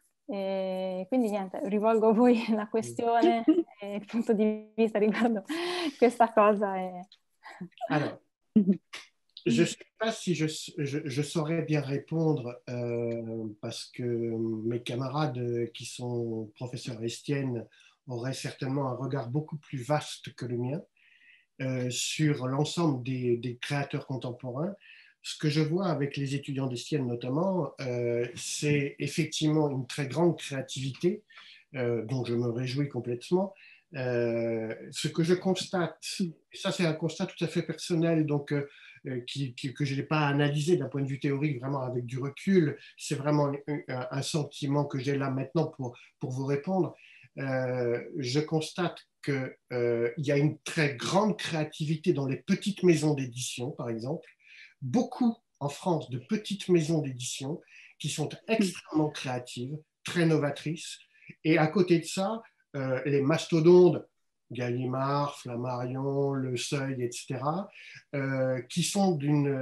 E quindi niente, rivolgo a voi la questione e il punto di vista riguardo questa cosa. Alors, je ne sais pas si je saurais bien répondre parce que mes camarades qui sont professeurs estiennes auraient certainement un regard beaucoup plus vaste que le mien sur l'ensemble des créateurs contemporains. Ce que je vois avec les étudiants d'Estienne notamment, c'est effectivement une très grande créativité dont je me réjouis complètement. Ce que je constate, et ça c'est un constat tout à fait personnel, donc que je n'ai pas analysé d'un point de vue théorique, vraiment avec du recul, c'est vraiment un sentiment que j'ai là maintenant pour vous répondre. Je constate qu'il y a une très grande créativité dans les petites maisons d'édition, par exemple. Beaucoup en France de petites maisons d'édition qui sont extrêmement créatives, très novatrices. Et à côté de ça, les mastodontes, Gallimard, Flammarion, Le Seuil, etc., qui sont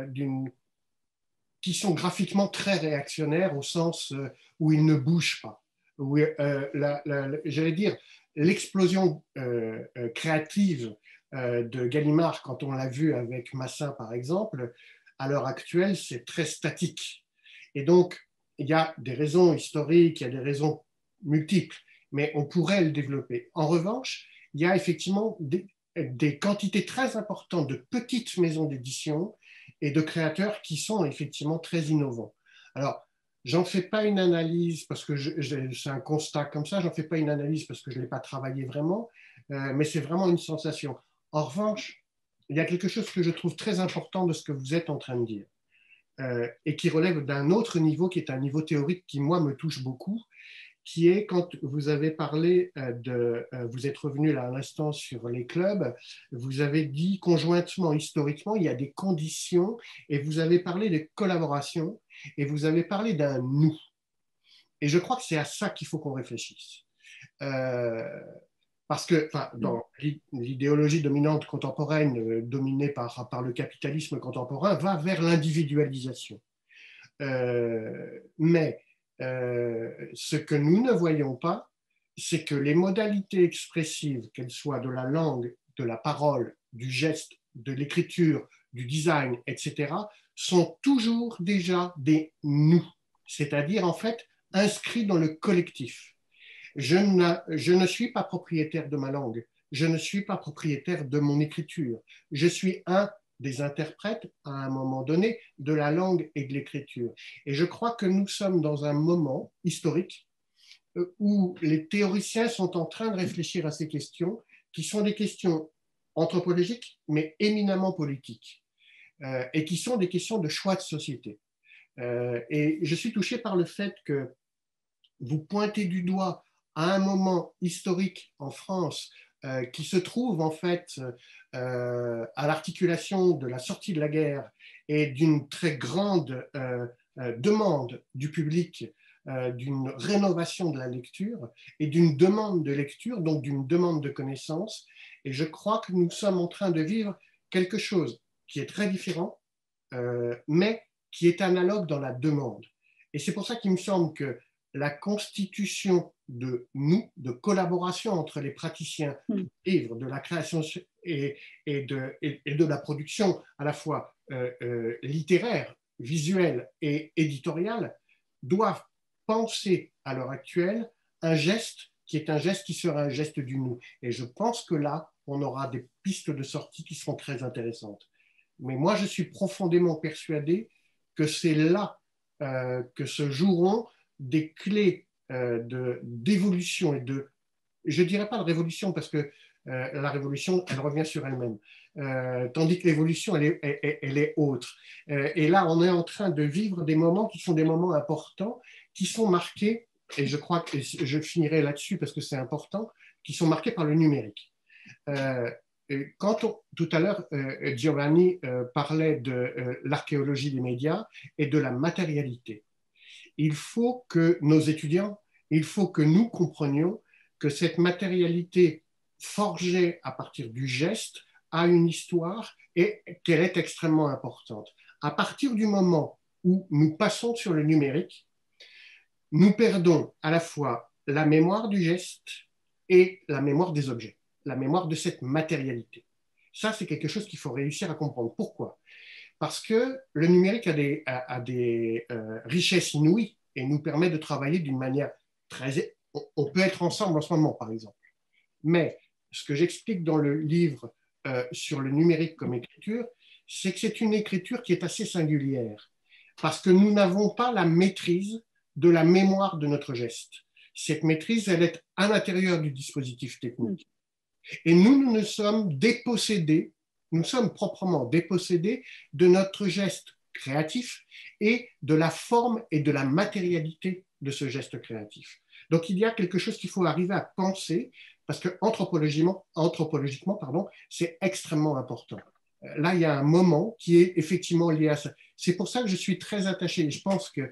graphiquement très réactionnaires au sens où ils ne bougent pas. Où, j'allais dire, l'explosion créative de Gallimard, quand on l'a vu avec Massin, par exemple, à l'heure actuelle, c'est très statique. Et donc, il y a des raisons historiques, il y a des raisons multiples, mais on pourrait le développer. En revanche, il y a effectivement des quantités très importantes de petites maisons d'édition et de créateurs qui sont effectivement très innovants. Alors, j'en fais pas une analyse parce que c'est un constat comme ça, j'en fais pas une analyse parce que je ne l'ai pas travaillé vraiment, mais c'est vraiment une sensation. En revanche, il y a quelque chose que je trouve très important de ce que vous êtes en train de dire, et qui relève d'un autre niveau, qui est un niveau théorique qui, moi, me touche beaucoup, qui est quand vous avez parlé vous êtes revenu là à l'instant sur les clubs, vous avez dit conjointement, historiquement, il y a des conditions, et vous avez parlé de collaboration, et vous avez parlé d'un nous. Et je crois que c'est à ça qu'il faut qu'on réfléchisse. Parce que dans l'idéologie dominante contemporaine, dominée par le capitalisme contemporain, va vers l'individualisation. Mais ce que nous ne voyons pas, c'est que les modalités expressives, qu'elles soient de la langue, de la parole, du geste, de l'écriture, du design, etc., sont toujours déjà des nous, c'est-à-dire en fait inscrits dans le collectif. Je ne suis pas propriétaire de ma langue, je ne suis pas propriétaire de mon écriture, je suis un des interprètes à un moment donné de la langue et de l'écriture. Et je crois que nous sommes dans un moment historique où les théoriciens sont en train de réfléchir à ces questions, qui sont des questions anthropologiques, mais éminemment politiques, et qui sont des questions de choix de société. Et je suis touché par le fait que vous pointez du doigt à un moment historique en France qui se trouve en fait à l'articulation de la sortie de la guerre et d'une très grande demande du public, d'une rénovation de la lecture et d'une demande de lecture, donc d'une demande de connaissance. Et je crois que nous sommes en train de vivre quelque chose qui est très différent, mais qui est analogue dans la demande. Et c'est pour ça qu'il me semble que la constitution de nous, de collaboration entre les praticiens du livre, de la création et de la production à la fois littéraire, visuelle et éditoriale, doivent penser à l'heure actuelle un geste qui est un geste qui sera un geste du nous. Et je pense que là, on aura des pistes de sortie qui seront très intéressantes. Mais moi, je suis profondément persuadé que c'est là que se joueront des clés d'évolution et de, je ne dirais pas de révolution parce que la révolution, elle revient sur elle-même, tandis que l'évolution, elle est autre. Et là, on est en train de vivre des moments qui sont des moments importants, qui sont marqués, et je crois que je finirai là-dessus parce que c'est important, qui sont marqués par le numérique. Tout à l'heure, Giovanni parlait de l'archéologie des médias et de la matérialité. Il faut que nos étudiants, il faut que nous comprenions que cette matérialité forgée à partir du geste a une histoire et qu'elle est extrêmement importante. À partir du moment où nous passons sur le numérique, nous perdons à la fois la mémoire du geste et la mémoire des objets, la mémoire de cette matérialité. Ça, c'est quelque chose qu'il faut réussir à comprendre. Pourquoi ? Parce que le numérique a des richesses inouïes et nous permet de travailler d'une manière très... On peut être ensemble en ce moment, par exemple. Mais ce que j'explique dans le livre sur le numérique comme écriture, c'est que c'est une écriture qui est assez singulière parce que nous n'avons pas la maîtrise de la mémoire de notre geste. Cette maîtrise, elle est à l'intérieur du dispositif technique. Et nous sommes dépossédés, nous sommes proprement dépossédés de notre geste créatif et de la forme et de la matérialité de ce geste créatif. Donc il y a quelque chose qu'il faut arriver à penser parce que anthropologiquement, c'est extrêmement important. Là, il y a un moment qui est effectivement lié à ça. C'est pour ça que je suis très attaché. Je pense que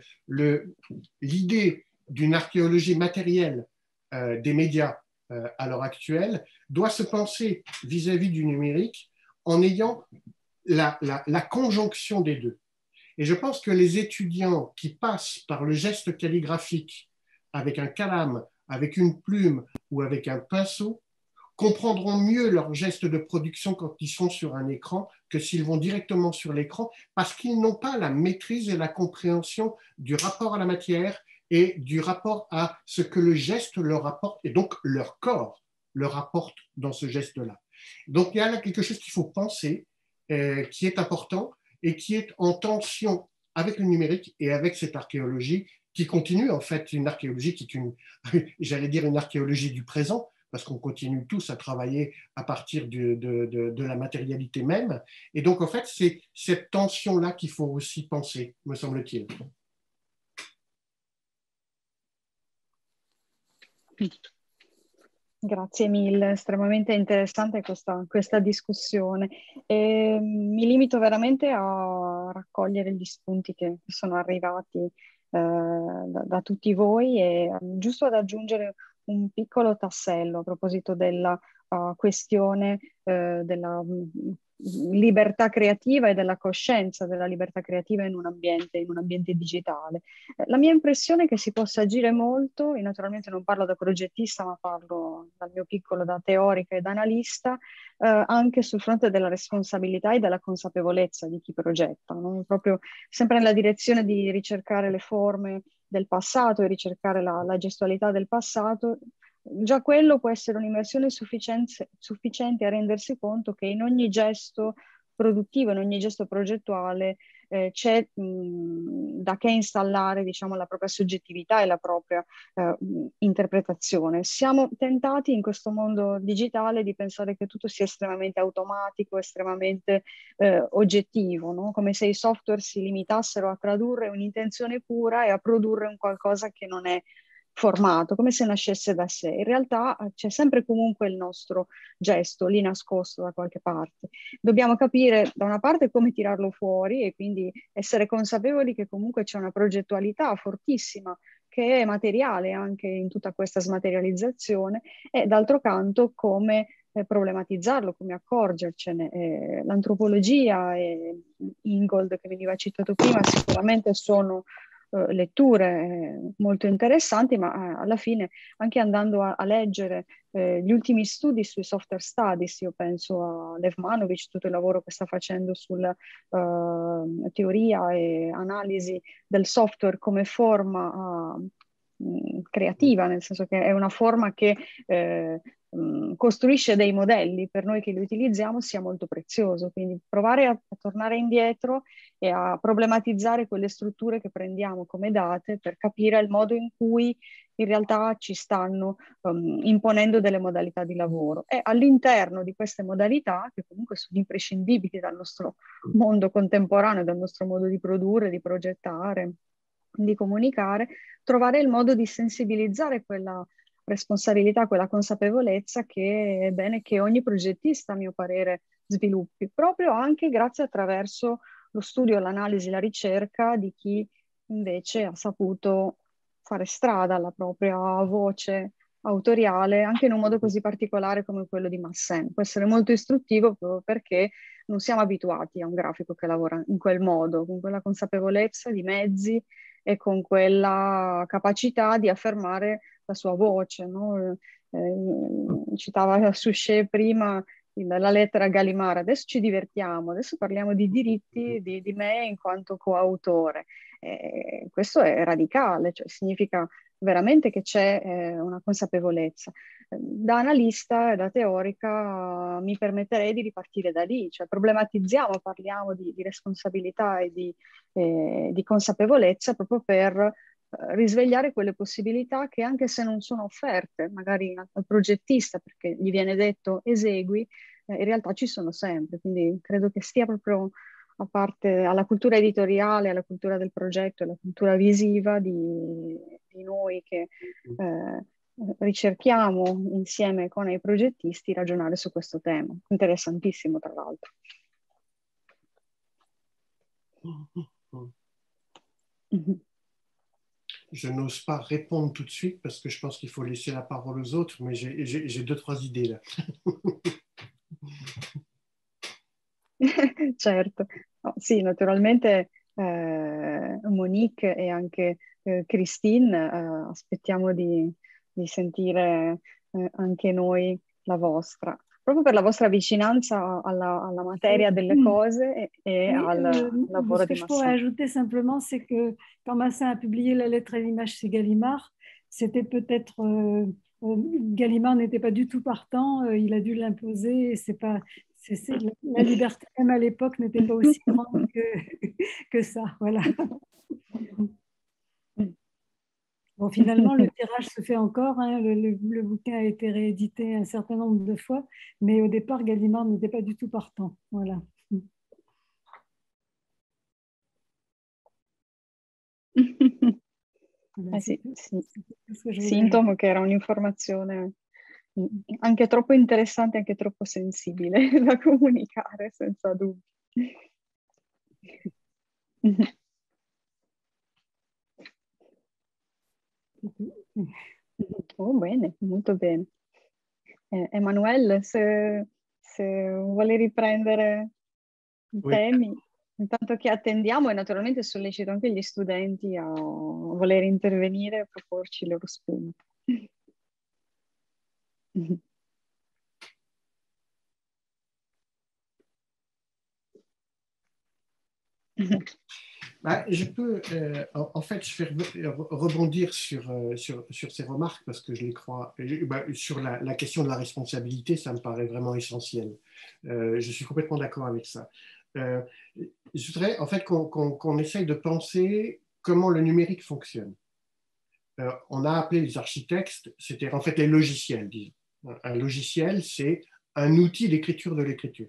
l'idée d'une archéologie matérielle des médias à l'heure actuelle doit se penser vis-à-vis du numérique en ayant la conjonction des deux. Et je pense que les étudiants qui passent par le geste calligraphique avec un calame, avec une plume ou avec un pinceau comprendront mieux leur geste de production quand ils sont sur un écran que s'ils vont directement sur l'écran parce qu'ils n'ont pas la maîtrise et la compréhension du rapport à la matière et du rapport à ce que le geste leur apporte et donc leur corps leur apporte dans ce geste-là. Donc il y a là quelque chose qu'il faut penser, qui est important et qui est en tension avec le numérique et avec cette archéologie qui continue en fait, une archéologie qui est j'allais dire une archéologie du présent, parce qu'on continue tous à travailler à partir de la matérialité même. Et donc, en fait, c'est cette tension-là qu'il faut aussi penser, me semble-t-il. Grazie mille, estremamente interessante questa discussione. Mi limito veramente a raccogliere gli spunti che sono arrivati da tutti voi e giusto ad aggiungere un piccolo tassello a proposito della questione della libertà creativa e della coscienza della libertà creativa in un ambiente digitale. La mia impressione è che si possa agire molto, e naturalmente non parlo da progettista, ma parlo dal mio piccolo da teorica e da analista, anche sul fronte della responsabilità e della consapevolezza di chi progetta, no? Proprio sempre nella direzione di ricercare le forme del passato e ricercare la gestualità del passato. Già quello può essere un'immersione sufficiente a rendersi conto che in ogni gesto produttivo, in ogni gesto progettuale c'è da che installare, diciamo, la propria soggettività e la propria interpretazione. Siamo tentati in questo mondo digitale di pensare che tutto sia estremamente automatico, estremamente oggettivo, no? Come se i software si limitassero a tradurre un'intenzione pura e a produrre un qualcosa che non è formato, come se nascesse da sé. In realtà c'è sempre comunque il nostro gesto lì nascosto da qualche parte. Dobbiamo capire da una parte come tirarlo fuori e quindi essere consapevoli che comunque c'è una progettualità fortissima che è materiale anche in tutta questa smaterializzazione e d'altro canto come problematizzarlo, come accorgercene. L'antropologia e Ingold che veniva citato prima sicuramente sono letture molto interessanti, ma alla fine anche andando a leggere gli ultimi studi sui software studies, io penso a Levmanovic, tutto il lavoro che sta facendo sulla teoria e analisi del software come forma creativa, nel senso che è una forma che costruisce dei modelli per noi che li utilizziamo sia molto prezioso, quindi provare a tornare indietro e a problematizzare quelle strutture che prendiamo come date per capire il modo in cui in realtà ci stanno imponendo delle modalità di lavoro. E all'interno di queste modalità, che comunque sono imprescindibili dal nostro mondo contemporaneo, dal nostro modo di produrre, di progettare, di comunicare, trovare il modo di sensibilizzare quella responsabilità, quella consapevolezza che è bene che ogni progettista, a mio parere, sviluppi, proprio anche grazie attraverso lo studio, l'analisi, la ricerca di chi invece ha saputo fare strada alla propria voce autoriale, anche in un modo così particolare come quello di Massen. Può essere molto istruttivo proprio perché non siamo abituati a un grafico che lavora in quel modo, con quella consapevolezza di mezzi e con quella capacità di affermare la sua voce, no? Citava Suchet prima la lettera a Gallimard, adesso ci divertiamo, adesso parliamo di diritti di me in quanto coautore. Questo è radicale, cioè significa veramente che c'è una consapevolezza. Da analista e da teorica mi permetterei di ripartire da lì, cioè problematizziamo, parliamo di responsabilità e di consapevolezza proprio per risvegliare quelle possibilità che anche se non sono offerte magari al progettista perché gli viene detto esegui, in realtà ci sono sempre, quindi credo che stia proprio a parte alla cultura editoriale, alla cultura del progetto, alla cultura visiva di noi che ricerchiamo insieme con i progettisti ragionare su questo tema, interessantissimo tra l'altro. Je n'ose pas répondre tout de suite parce que je pense qu'il faut laisser la parole aux autres, mais j'ai deux, trois idées là. Certo, no, sì, naturalmente Monique e anche Christine, aspettiamo di sentire anche noi la vostra, proprio per la vostra vicinanza alla materia delle cose et al lavoro ce que di je pourrais Massin. ajouter simplement, c'est que quand Massin a publié La lettre et l'image chez Gallimard, c'était peut-être... Gallimard n'était pas du tout partant, il a dû l'imposer, la liberté même à l'époque n'était pas aussi grande que ça, voilà. Bon, finalement, le tirage se fait encore. Hein. Le bouquin a été réédité un certain nombre de fois, mais au départ, Gallimard n'était pas du tout partant. Voilà. Sì, sì. Sintomo che era un'informazione anche troppo interessante, anche troppo sensibile da comunicare, senza dubbio. Oh, bene, molto bene. Emanuele, se vuole riprendere i temi, intanto che attendiamo, e naturalmente sollecito anche gli studenti a voler intervenire e proporci i loro spunti. Bah, je peux, en fait, je vais rebondir sur ces remarques parce que je les crois. Sur la question de la responsabilité, ça me paraît vraiment essentiel. Je suis complètement d'accord avec ça. Je voudrais en fait qu'on essaye de penser comment le numérique fonctionne. On a appelé les architectes, c'était en fait les logiciels, disons. Un logiciel, c'est un outil d'écriture de l'écriture.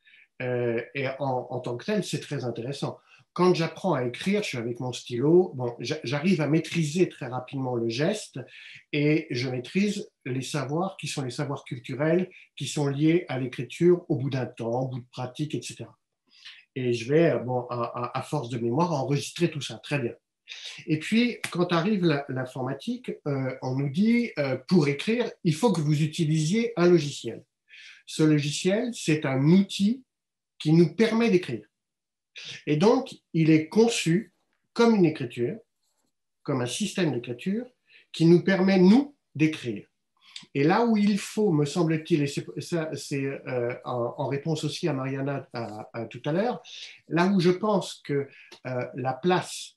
Et en tant que tel, c'est très intéressant. Quand j'apprends à écrire, je suis avec mon stylo, bon, j'arrive à maîtriser très rapidement le geste et je maîtrise les savoirs qui sont les savoirs culturels qui sont liés à l'écriture au bout d'un temps, au bout de pratique, etc. Et je vais, bon, à force de mémoire, enregistrer tout ça, très bien. Et puis, quand arrive l'informatique, on nous dit, pour écrire, il faut que vous utilisiez un logiciel. Ce logiciel, c'est un outil qui nous permet d'écrire. Et donc, il est conçu comme une écriture, comme un système d'écriture qui nous permet, nous, d'écrire. Et là où il faut, me semble-t-il, et c'est en réponse aussi à Mariana tout à l'heure, là où je pense que la place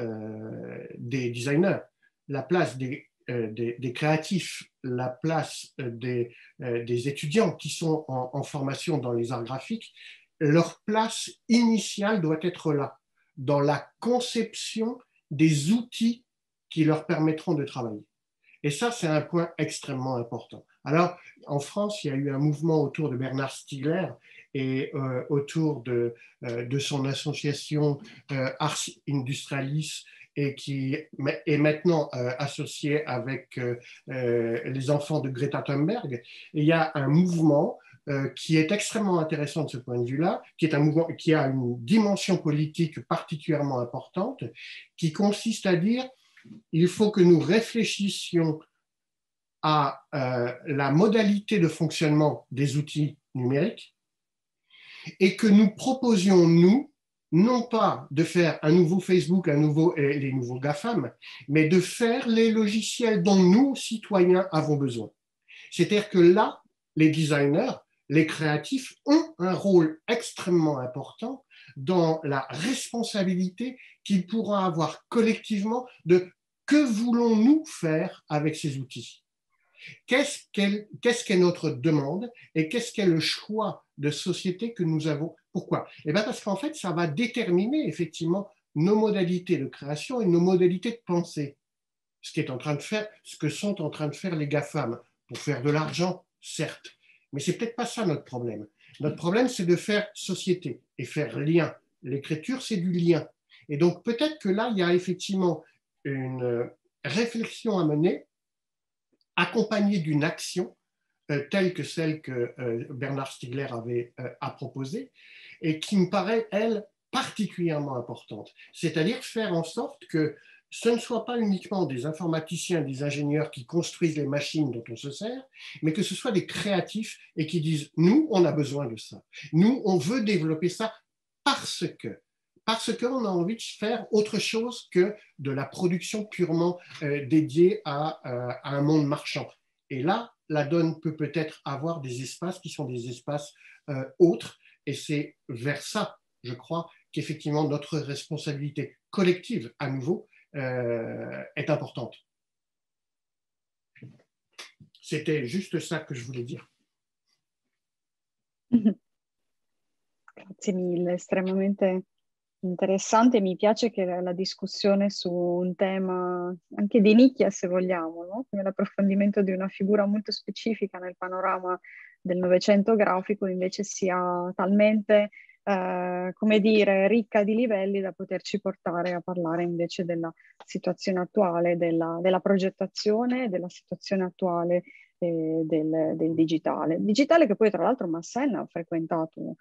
des designers, la place des créatifs, la place des étudiants qui sont en formation dans les arts graphiques, leur place initiale doit être là, dans la conception des outils qui leur permettront de travailler. Et ça, c'est un point extrêmement important. Alors, en France, il y a eu un mouvement autour de Bernard Stiegler et autour de son association Ars Industrialis et qui est maintenant associé avec les enfants de Greta Thunberg. Et il y a un mouvement qui est extrêmement intéressant de ce point de vue-là, qui est un mouvement qui a une dimension politique particulièrement importante, qui consiste à dire il faut que nous réfléchissions à la modalité de fonctionnement des outils numériques et que nous proposions, nous, non pas de faire un nouveau Facebook, les nouveaux GAFAM, mais de faire les logiciels dont nous, citoyens, avons besoin. C'est-à-dire que là, les designers, les créatifs ont un rôle extrêmement important dans la responsabilité qu'ils pourront avoir collectivement de que voulons-nous faire avec ces outils? Qu'est-ce qu'est notre demande et qu'est-ce qu'est le choix de société que nous avons? Pourquoi? Eh bien parce qu'en fait, ça va déterminer effectivement nos modalités de création et nos modalités de pensée. Ce que sont en train de faire les GAFAM pour faire de l'argent, certes, mais c'est peut-être pas ça notre problème. Notre problème, c'est de faire société et faire lien. L'écriture, c'est du lien. Et donc peut-être que là, il y a effectivement une réflexion à mener, accompagnée d'une action telle que celle que Bernard Stiegler a proposée, et qui me paraît, elle, particulièrement importante. C'est-à-dire faire en sorte que ce ne soit pas uniquement des informaticiens, des ingénieurs qui construisent les machines dont on se sert, mais que ce soit des créatifs et qui disent « nous, on a besoin de ça. Nous, on veut développer ça parce qu'on a envie de faire autre chose que de la production purement dédiée à un monde marchand. » Et là, la donne peut peut-être avoir des espaces qui sont des espaces autres, et c'est vers ça, je crois, qu'effectivement notre responsabilité collective, à nouveau, est importante. C'était juste ça que je voulais dire. Grazie mille, estremamente interessante, mi piace che la discussione su un tema anche di nicchia, se vogliamo, no? Come l'approfondimento di una figura molto specifica nel panorama del Novecento grafico invece sia talmente, come dire, ricca di livelli da poterci portare a parlare invece della situazione attuale, della progettazione, della situazione attuale del digitale. Digitale che poi tra l'altro Massen ha frequentato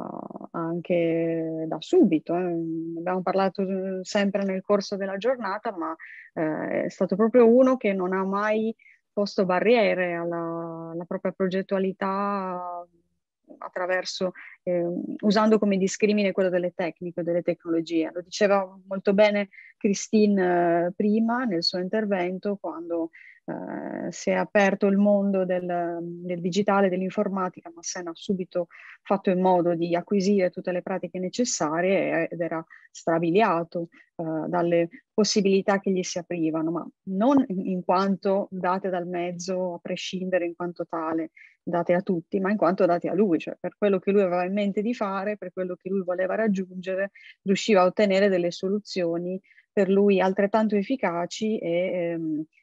anche da subito. Abbiamo parlato sempre nel corso della giornata, ma è stato proprio uno che non ha mai posto barriere alla propria progettualità attraverso, usando come discrimine quello delle tecniche, delle tecnologie. Lo diceva molto bene Christine prima nel suo intervento, quando si è aperto il mondo del digitale, dell'informatica, ma Sen ha subito fatto in modo di acquisire tutte le pratiche necessarie ed era strabiliato dalle possibilità che gli si aprivano, ma non in quanto date dal mezzo a prescindere in quanto tale, date a tutti, ma in quanto date a lui, cioè per quello che lui aveva in mente di fare, per quello che lui voleva raggiungere, riusciva a ottenere delle soluzioni per lui altrettanto efficaci e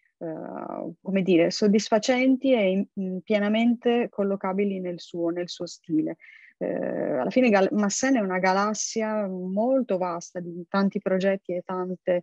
come dire, soddisfacenti e pienamente collocabili nel suo stile. Alla fine Massen è una galassia molto vasta di tanti progetti e tante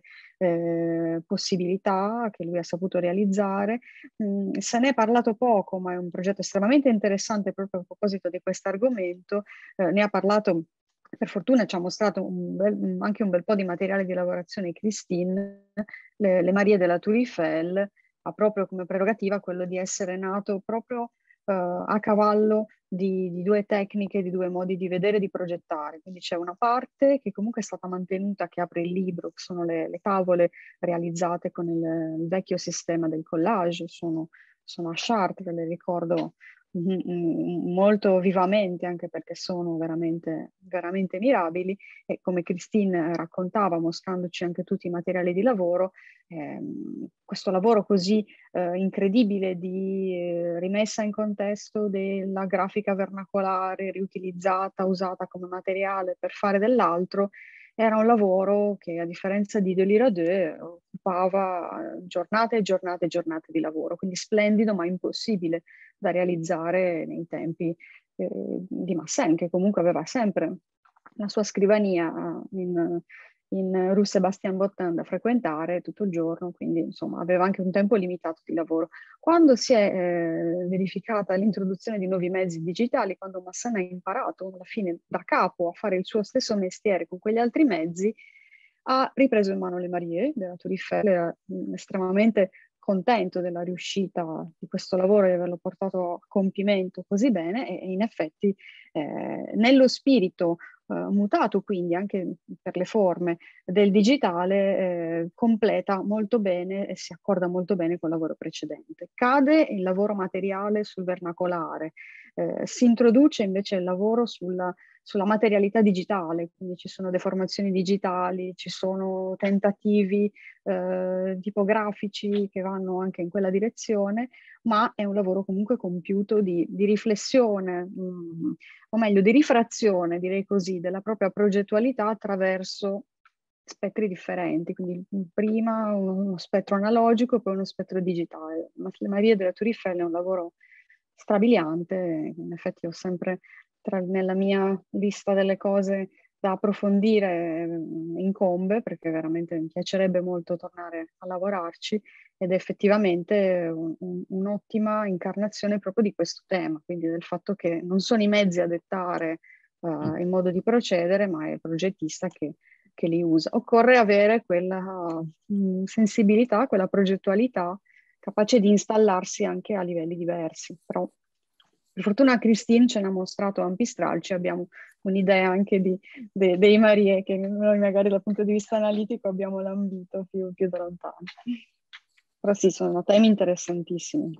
possibilità che lui ha saputo realizzare. Se ne è parlato poco, ma è un progetto estremamente interessante proprio a proposito di questo argomento. Ne ha parlato, per fortuna ci ha mostrato anche un bel po' di materiale di lavorazione Christine. Le Marie della Tour Eiffel ha proprio come prerogativa quello di essere nato proprio a cavallo di due tecniche, di due modi di vedere e di progettare. Quindi c'è una parte che comunque è stata mantenuta, che apre il libro, che sono le tavole realizzate con il vecchio sistema del collage, sono a Chartres, le ricordo molto vivamente, anche perché sono veramente, veramente mirabili, e come Christine raccontava, mostrandoci anche tutti i materiali di lavoro, questo lavoro così incredibile di rimessa in contesto della grafica vernacolare, riutilizzata, usata come materiale per fare dell'altro, era un lavoro che, a differenza di Deliradeux, occupava giornate e giornate e giornate di lavoro, quindi splendido ma impossibile da realizzare nei tempi di Massen, che comunque aveva sempre la sua scrivania in Rue Sébastien Bottin da frequentare tutto il giorno, quindi insomma aveva anche un tempo limitato di lavoro. Quando si è verificata l'introduzione di nuovi mezzi digitali, quando Massen ha imparato alla fine da capo a fare il suo stesso mestiere con quegli altri mezzi, ha ripreso in mano le Marie della Tour Eiffel, era estremamente contento della riuscita di questo lavoro e di averlo portato a compimento così bene, e in effetti nello spirito mutato quindi anche per le forme del digitale completa molto bene e si accorda molto bene col lavoro precedente. Cade il lavoro materiale sul vernacolare, si introduce invece il lavoro sulla materialità digitale, quindi ci sono deformazioni digitali, ci sono tentativi tipografici che vanno anche in quella direzione, ma è un lavoro comunque compiuto di riflessione, o meglio di rifrazione, direi così, della propria progettualità attraverso spettri differenti, quindi prima uno spettro analogico e poi uno spettro digitale. Le Marie della Tour Eiffel è un lavoro strabiliante, in effetti ho sempre nella mia lista delle cose da approfondire incombe, perché veramente mi piacerebbe molto tornare a lavorarci, ed è effettivamente un'ottima incarnazione proprio di questo tema, quindi del fatto che non sono i mezzi a dettare il modo di procedere, ma è il progettista che li usa. Occorre avere quella sensibilità, quella progettualità capace di installarsi anche a livelli diversi, però per fortuna Christine ce n'ha mostrato ampi stralci, abbiamo un'idea anche dei Marie che noi magari dal punto di vista analitico abbiamo lambito più da lontano. Però sì, sono temi interessantissimi.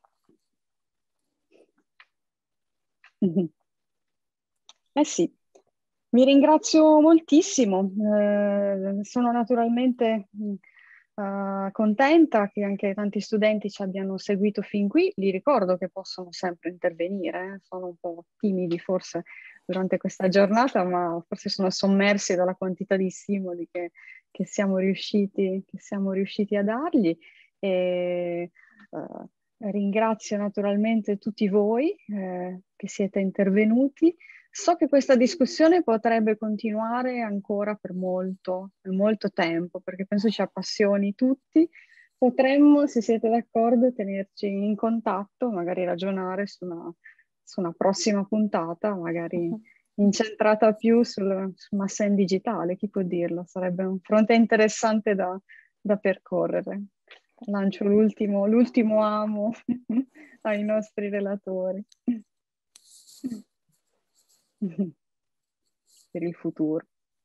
Eh sì, vi ringrazio moltissimo, sono naturalmente contenta che anche tanti studenti ci abbiano seguito fin qui, li ricordo che possono sempre intervenire, sono un po' timidi forse durante questa giornata, ma forse sono sommersi dalla quantità di stimoli che siamo riusciti a dargli. E, ringrazio naturalmente tutti voi che siete intervenuti. So che questa discussione potrebbe continuare ancora per molto tempo, perché penso ci appassioni tutti. Potremmo, se siete d'accordo, tenerci in contatto, magari ragionare su una prossima puntata, magari incentrata più sul Massen digitale, chi può dirlo? Sarebbe un fronte interessante da percorrere. Lancio l'ultimo amo ai nostri relatori per il futuro.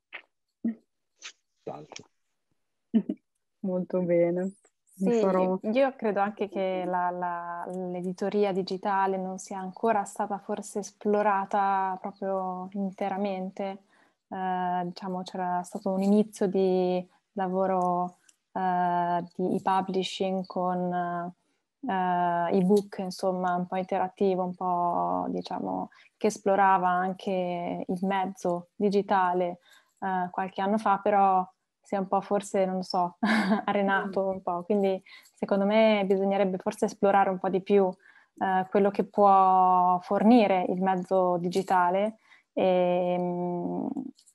Molto bene. Sì, io credo anche che l'editoria digitale non sia ancora stata forse esplorata proprio interamente. Diciamo c'era stato un inizio di lavoro di e-publishing con ebook, insomma, un po' interattivo, un po', diciamo, che esplorava anche il mezzo digitale qualche anno fa, però si è un po' forse, non lo so, arenato un po', quindi secondo me bisognerebbe forse esplorare un po' di più quello che può fornire il mezzo digitale e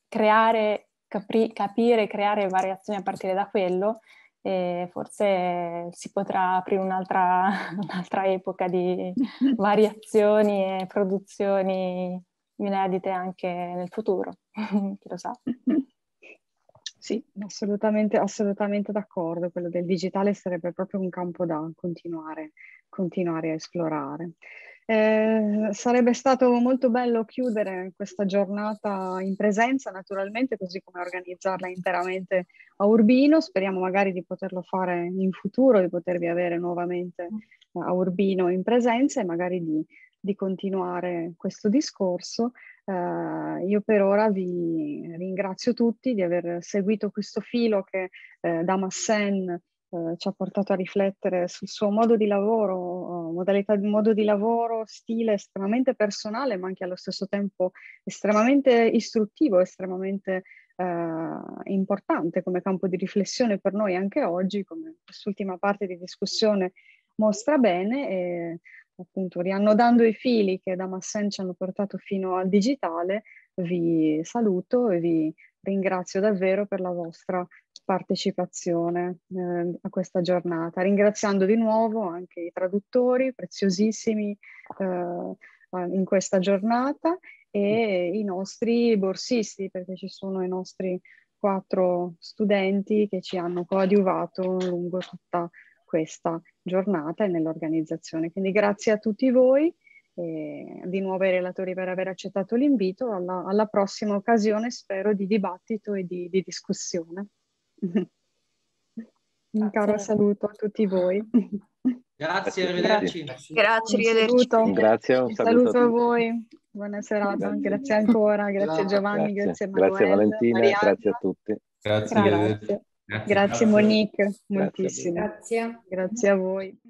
capire, creare variazioni a partire da quello, e forse si potrà aprire un'altra epoca di variazioni e produzioni inedite anche nel futuro, chi lo sa. Sì, assolutamente d'accordo. Quello del digitale sarebbe proprio un campo da continuare a esplorare. Sarebbe stato molto bello chiudere questa giornata in presenza, naturalmente, così come organizzarla interamente a Urbino. Speriamo magari di poterlo fare in futuro, di potervi avere nuovamente a Urbino in presenza e magari di continuare questo discorso. Io per ora vi ringrazio tutti di aver seguito questo filo che Damascène ci ha portato a riflettere sul suo modo di lavoro, modalità di modo di lavoro, stile estremamente personale, ma anche allo stesso tempo estremamente istruttivo, estremamente importante come campo di riflessione per noi anche oggi, come quest'ultima parte di discussione mostra bene. E, appunto, riannodando i fili che Damascène ci hanno portato fino al digitale, vi saluto e vi ringrazio davvero per la vostra partecipazione a questa giornata, ringraziando di nuovo anche i traduttori preziosissimi in questa giornata e i nostri borsisti, perché ci sono i nostri 4 studenti che ci hanno coadiuvato lungo tutta questa giornata e nell'organizzazione. Quindi grazie a tutti voi e di nuovo ai relatori per aver accettato l'invito. Alla prossima occasione, spero, di dibattito e di discussione. Un caro saluto a tutti voi. Grazie, arrivederci. Grazie, arrivederci. Grazie, un saluto a voi. Buona serata, grazie ancora, grazie Giovanni, grazie Emanuele. Grazie Valentina, Marianna. grazie a tutti. Grazie Monique, moltissimo. Grazie. Grazie a voi.